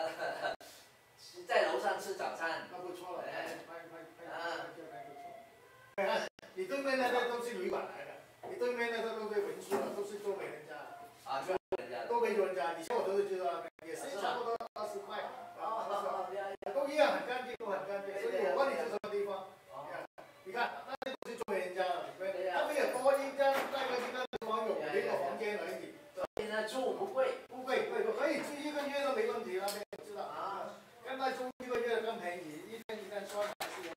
在楼上吃早餐。 那不错了，拍不错。你对面那个都是旅馆来的，你对面那个都是文书的，都是做美人家的。 啊，做美人家。 都美人家，以前我都是知道，也是差不多20块。都一样，很干净，都很干净。所以我问你是什么地方？你看，那些都是做美人家的，他们也多一张那个地方有1个房间而已。 现在住不贵。 不贵，可以住1个月都没问题，那边我知道。啊。现在住1个月更便宜，一天算还是。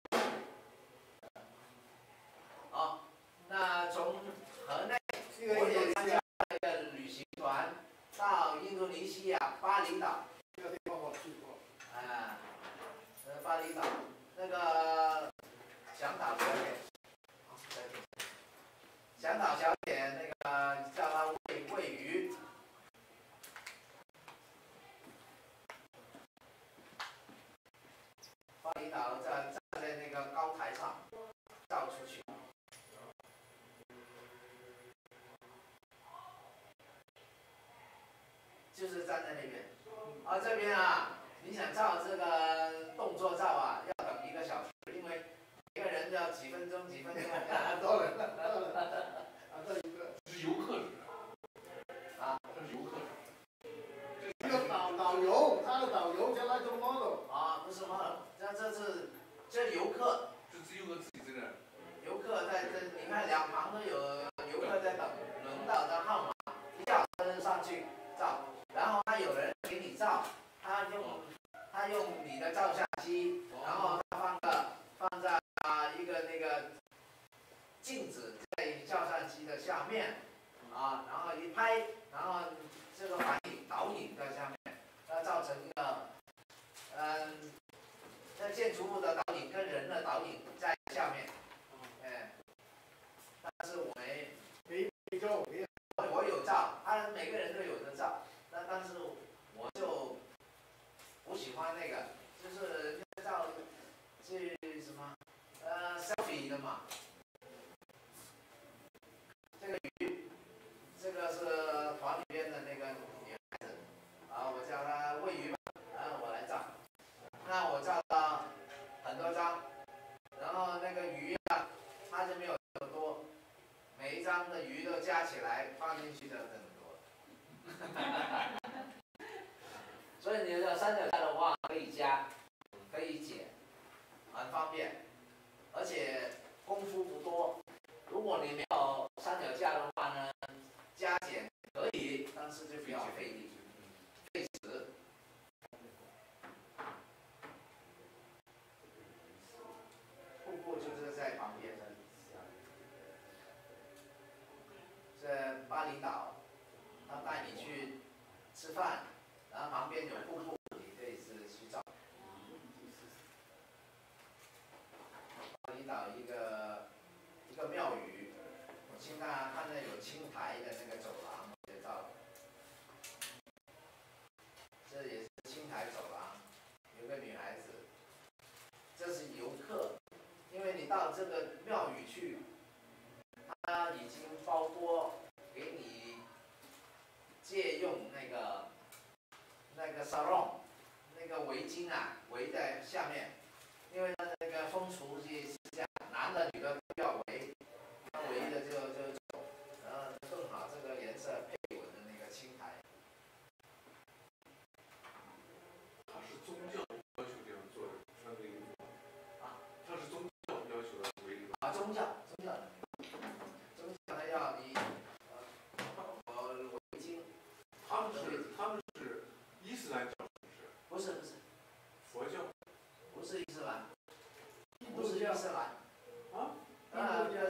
好，那从河内，我也参加一个旅行团到印度尼西亚巴厘岛。 这个地方我去过。 巴厘岛那个向导小姐，那个叫她喂鱼。巴厘岛站在那个高台上照出去，就是站在那边。这边啊，你想照这个动作照啊，要等1个小时，因为每个人要几分钟。 多人了。这一个。 是游客是吧？这是游客。 这个导游，他的导游叫那种 model。 不是 model， 这游客。 是游客自己在这儿。 游客在这，你看两旁都有游客在等，轮到的号码，一叫上去照，然后他有人给你照，他用你的照相机，然后他放在一个那个镜子在照相机的下面，然后一拍，然后这个导引在下面，它造成一个那建筑物的导引跟人的导引在下面，但是我有照，每个人都有的照，但是我就不喜欢那个，就是照去什么selfie 的嘛。这个鱼，这个是团里边的那个女孩子，我叫她喂鱼吧，我来照。那我照了很多张，然后那个鱼啊，它就没有那么多，每一张的鱼都加起来放进去的很多。所以你的三脚架的话可以加，可以剪，很方便，而且功夫不多。如果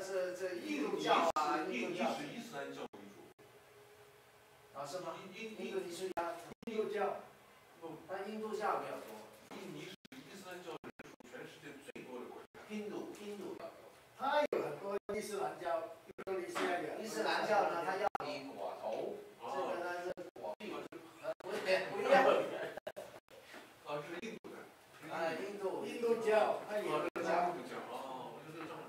是这印度教啊，印度教是伊斯兰教为主。 啊，是吗？印度尼西亚印度教， 但印度教比较多。 印尼是伊斯兰教人数全世界最多的国家。 印度比较多。 它有很多伊斯兰教，印度尼西亚有。 伊斯兰教呢，它要你裹头，这个呢是裹屁股，不一样。 啊，这是印度的。 啊， 印度教，它有。 印度教哦，我就这么。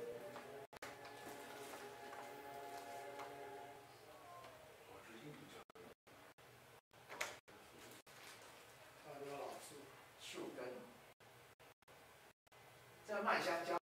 树根，这麦香蕉。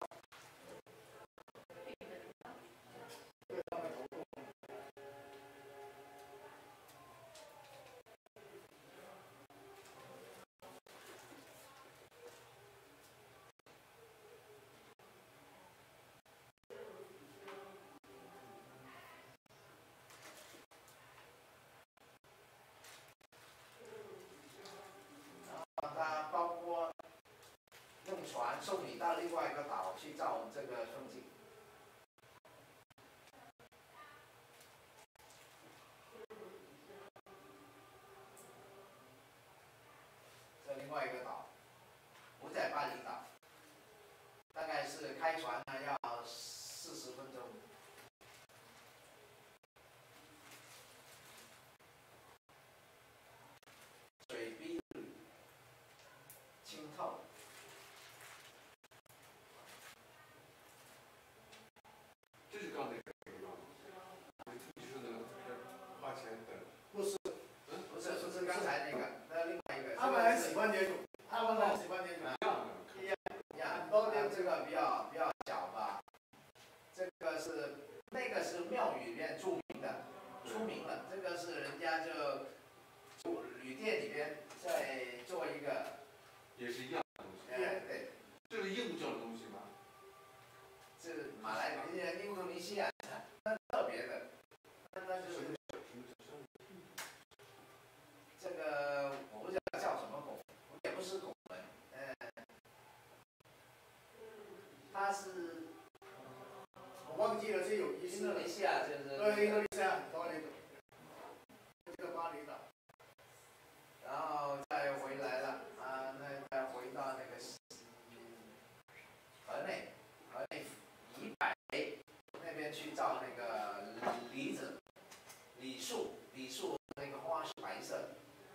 它包括用船送你到另外一个岛去照这个风景。这另外一个岛，不在巴厘岛，大概是开船呢要40分钟。水碧绿，清透。 这是刚才那个吗？你说的花钱的。 不是， 不是刚才那个，那另外一个。 他们很喜欢这种，他们很喜欢这种。 一样，很多的这个比较小吧。这个是那个是庙宇里面出名的，这个是人家就旅店里边在做一个。 也是一样的东西。 对。 这是印度教的东西吗？ 这马来印度尼西亚特别的，那就是这个我不知道叫什么拱，也不是拱门，它是我忘记了是有印度尼西亚就是。 对，印度尼西亚很多那种，这个巴厘岛。 然后再回来了啊，那再回到那个河内以北那边去照那个李树那个花是白色的。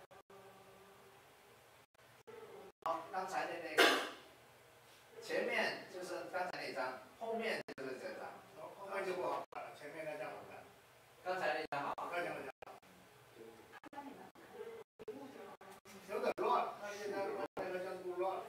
好，刚才的那个前面就是刚才那张，后面就是这张。 后面就不好看了，前面那张好看。 刚才那张好。 刚才那张。有点乱，那现在那个像不乱。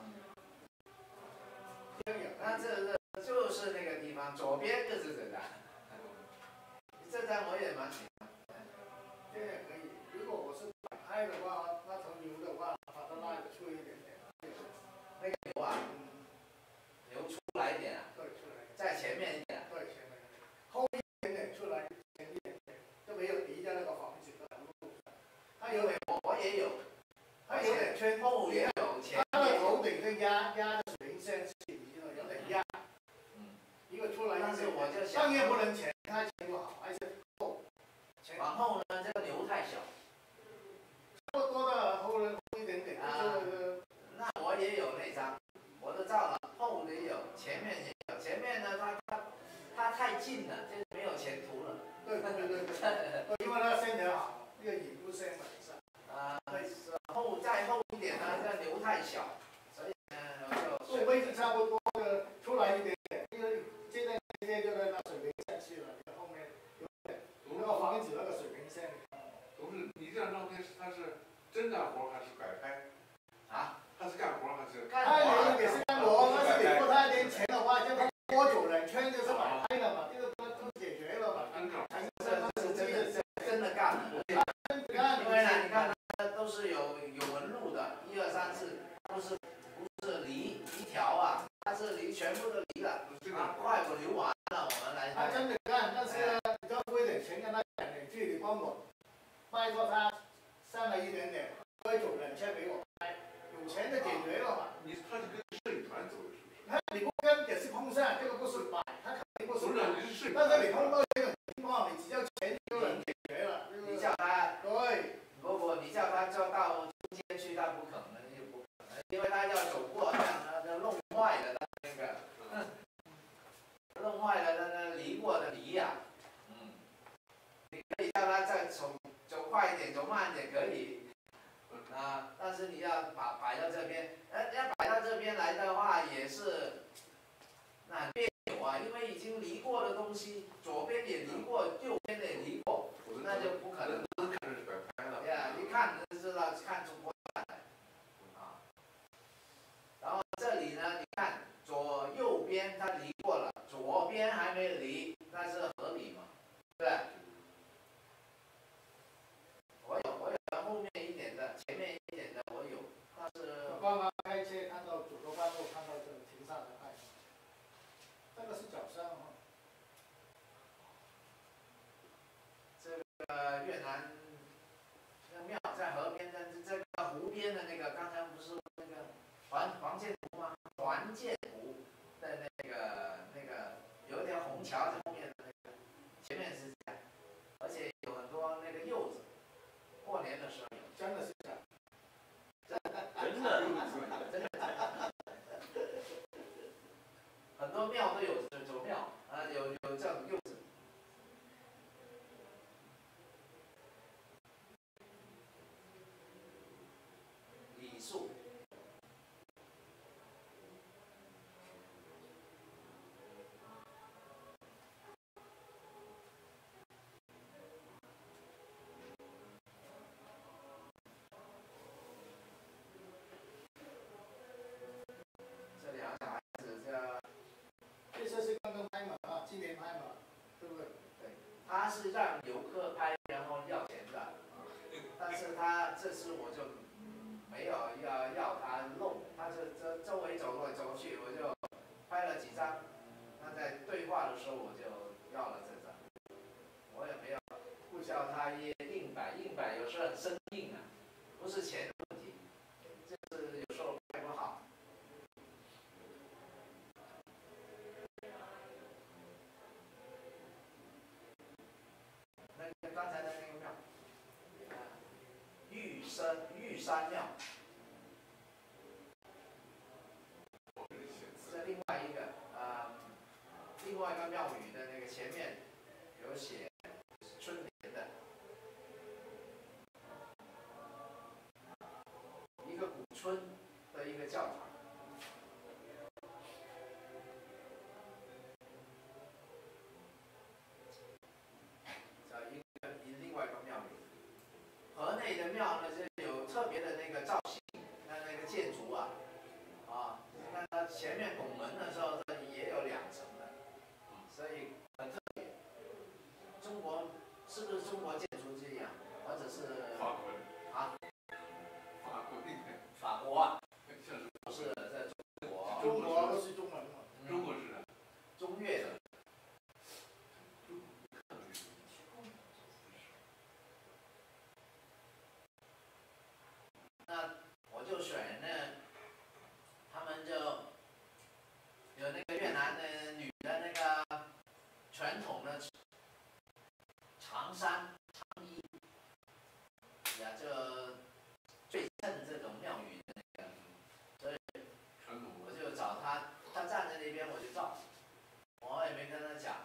那这就是那个地方，左边就是这张。这张我也蛮喜欢。 这也可以。如果我是拍的话，那头牛的话，把它拉的粗一点点。 那个牛啊，牛出来一点啊。 对，出来。 在前面一点。 对，前面。后一点点出来，前一点点，就没有敌在那个房子的路上。它有点， 我也有。 它有点圈， 后也有，前它的头顶跟压的水平线是有点压。一个出来， 但是我就想， 上面不能前，它前不好，还是后。 往后呢，这个牛太小。 差不多的后一点点。 那我也有那张，我都照了，后也有，前面也有。前面呢，它太近了，就没有前途了。 对，因为它线条好，那个影不线本上。 再后一点呢，这牛太小，所以呢我就。 位置差不多的，出来一点点，因为现在就在那水平线去了，后面有点那个房子那个水平线。 同志，你这张照片它是真干活还是摆拍？ 啊？ 他是干活还是？ 干活也是干活，但是你付他一点钱的话，就多走两圈就是摆拍了嘛，这个都解决了嘛。 这真的干了。因为呢，你看它都是有纹路的，1、2、3、4，不是离条啊，它是全部都离了。快我留完了，我们来。 他真的干，但是你要付一点钱跟他讲2句，你帮我拜托他上来一点点，多走2圈给我拍，有钱就解决了嘛。 他是跟摄影团走的，是不是？ 你不跟也是碰上，这个不是摆，他可不是， 你是摄影。 但是你碰到这种情况，你只要钱就能解决了。 你叫他对， 不，你叫他就到中间去，他不可能，就不可能，因为他要走过这样，他弄坏了他那个，弄坏了那个犁过的犁呀，你可以叫他再走快一点，走慢一点可以。但是你要摆到这边，要摆到这边来的话，也是那很别扭啊，因为已经离过的东西，左边也离过，右边也离过，那就不可能。对呀，一看就知道看出破绽来啊。然后这里呢，你看左右边它离过了，左边还没离，那是合理嘛？对不对？我有后面一点的，前面一点的我有，但是我刚刚开车看到左头半路看到这个停下来拍，这个是早上哈。 这个越南那庙在河边，但是这个湖边的那个，刚才不是那个黄建湖吗？环建湖的那个有一条虹桥在后面的那个，前面是这样，而且有很多那个柚子，过年的时候有， 真的是这样。 真的， 很多庙都有走庙有这种柚子。李树。这两个小孩子这次是刚刚拍嘛啊，今年拍嘛，对不对？ 对，他是让游客拍，然后要钱的，但是他这次我就没有要他弄，他这周围走来走去，我就拍了几张，那在对话的时候我就要了这张，我也没有不叫他硬摆，有时候很生硬啊，不是钱的问题，就是有时候拍不好。刚才的那个庙，玉山庙，这另外一个庙宇的那个前面有写春联的，一个古村的一个教堂。另外一个庙宇，河内的庙呢是有特别的那个造型，那个建筑啊，你看它前面拱门的时候也有2层的，所以很特别。中国是不是中国建筑这样，或者是法国啊？法国啊？不是在中国。 中国都是中文嘛。 中国是中越的。那我就选他们就有那个越南的女的那个传统的长衫长衣，呀，就最衬这种庙宇的那个，所以我就找他站在那边我就照，我也没跟他讲。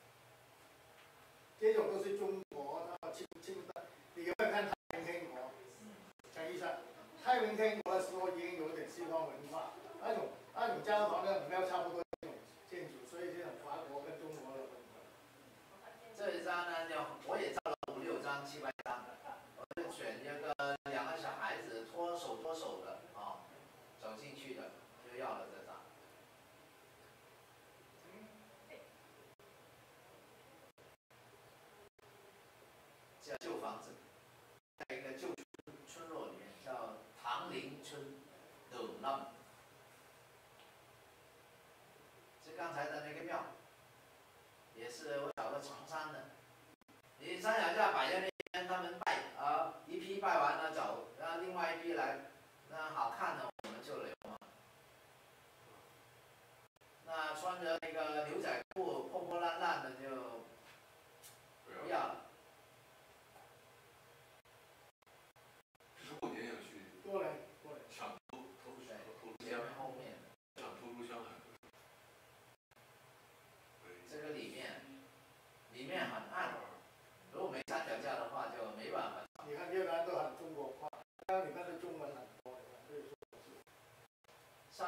这种都是中国的清代，你有没有看太平天国？陈医生，太平天国的时候已经有点西方文化，那种教堂跟庙差不多这种建筑，所以这种法国跟中国的混合。 这一张呢，我也照了5、6张、7、8张，我就选一个2个小孩子拖手的走进去的，就要了这张。叫旧房子，在一个旧村落里面，叫唐林村冷浪。是刚才的那个庙，也是我找的长衫的。你三脚架摆在那边，他们拜一批拜完了走，然后另外一批来，那好看的我们就留嘛。那穿着那个牛仔裤破破烂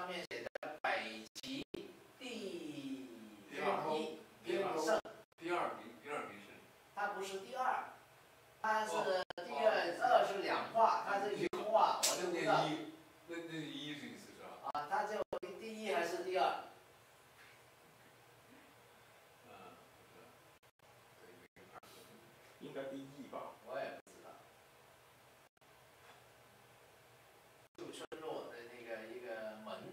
面写的北极第1名胜。 第二名是？ 它不是第2，它是第2是2画，它是1画，我就不知道。 那1是意思是吧？ 啊，它就第1还是第2？ 应该第1吧。 我也不知道。旧村落的一个门，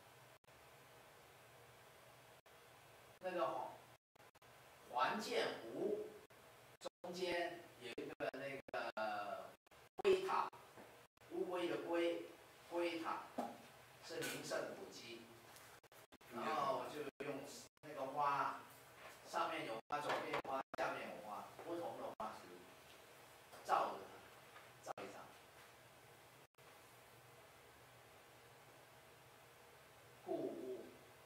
那个环建湖中间有一个那个龟塔，乌龟的龟塔是名胜古迹。然后就用那个花，上面有花，左边有花，下面有花，不同的花是照一张。故屋，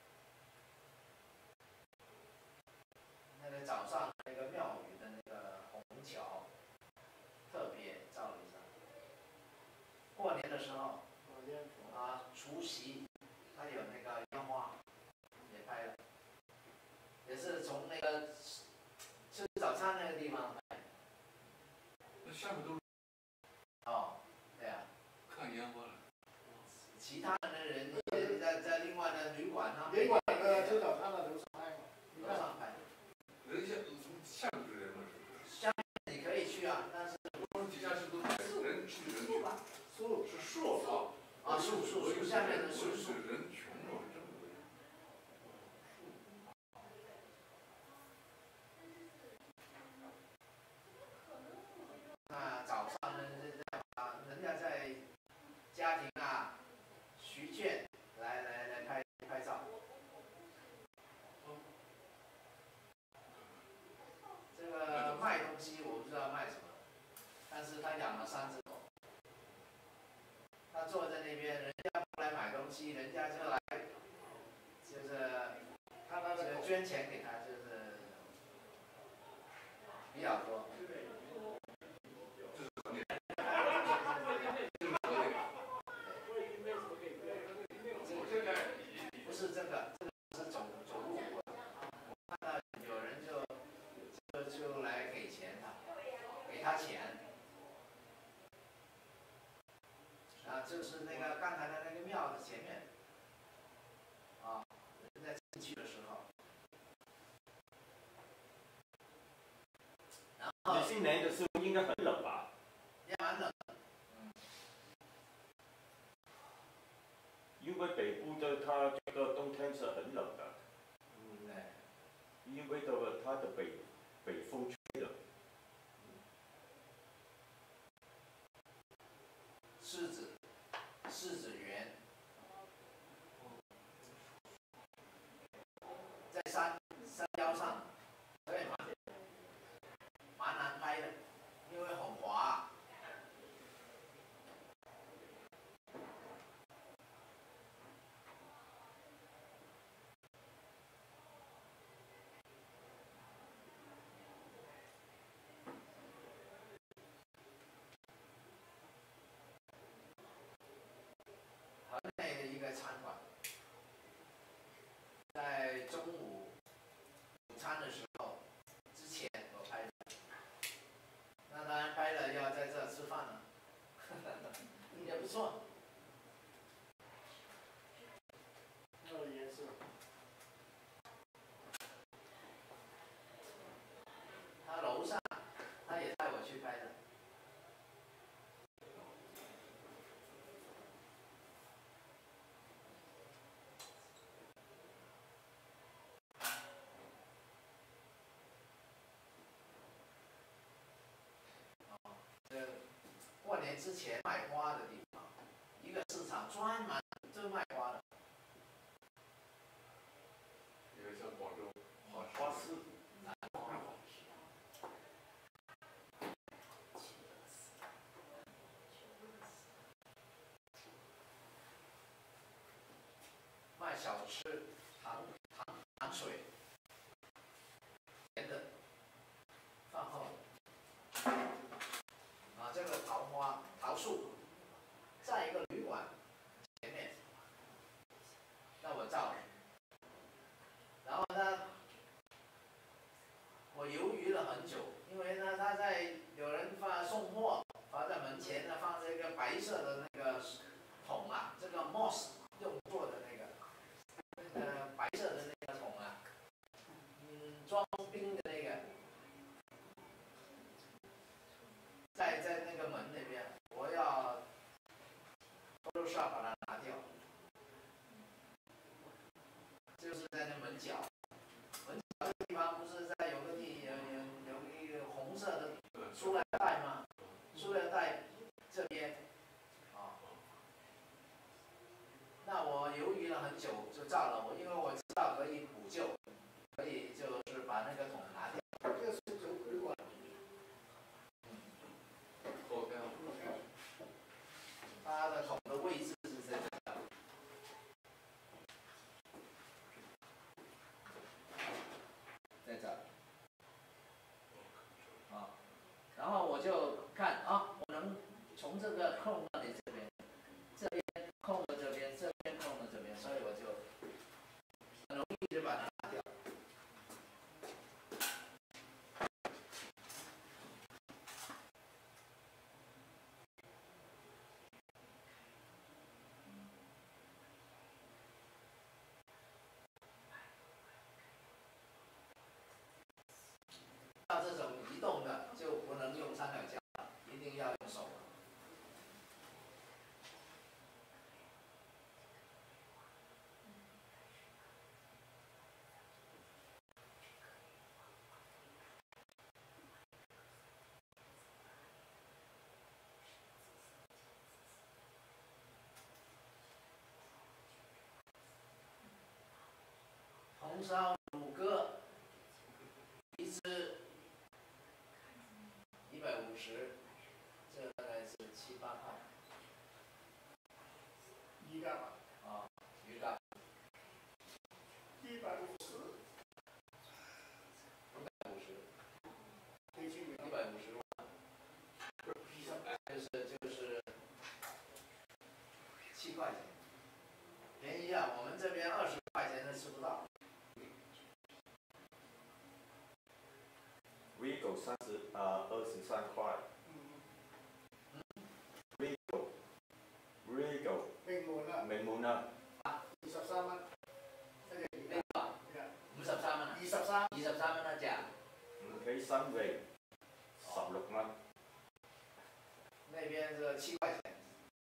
那个早上那个庙宇的那个虹桥，特别照了一张。过年的时候，除夕，它有那个烟花。也拍了，也是从那个吃早餐那个地方拍。 那下面都是。 哦，对啊。 看烟花了。 其他的人在另外的旅馆啊。 旅馆吃早餐的楼上拍嘛。 楼上拍。 人下面是人吗？ 下面你可以去啊，但是。 底下是都是人去人去。 树是树啊。 啊，树下面的是树。 人穷了，真的。 那早上呢，人家在家庭啊，徐卷来拍照。这个卖东西我不知道卖什么，但是他养了3只狗。他坐在那边，人家不来买东西，人家就来，就是他那个捐钱给他，就是比较多。不是这个是走路。我看到有人就来给钱给他钱。啊，就是那个刚才的那个庙的前面，啊，人在进去的时候，然后。 你新年的时候应该很冷吧？ 也蛮冷。 因为北部的它这个冬天是很冷的。 对。 因为它的北风吹的。 柿子园，在山腰上，所以蛮难拍的，因为很滑。河内的一个餐馆，在中午午餐的时候之前我拍的，那当然拍了要在这吃饭了，也不错。 那个颜色。 他楼上，他也带我去拍的。过年之前卖花的地方，一个市场专门就卖花的。 一个像广州花市。 卖小吃，糖水，甜的，饭后。啊，这个桃树，在一个旅馆前面， 了很久，因为呢，他有人送货，放在门前呢，放这个白色的那个桶啊，这个 moss 用做的那个白色的那个桶啊，装冰的那个，在那个门那边，我要 Photoshop 把它拿掉，就是在那门角。这个地方不是在有一个红色的塑料袋吗？塑料袋这边，那我犹豫了很久就照了，因为我知道可以补救，可以就是把那个桶拿掉。这是酒鬼馆。它的桶的位置是这个。在这儿，然后我就看我能从这个空到你这边，这边空的这边，这边空的这边，所以我就很容易就把它拿掉。像这种移动的就不能用三脚架，一定要用手。红烧乳鸽，一只150，这大概是7、8块。 鱼干嘛？ 鱼干。 150。 150万。就是7块钱，便宜啊！我们这边20块钱都吃不到。 Regal 23块。Regal。名門啊。 23蚊。 呢個53蚊。23蚊一隻。 喺新榮16蚊。 那邊是7塊錢。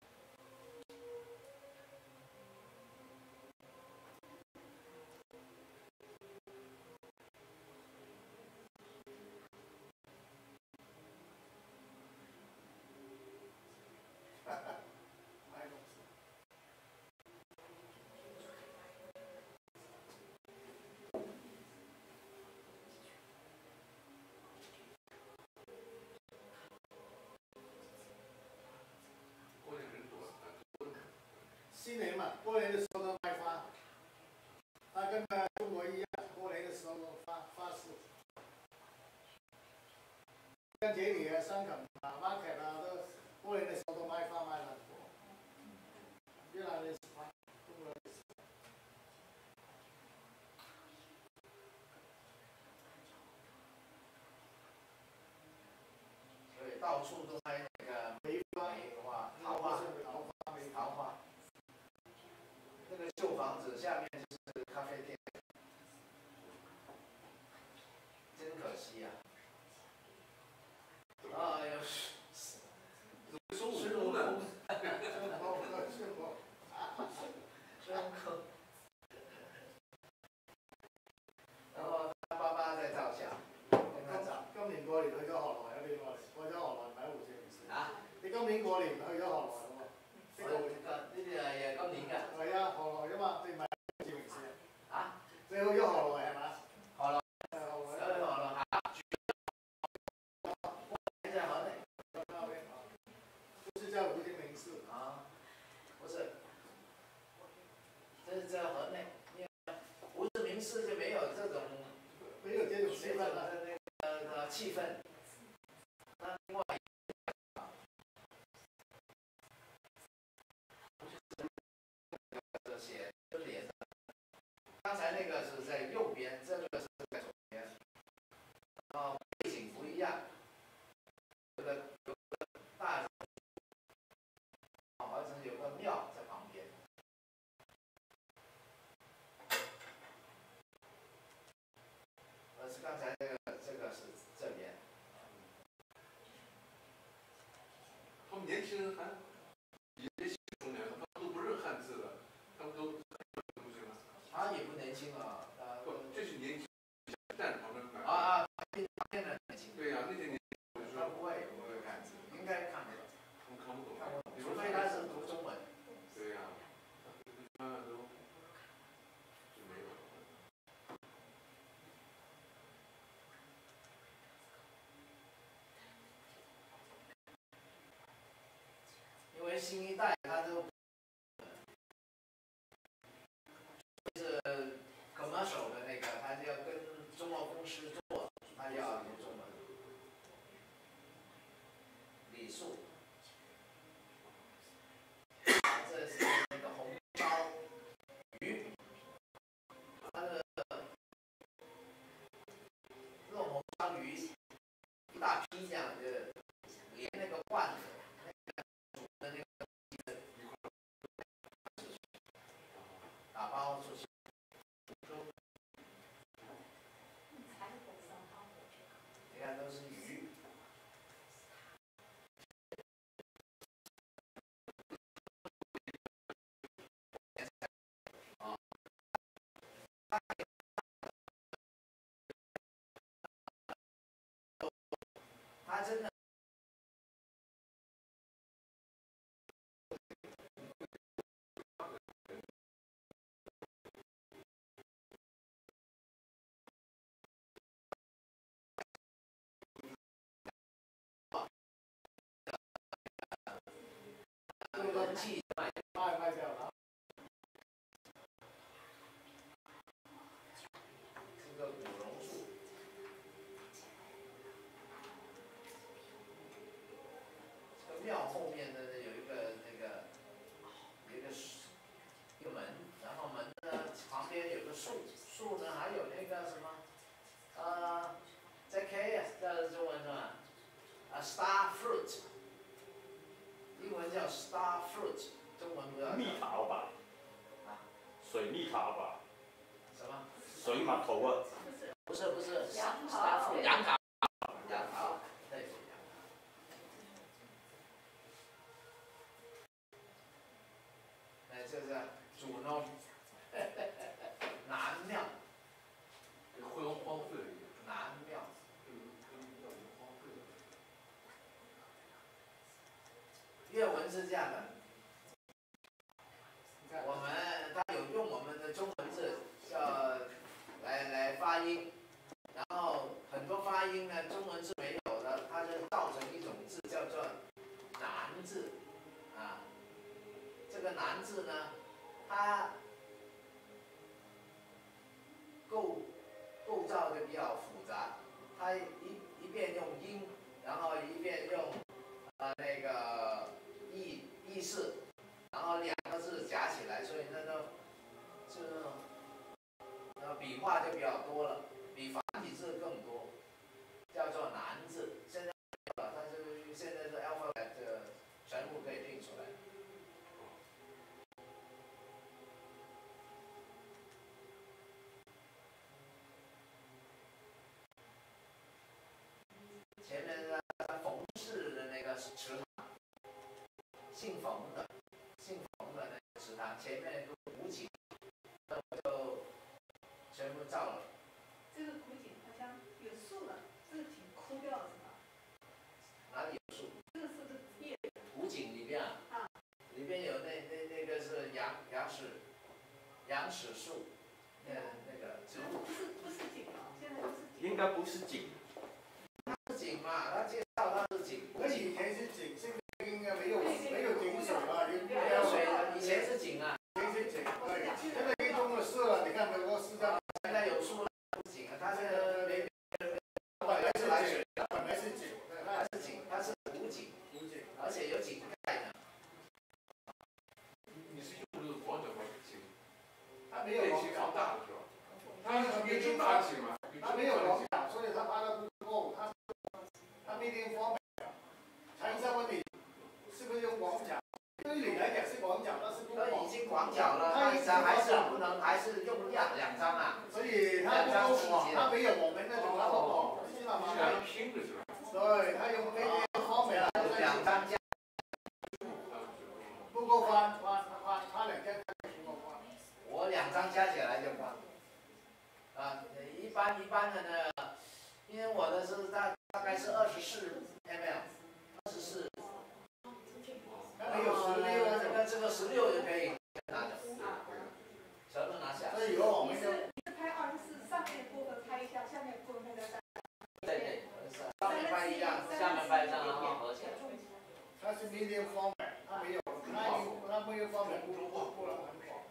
新年嘛，过年的时候都卖花，它跟中国一样，过年的时候发饰，像这里啊、香港啊、market 啊，都过年的时候都卖花卖的很多，越南人喜欢，中国人也喜欢。 所以到处都卖那个梅花、桃花。那个旧房子下面就是咖啡店，真可惜呀！有孙悟空，然后他爸爸在照相，跟他照。 今年過年去咗河內，有邊個嚟？去咗河內買胡椒面線。你今年過年去咗河內喎？ 呢啲係今年㗎。 係啊，河內㗎嘛，你買胡椒面線。你去咗河內係嘛？ 河內。 不是叫胡金明市不是，这是在河内，因为胡志明市就没有这种气氛了，那个气氛。那另外写就连着，刚才那个是在右边，这个是在左边，然后背景年轻人还也喜欢他们都不认汉字了，他们都不是吗？ 他也不年轻了， 不，这是年轻站旁边买。 现在年轻。 对呀，那些年轻他不会看字，应该看不懂。 他们看不懂。 除非他是读中文。 对呀，慢慢都就没有了。 因为新一代他都是 commercial 的那个，他就要跟中国公司做，他就要用中文。礼数，这是那个红烧鱼，它的这种红烧鱼一大批这样的，连那个罐子。打包出去，你看都是鱼。他真的。东西卖掉了。这个古榕树，这个庙后面的有一个一个门，然后门呢旁边有个树，树呢还有那个什么，在 K 啊，这是中文是吧？Star fruit。英文叫 star fruit， 中文不知道。 蜜桃吧？ 啊？ 水蜜桃吧？ 什么？ 水马头啊？ 不是杨桃。 杨桃，对。哎，这是主弄，南庙。 会荒废了。 南庙。粤文是这样的，他有用我们的中文字来发音，然后很多发音呢中文字没有的，它就造成一种字叫做南字，啊，这个南字呢，它构造就比较复杂，它一遍用音，然后一遍用那个意思，然后两个字夹起来，所以那个笔画就比较多了，比繁体字更多，叫做南字。现在现在是 alphabet 全部可以拼出来。前面的冯氏的那个池塘，姓冯的那个池塘，前面有个湖景，就全部照了。 这个湖景好像有树了，这个景枯掉了是吧？ 哪里有树？ 这个是不是叶？ 湖景里边啊，里边有那个是杨史树，那个植物。 不是景啊，现在不是景。 应该不是景。 是景嘛？他介绍他是景。 那以前是景，现在应该没有井水了， 没有水了，以前是景啊。 以前是景，对，现在一种的是了，你看美国是这样。 现在有树了，不是景啊，它这个本来是来水，本来是景， 它是景，它是湖景，而且有井盖呢。 你是用这个广角吗？景？ 它没有广角。 放大的是吧？它是这么大景吗？ 它没有广角，所以它拍的不够，它没点方便。查一下问你是不是用广角？对你来讲是广角，但是不广。 都已经广角了，它还是不能，还是用两张啊。 所以它不够广，它没有我们那种那么广，知道吗？ 是拼的是吧？ 对，它用那些方面， 两张加今天方面，他没有方面不了很广，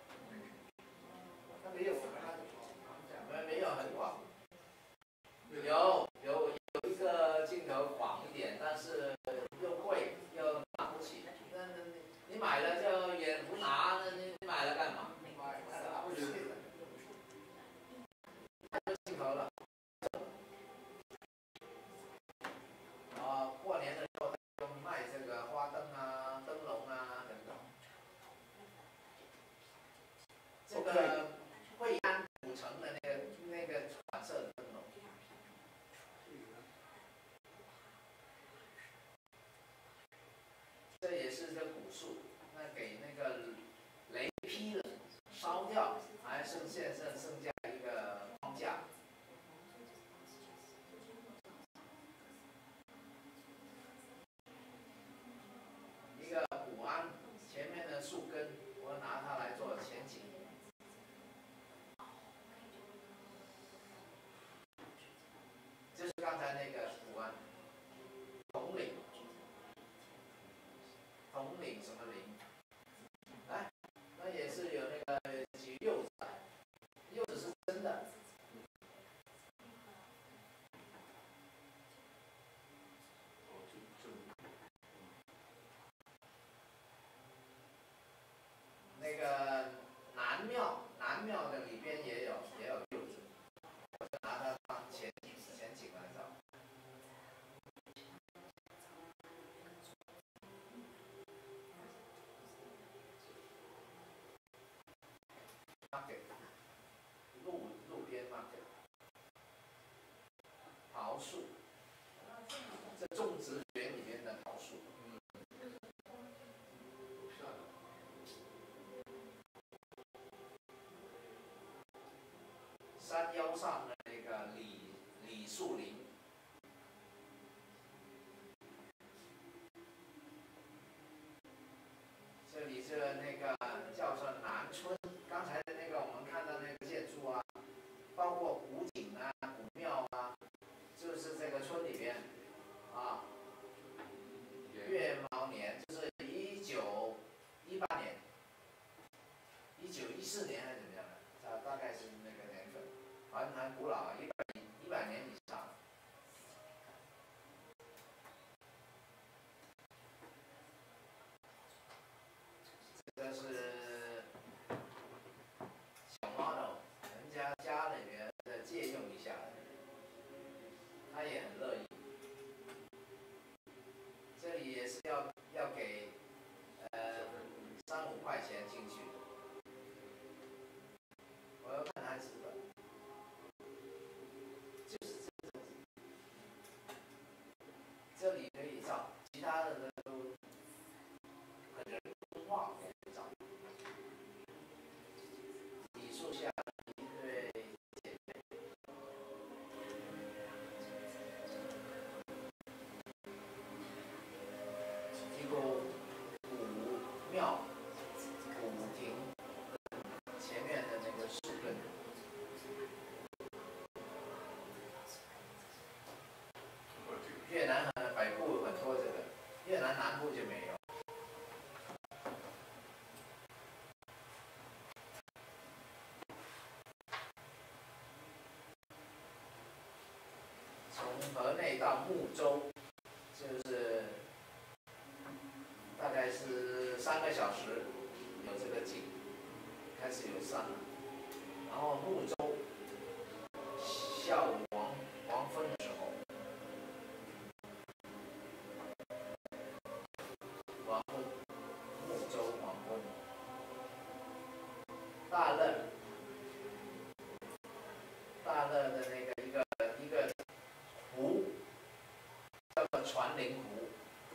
他没有我们那种我们没有很广，有一个镜头广一点，但是又贵又拿不起。那你买了就也不拿，那你买了干嘛？ 拿不起。 太多镜头了。过年的时候他就卖这个花灯啊、灯笼啊等等。这个惠安古城的那个款式的灯笼。这也是个古树，那给那个雷劈了，烧掉，还剩下一个框架。一个古安前面的树根，我拿它来做前景。就是刚才那个古安，统领。统领什么领？哎，那也是有那个举柚子，柚子是真的。那个南庙的里边也有柚子，我就拿它当前景来找。market 路边 market 桃树，这种植园里面的桃树。山腰上的那个李树林。这里是那个叫做南村，刚才的那个我们看到那个建筑啊，包括古井啊、古庙啊，就是这个村里边啊。月卯年就是1918年、1914年还是怎么样的？大概是那个年份，很古老，100年以上。这是小 model， 人家家里面的借用一下，他也很乐意。这里也是要给3、5块钱进去。我要看它纸本，就是这种。这里可以照，其他的呢都很人工化。李树下一对姐妹，一个古庙、古亭前面的那个树根。越南北部很多这个，越南南部就没有。从河内到睦州，就是大概是3个小时，有这个景，开始有山了。然后睦州下午黄昏的时候，黄昏，睦州黄昏，大乐的那个一个湖，叫做传灵湖。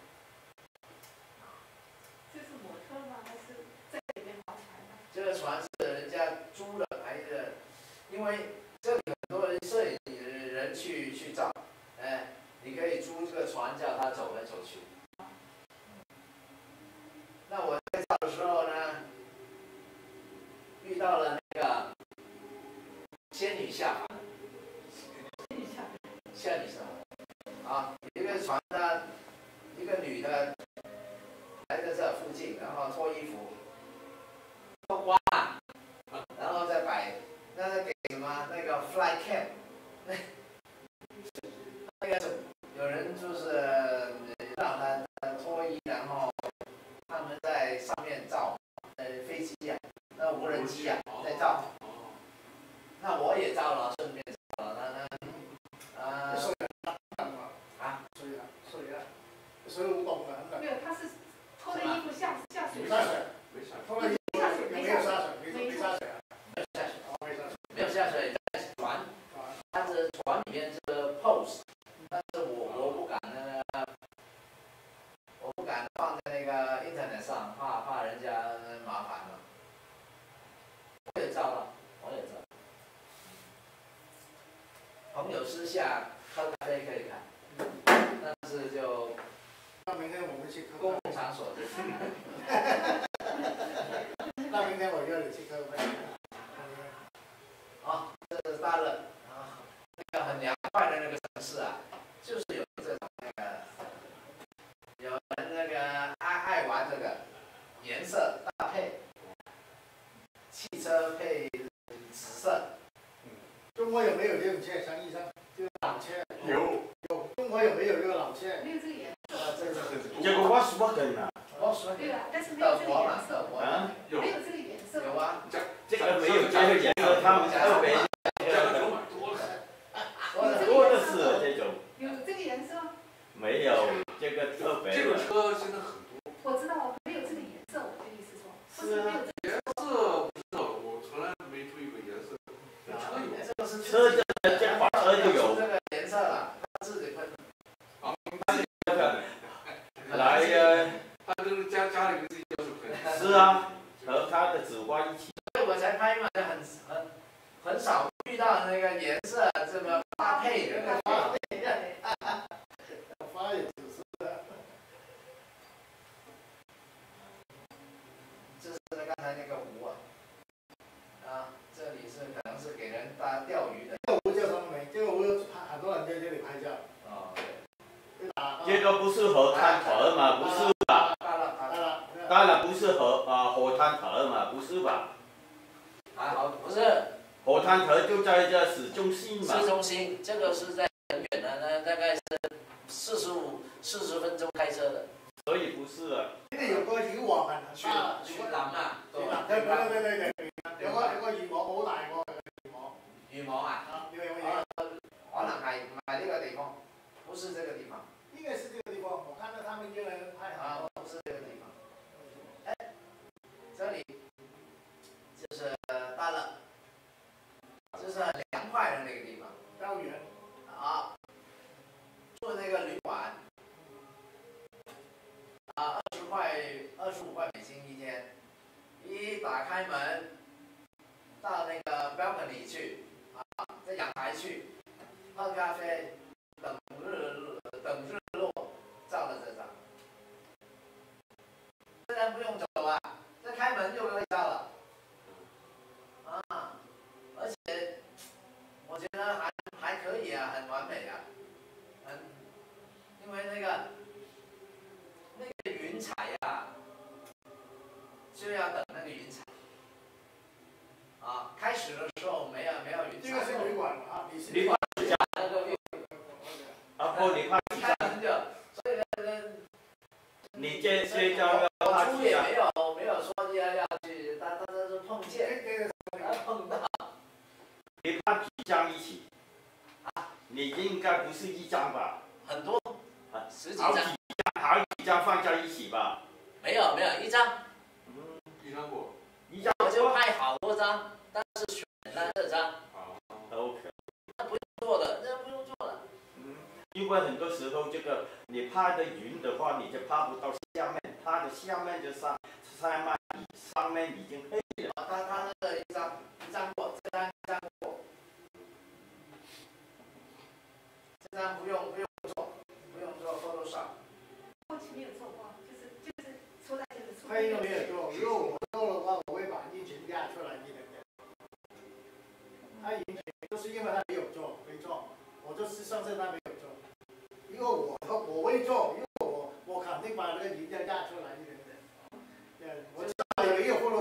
这是模特吗？还是在里面划船的？ 这个船是人家租的，还是因为这里很多人摄影人去照，哎，你可以租这个船，叫他走来走去。那我在照的时候呢，遇到了那个仙女下凡。仙女下凡啊，一个船呢，一个女的近，然后脱衣服，脱光了，然后再摆，那是给什么？那个 fly cam， 那个有人就是让他脱衣，然后他们在上面照，飞机啊，那无人机啊在照，那我也照了，顺便照了， 所以我懂了。 没有，他是脱了衣服下水。 下水，脱了衣服有没有下水？没下水啊。 没有下水，在船，它是船里面这个 pose， 但是我不敢放在那个 internet 上，怕人家麻烦了。我也照了。朋友私下喝咖啡可以看，但是就那明天我们去公共场所就。 那明天我约你去喝咖啡。 啊，这是大乐啊，那个很凉快的那个城市啊，就是有这种有人那个爱玩这个颜色搭配，汽车配紫色。 中国有没有这种车？像医生这个老车？有。中国有没有这个老车？ 没有这个颜色。 这个我是不跟啊。 对啊，但是没有这个颜色。 啊？ 没有这个颜色。 有啊。 这个没有这个颜色，他们特别多的是这种。 有这个颜色？ 没有这个特别。 这个车现在很多。 我知道，没有这个颜色，我的意思说，不是没有这个颜色不知道，我从来没注意过颜色。车有。 车这把车就有。 这个颜色了，他自己喷。 啊， 来呀。 他都是家里面自己要求喷。 是啊，和他的紫花一起。 所以我才拍嘛，很少遇到那个颜色这么搭配的。 发也只是。 这是刚才那个湖啊，这里是可能是给人钓鱼的。 这个湖叫什么名？这个湖很多人在这里拍照。 哦。 这个不是河滩头嘛？不是吧？当然不是河滩头嘛？不是吧？ 还好不是。 河滩头就在这市中心嘛。 市中心，这个是在很远的，那大概是40分钟开车的。 所以不是啊。 这里有個雨王很大。 去南啊。 對，有個羽毛好大個羽毛啊？可能係唔係呢個地方，不是這個地方。 應該是這個地方，我看到他們一個人拍好。 不是這個地方。哎，這裡就是大樂，就是很涼快的那個地方。 高原。 啊，住那個旅館。25塊美金一天，一打開門，到那個 balcony 去，在陽台去，喝咖啡，等日落，照了這張。雖然不用走啊，這開門就可以照了。啊，而且我覺得還可以啊，很完美啊，因為那個雲彩啊，就要等那個雲彩。啊，開始的時候沒有雲彩。 這個是旅館啊， 旅館家那個啊不，你怕開門就，所以呢， 你這招要怕出也沒有說要去，大家是碰見，碰到。 你怕幾張一起？你應該不是一張吧？ 很多，十幾張。 好幾張放在一起吧？ 沒有，一張。 一張過。 一張我就拍好多張，但是選這張。 OK。 那不用做的，那不用做了。 因為很多時候這個你拍的遠的話，你就拍不到下面，它的下面就上面已經黑了。 他那個一張過，這張過，這張不用做 Photoshop。 後期沒有做過，就是出來就是出。 黑都沒有做，如果我做的話，我會把印裙壓出來一點點。他印裙就是因為他沒有做，我就是上次他沒有做，因為我會做，因為我肯定把那個印壓出來一點點。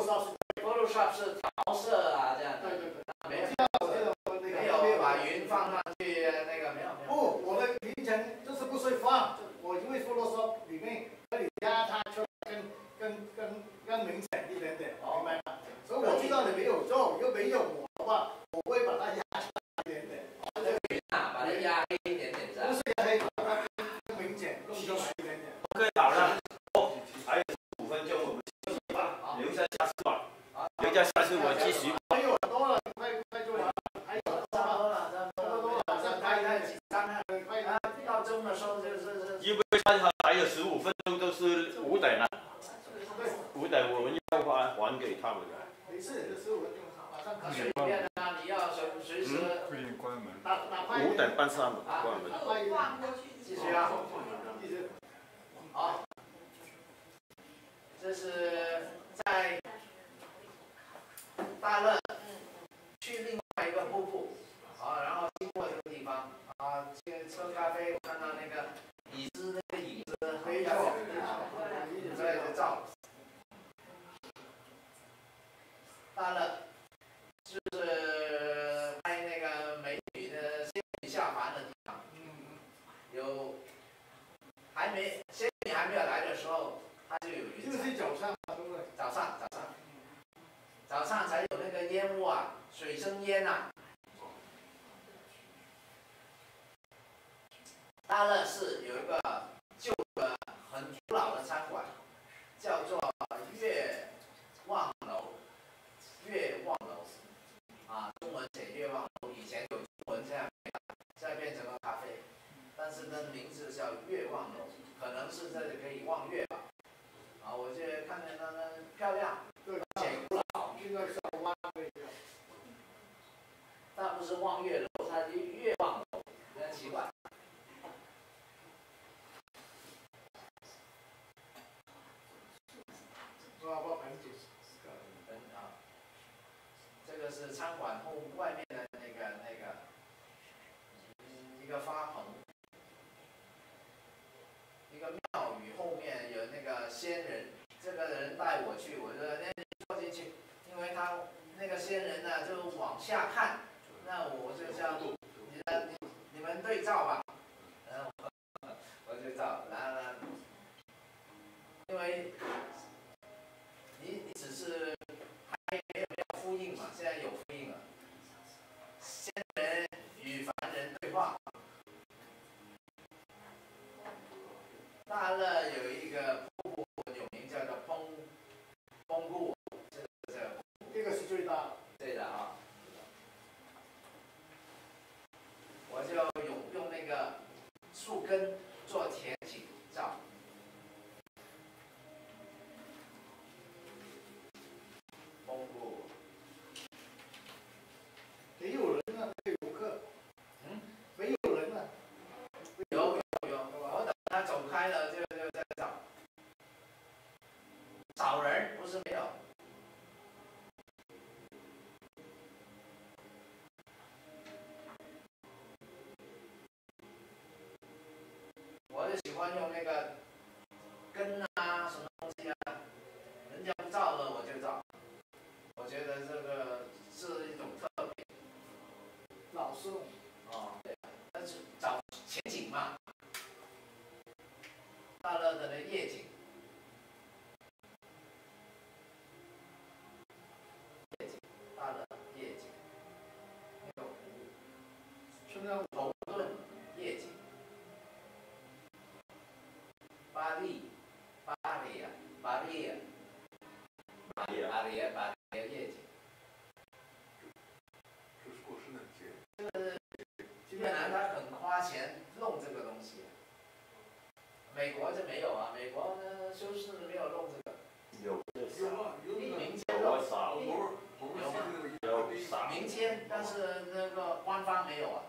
Photoshop 是调色啊这样。 对对对。 没有。 没有把云放上去那个没有。 不，我的云层就是不是放，我因为 Photoshop 里面可以加它出来更明显一点点，明白吗？所以我知道你没有做，又没有我的话，我会把它压出来一点点。 这个云啊，把它压黑一点点是吧？ 不是压黑，把它更明显，更出来一点点。 OK， 好了，还有5分钟，我们休息吧，留下下次吧。留下下次我继续。 还有多了，快做完了，还有差不多了，马上太紧张了。到中的时候就是。 因为还有15分钟，都是5点了。5点我们要还给他们的。 没事，这15分钟马上可以。 随便啊，你要随时。 关门。 5点半上关门。 继续啊。好，这是在大乐去另外一个瀑布，然后经过这个地方，喝咖啡，看到那个椅子那个影子飞下来，在这照。大乐就是拍那个美女的仙女下凡的地方，有仙女还没有来的时候，它就有云彩。 就是早上，对不对？ 早上才有那个烟雾啊，水生烟啊。大乐市有一个旧的很古老的餐馆，叫做月望楼，中文写月望楼，以前有中文这样，现在变成了咖啡，但是呢名字叫月望楼，可能是这里可以望月吧。我就看见它们漂亮，而且古老。 这个小湾可以。 但不是望月楼，它是月望楼，有点奇怪。这个是餐馆后外面的那个一个花棚，一个庙宇后面有那个仙人，这个人带我去，我说你坐进去，因为他那个仙人呢就往下看，那我就叫你们对照吧，我就照，然后因为你只是还没有复印嘛，现在有复印了。仙人与凡人对话。大乐有一个瀑布有名，叫做崩瀑， 这个是最大的。 对的啊。我就用那个树根做田景照。丰富。 没有人啊，没有游客。没有人啊。 有，我等他走开了就再找。少人不是没有。我就喜欢用那个根啊，什么东西啊，人家不照了我就照。我觉得这个是一种特别。 老师。 对，但是找前景嘛，大乐的那夜景，大乐夜景，那个湖， 现在头顿夜景，巴黎夜景。 这是过圣诞节。 这个越南他很花钱弄这个东西，美国就没有啊，美国呢休斯顿没有弄这个。 有民间弄，民间，但是那个官方没有啊。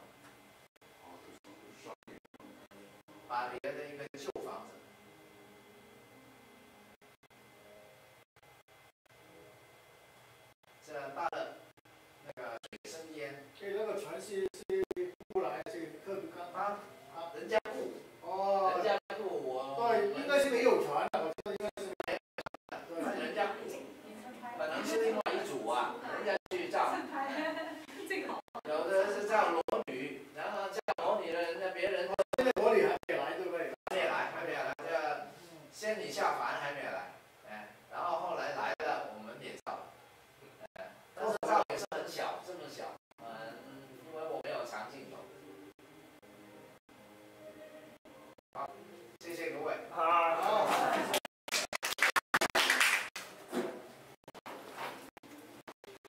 巴黎的一个旧房子。这大的那个水生烟。 对，那个船是布来是特别刚。 人家雇。人家雇我。 对，应该是没有船的，我觉得应该是没有。 对，人家雇。本啊，